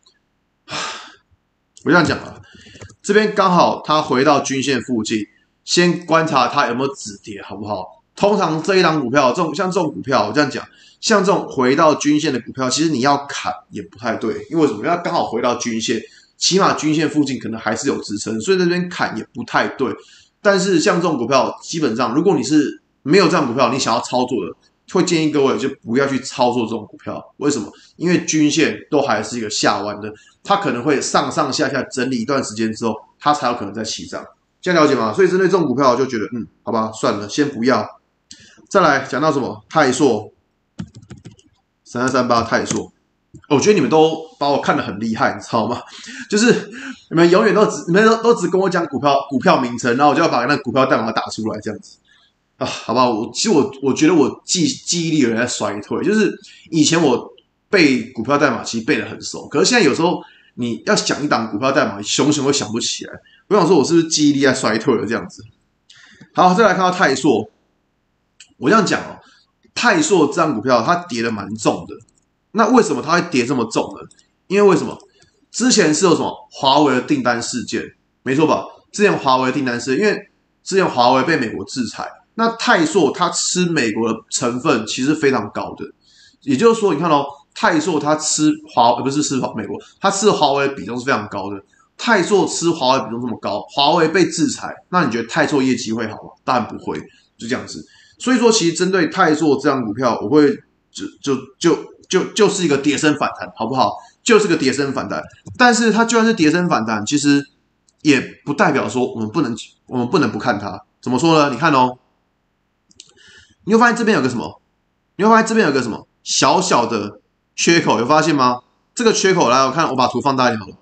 我这样讲啊，这边刚好它回到均线附近。先观察它有没有止跌，好不好？通常这一档股票，这种像这种股票，我这样讲，像这种回到均线的股票，其实你要砍也不太对，因为什么？要刚好回到均线，起码均线附近可能还是有支撑，所以这边砍也不太对。但是像这种股票，基本上如果你是没有这样股票，你想要操作的，会建议各位就不要去操作这种股票。为什么？因为均线都还是一个下弯的，它可能会上上下下整理一段时间之后，它才有可能再起涨。这样了解吗？所以针对这种股票，就觉得嗯，好吧，算了，先不要。再来讲到什么泰硕，三三三八泰硕，我觉得你们都把我看得很厉害，你知道吗？就是你们永远都只你们都都只跟我讲股票股票名称，然后我就要把那股票代码打出来，这样子啊，好吧？我其实我我觉得我记记忆力有点在衰退，就是以前我背股票代码其实背得很熟，可是现在有时候你要想一档股票代码，熊熊会想不起来。我想说，我是不是记忆力在衰退了这样子？好，再来看到泰硕，我这样讲哦，泰硕这张股票它跌得蛮重的。那为什么它会跌这么重呢？因为为什么？之前是有什么华为的订单事件，没错吧？之前华为的订单事件，因为之前华为被美国制裁，那泰硕它吃美国的成分其实非常高的，也就是说，你看哦，泰硕它吃华不是吃美国，它吃华为的比重是非常高的。泰硕吃华为比重这么高，华为被制裁，那你觉得泰硕业绩会好吗？当然不会，就这样子。所以说，其实针对泰硕这张股票，我会就就就就就是一个跌升反弹，好不好？就是个跌升反弹。但是它就算是跌升反弹，其实也不代表说我们不能我们不能不看它。怎么说呢？你看哦，你会发现这边有个什么？你会发现这边有个什么小小的缺口，有发现吗？这个缺口来，我看我把图放大一点好了。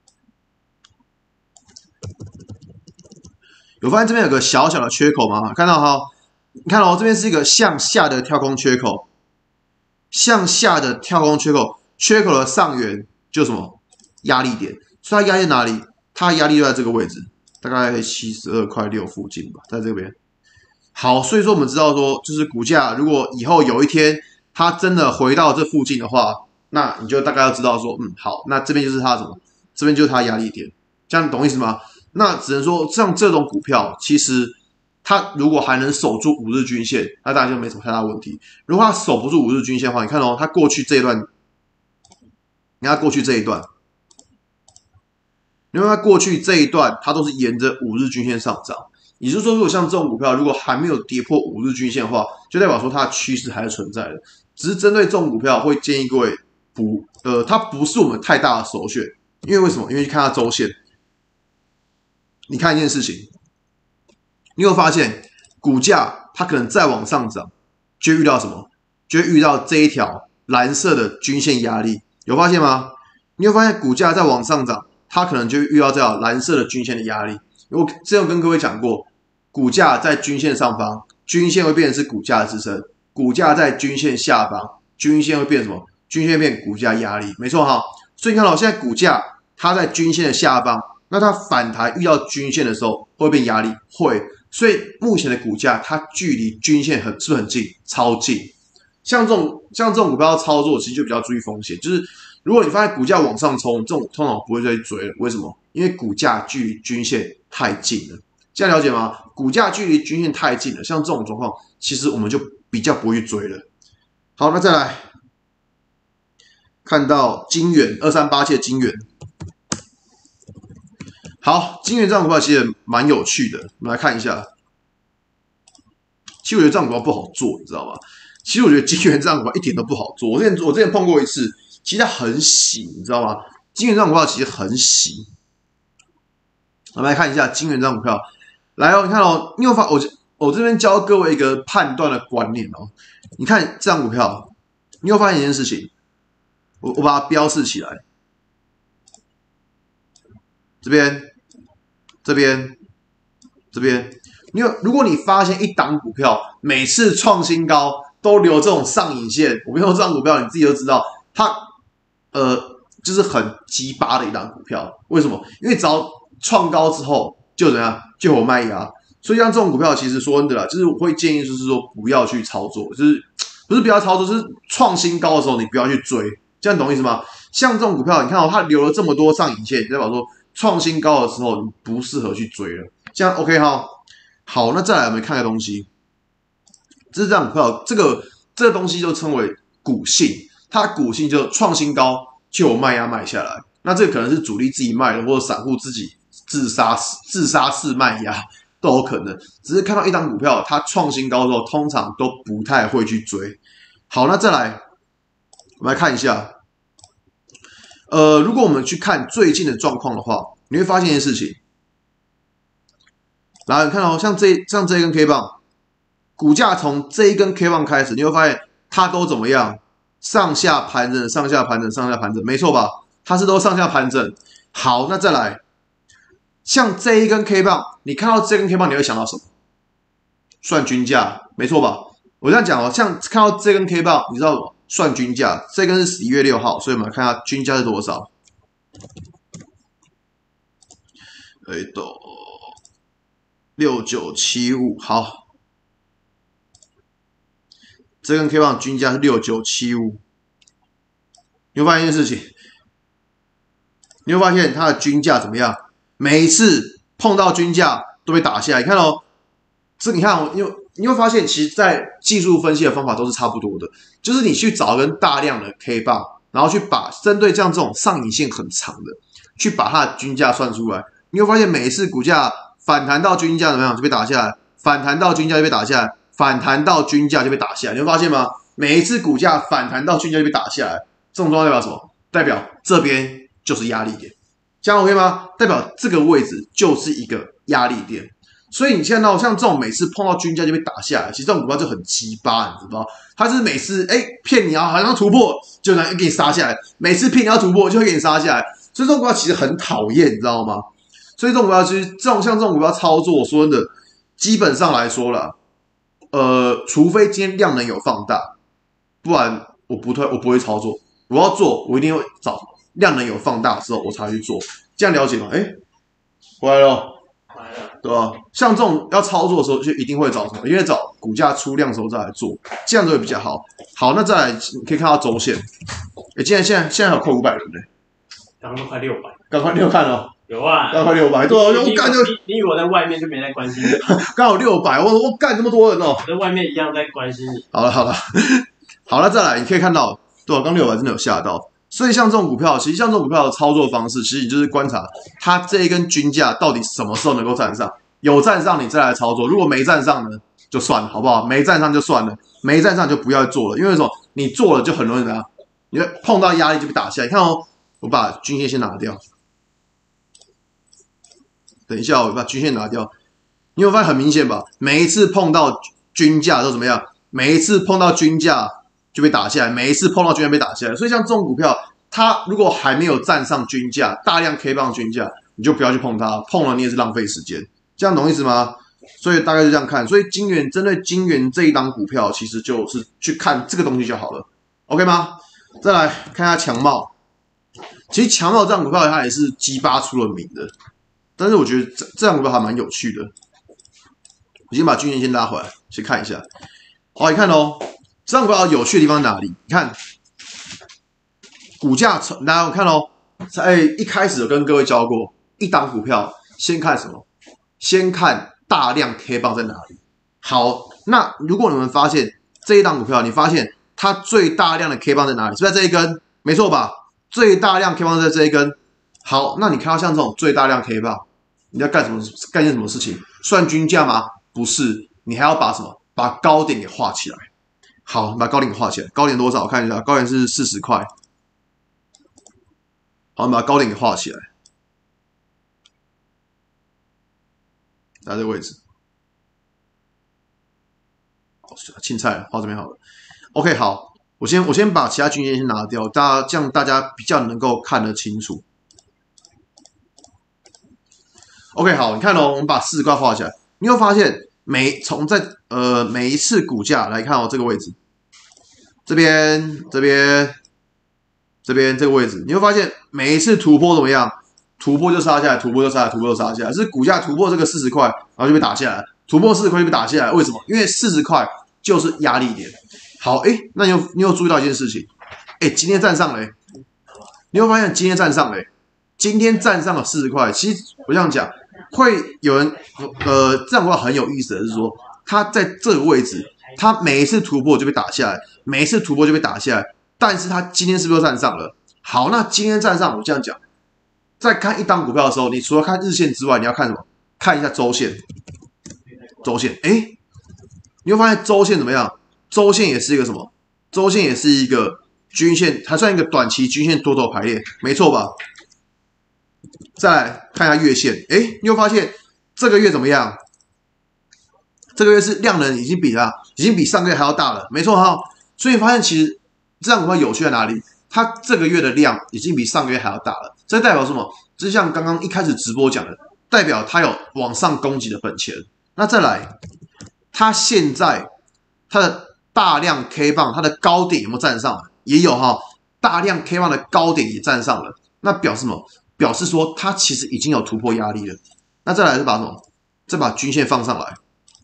有发现这边有个小小的缺口吗？看到哈，你看哦，这边是一个向下的跳空缺口，向下的跳空缺口，缺口的上缘就是什么压力点，所以它压力哪里？它压力就在这个位置，大概七十二块六附近吧，在这边。好，所以说我们知道说，就是股价如果以后有一天它真的回到这附近的话，那你就大概要知道说，嗯，好，那这边就是它什么？这边就是它压力点，这样懂意思吗？那只能说，像这种股票，其实它如果还能守住五日均线，那当然就没什么太大问题。如果它守不住五日均线的话，你看哦，它过去这一段，你看它过去这一段，因为它过去这一段，它都是沿着五日均线上涨。也就是说，如果像这种股票，如果还没有跌破五日均线的话，就代表说它的趋势还是存在的。只是针对这种股票，会建议各位不，呃，它不是我们太大的首选，因为为什么？因为看它周线。你看一件事情，你会发现股价它可能再往上涨，就会遇到什么？就会遇到这一条蓝色的均线压力，有发现吗？你会发现股价再往上涨，它可能就会遇到这条蓝色的均线的压力。我之前有跟各位讲过，股价在均线上方，均线会变成是股价的支撑；股价在均线下方， 均线会变什么？均线变股价压力，没错哈。所以你看到现在股价它在均线的下方，那它反弹遇到均线的时候会变压力，会。所以目前的股价它距离均线很是不是很近？超近。像这种像这种股票操作，其实就比较注意风险，就是如果你发现股价往上冲，这种通常不会再去追了。为什么？因为股价距离均线太近了。这样了解吗？股价距离均线太近了，像这种状况，其实我们就比较不会去追了。好，那再来看到金元二三八七的金元，好，金元这张股票其实蛮有趣的，我们来看一下。其实我觉得这张股票不好做，你知道吗？其实我觉得金元这张股票一点都不好做。我之前我之前碰过一次，其实它很洗，你知道吗？金元这张股票其实很洗。我们来看一下金元这张股票。来哦，你看哦，你有发我我这边教各位一个判断的观念哦。你看这张股票，你有发现一件事情，我我把它标示起来，这边、这边、这边，你有如果你发现一档股票每次创新高都留这种上影线，我跟你说这张股票你自己都知道，它呃就是很鸡巴的一档股票。为什么？因为只要创高之后就怎样？就有卖压，所以像这种股票，其实说真的啦，就是我会建议，就是说不要去操作，就是不是不要操作，就是创新高的时候你不要去追，这样懂意思吗？像这种股票，你看哦，它留了这么多上影线，代表说创新高的时候你不适合去追了。这样 OK 哈？好，那再来我们看个东西，这是这张股票，这个这个东西就称为股性，它股性就创新高就有卖压卖下来，那这个可能是主力自己卖的，或者散户自己。自杀自杀式卖压都有可能，只是看到一档股票它创新高之后，通常都不太会去追。好，那再来我们来看一下，呃，如果我们去看最近的状况的话，你会发现一件事情。来，你看哦，像这像这一根 K 棒，股价从这一根 K 棒开始，你会发现它都怎么样？上下盘整，上下盘整，上下盘整，没错吧？它是都上下盘整。好，那再来。像这一根 K 棒，你看到这根 K 棒，你会想到什么？算均价，没错吧？我这样讲哦，像看到这根 K 棒，你知道什么？算均价，这根是十一月六号，所以我们来看一下均价是多少。哎，都六九七五，好，这根 K 棒均价是六九七五。你会发现一件事情，你会发现它的均价怎么样？每一次碰到均价都被打下来，你看哦，这你看哦，你你会发现，其实，在技术分析的方法都是差不多的，就是你去找根大量的 K 棒，然后去把针对像这种上影线很长的，去把它的均价算出来，你会发现每一次股价反弹到均价怎么样就被打下来，反弹到均价就被打下来，反弹到均价就被打下来，你会发现吗？每一次股价反弹到均价就被打下来，这种状况代表什么？代表这边就是压力点。这样 OK 吗？代表这个位置就是一个压力点，所以你现在到像这种每次碰到均价就被打下来，其实这种股票就很鸡巴，你知道吗？它是每次哎骗你啊，好像突破就能给你杀下来，每次骗你要突破就会给你杀下来，所以这种股票其实很讨厌，你知道吗？所以这种股票其实这种像这种股票操作，我说真的，基本上来说啦，呃，除非今天量能有放大，不然我不推我不会操作，我要做我一定会找量能有放大的时候我才去做，这样了解吗？哎，回来了， 回来了， 对吧？像这种要操作的时候，就一定会找什么？因为找股价出量的时候再来做，这样子会比较好。好，那再来你可以看到周线，哎，竟然现在现在还有快五百人呢， 刚刚都快六百， 刚快六看了， 有啊， 刚快六百，对啊，我干就你你以为我在外面就没在关心你， 刚好六百，我我干这么多人哦， 我在外面一样在关心你。 好了好了，好了，再来你可以看到，对啊，刚六百真的有吓到。所以像这种股票，其实像这种股票的操作方式，其实你就是观察它这一根均价到底什么时候能够站上，有站上你再来操作，如果没站上呢，就算了，好不好？没站上就算了，没站上就不要做了，因为什么？你做了就很容易怎样？你会碰到压力就被打下来。你看哦，我把均线先拿掉，等一下我把均线拿掉，你会发现很明显吧？每一次碰到均价都怎么样？每一次碰到均价就被打下来，每一次碰到均价被打下来，所以像这种股票，它如果还没有站上均价，大量 K 棒均价，你就不要去碰它，碰了你也是浪费时间，这样懂意思吗？所以大概就这样看，所以金元针对金元这一档股票，其实就是去看这个东西就好了。 ，OK 吗？再来看一下强茂，其实强茂这张股票它也是鸡巴出了名的，但是我觉得这这张股票还蛮有趣的。我先把均线先拉回来，去看一下。好，你看哦，这张股票有趣的地方哪里？你看股价，大家看哦，在一开始有跟各位教过，一档股票先看什么？先看大量 K 棒在哪里。好，那如果你们发现这一档股票，你发现它最大量的 K 棒在哪里？是在这一根，没错吧？最大量 K 棒在这一根。好，那你看到像这种最大量 K 棒，你要干什么？干件什么事情？算均价吗？不是，你还要把什么？把高点给画起来。好，把高点给画起来。高点多少？我看一下，高点是四十块。好，把高点给画起来，在这个位置。好，青菜画这边好了。OK， 好，我先我先把其他均线先拿掉，大家这样大家比较能够看得清楚。OK， 好，你看哦，我们把四十块画起来，你会发现每从在呃每一次股价来看哦，这个位置，这边这边这边这个位置，你会发现每一次突破怎么样？突破就杀下来，突破就杀下来，突破就杀下来，是股价突破这个四十块，然后就被打下来，突破四十块就被打下来，为什么？因为四十块就是压力点。好，哎，那你有你有注意到一件事情？哎，今天站上了，你会发现今天站上了，今天站上了四十块。其实我这样讲，会有人呃，这样的话很有意思的是说，它在这个位置，它每一次突破就被打下来，每一次突破就被打下来，但是它今天是不是又站上了？好，那今天站上，我这样讲，在看一档股票的时候，你除了看日线之外，你要看什么？看一下周线，周线，哎，你会发现周线怎么样？周线也是一个什么？周线也是一个均线，还算一个短期均线多头排列，没错吧？再来看一下月线，哎，你会发现这个月怎么样？这个月是量能已经比啊，已经比上个月还要大了，没错哈。所以发现其实这样股票有趣在哪里？它这个月的量已经比上个月还要大了，这代表什么？就像刚刚一开始直播讲的，代表它有往上攻击的本钱。那再来，它现在它的大量 K 棒，它的高点有没有站上？也有哈，大量 K 棒的高点也站上了，那表示什么？表示说它其实已经有突破压力了。那再来是把什么？再把均线放上来。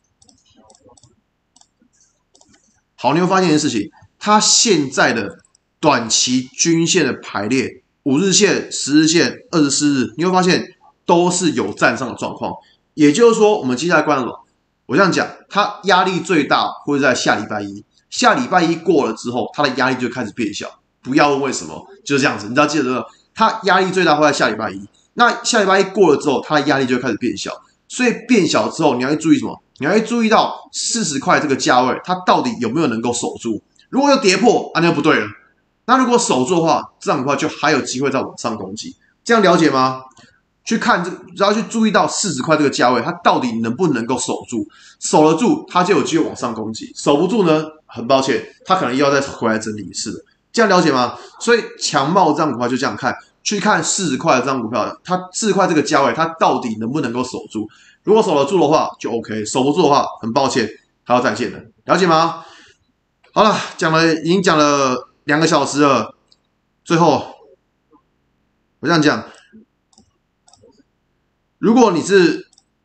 好，你会发现一件事情，它现在的短期均线的排列，五日线、十日线、二十四日，你会发现都是有站上的状况。也就是说，我们接下来观什么？我这样讲，它压力最大会在下礼拜一，下礼拜一过了之后，它的压力就开始变小。不要问为什么，就是这样子。你知道记得这个，它压力最大会在下礼拜一，那下礼拜一过了之后，它的压力就会开始变小。所以变小之后，你要去注意什么？你要去注意到四十块这个价位，它到底有没有能够守住？如果有跌破，啊，那就不对了。那如果守住的话，这样的话就还有机会再往上攻击。这样了解吗？去看这个，只要去注意到四十块这个价位，它到底能不能够守住？守得住，它就有机会往上攻击；守不住呢，很抱歉，它可能又要再回来整理一次了。这样了解吗？所以强茂这张股票就这样看，去看四十块的这张股票，它四十块这个价位，它到底能不能够守住？如果守得住的话，就 OK； 守不住的话，很抱歉，还要再见了。了解吗？好了，讲了已经讲了两个小时了，最后我这样讲。如果你是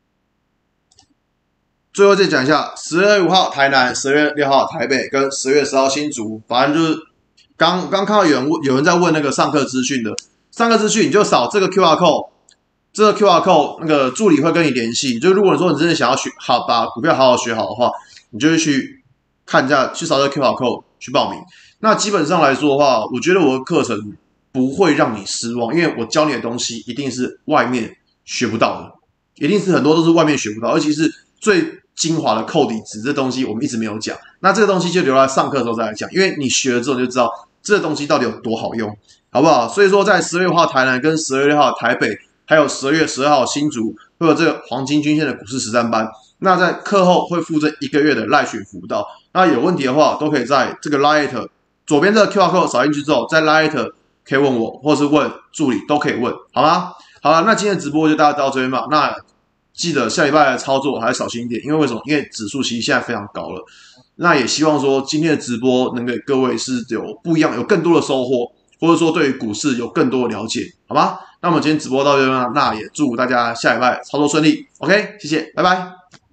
最后再讲一下，十月五号台南，十月六号台北，跟十月十号新竹，反正就是刚刚看到有人有人在问那个上课资讯的，上课资讯你就扫这个 Q R code， 这个 Q R code 那个助理会跟你联系。就如果你说你真的想要学好，把股票好好学好的话，你就会去看一下，去扫这个 Q R code 去报名。那基本上来说的话，我觉得我的课程不会让你失望，因为我教你的东西一定是外面学不到的，一定是很多都是外面学不到，尤其是最精华的扣底值这东西我们一直没有讲，那这个东西就留在上课的时候再来讲，因为你学了之后你就知道这个东西到底有多好用，好不好？所以说在十月五号台南跟十月六号台北，还有十月十二号新竹会有这个黄金均线的股市实战班，那在课后会附赠一个月的赖群辅导，那有问题的话都可以在这个 Lite 左边这个 Q R code 扫进去之后，在 Lite 可以问我，或是问助理都可以问，好吗？好了，那今天的直播就大家到这边吧。那记得下礼拜的操作还是小心一点，因为为什么？因为指数其实现在非常高了。那也希望说今天的直播能给各位是有不一样、有更多的收获，或者说对于股市有更多的了解，好吗？那我们今天直播到这边，那也祝大家下礼拜操作顺利。OK， 谢谢，拜拜。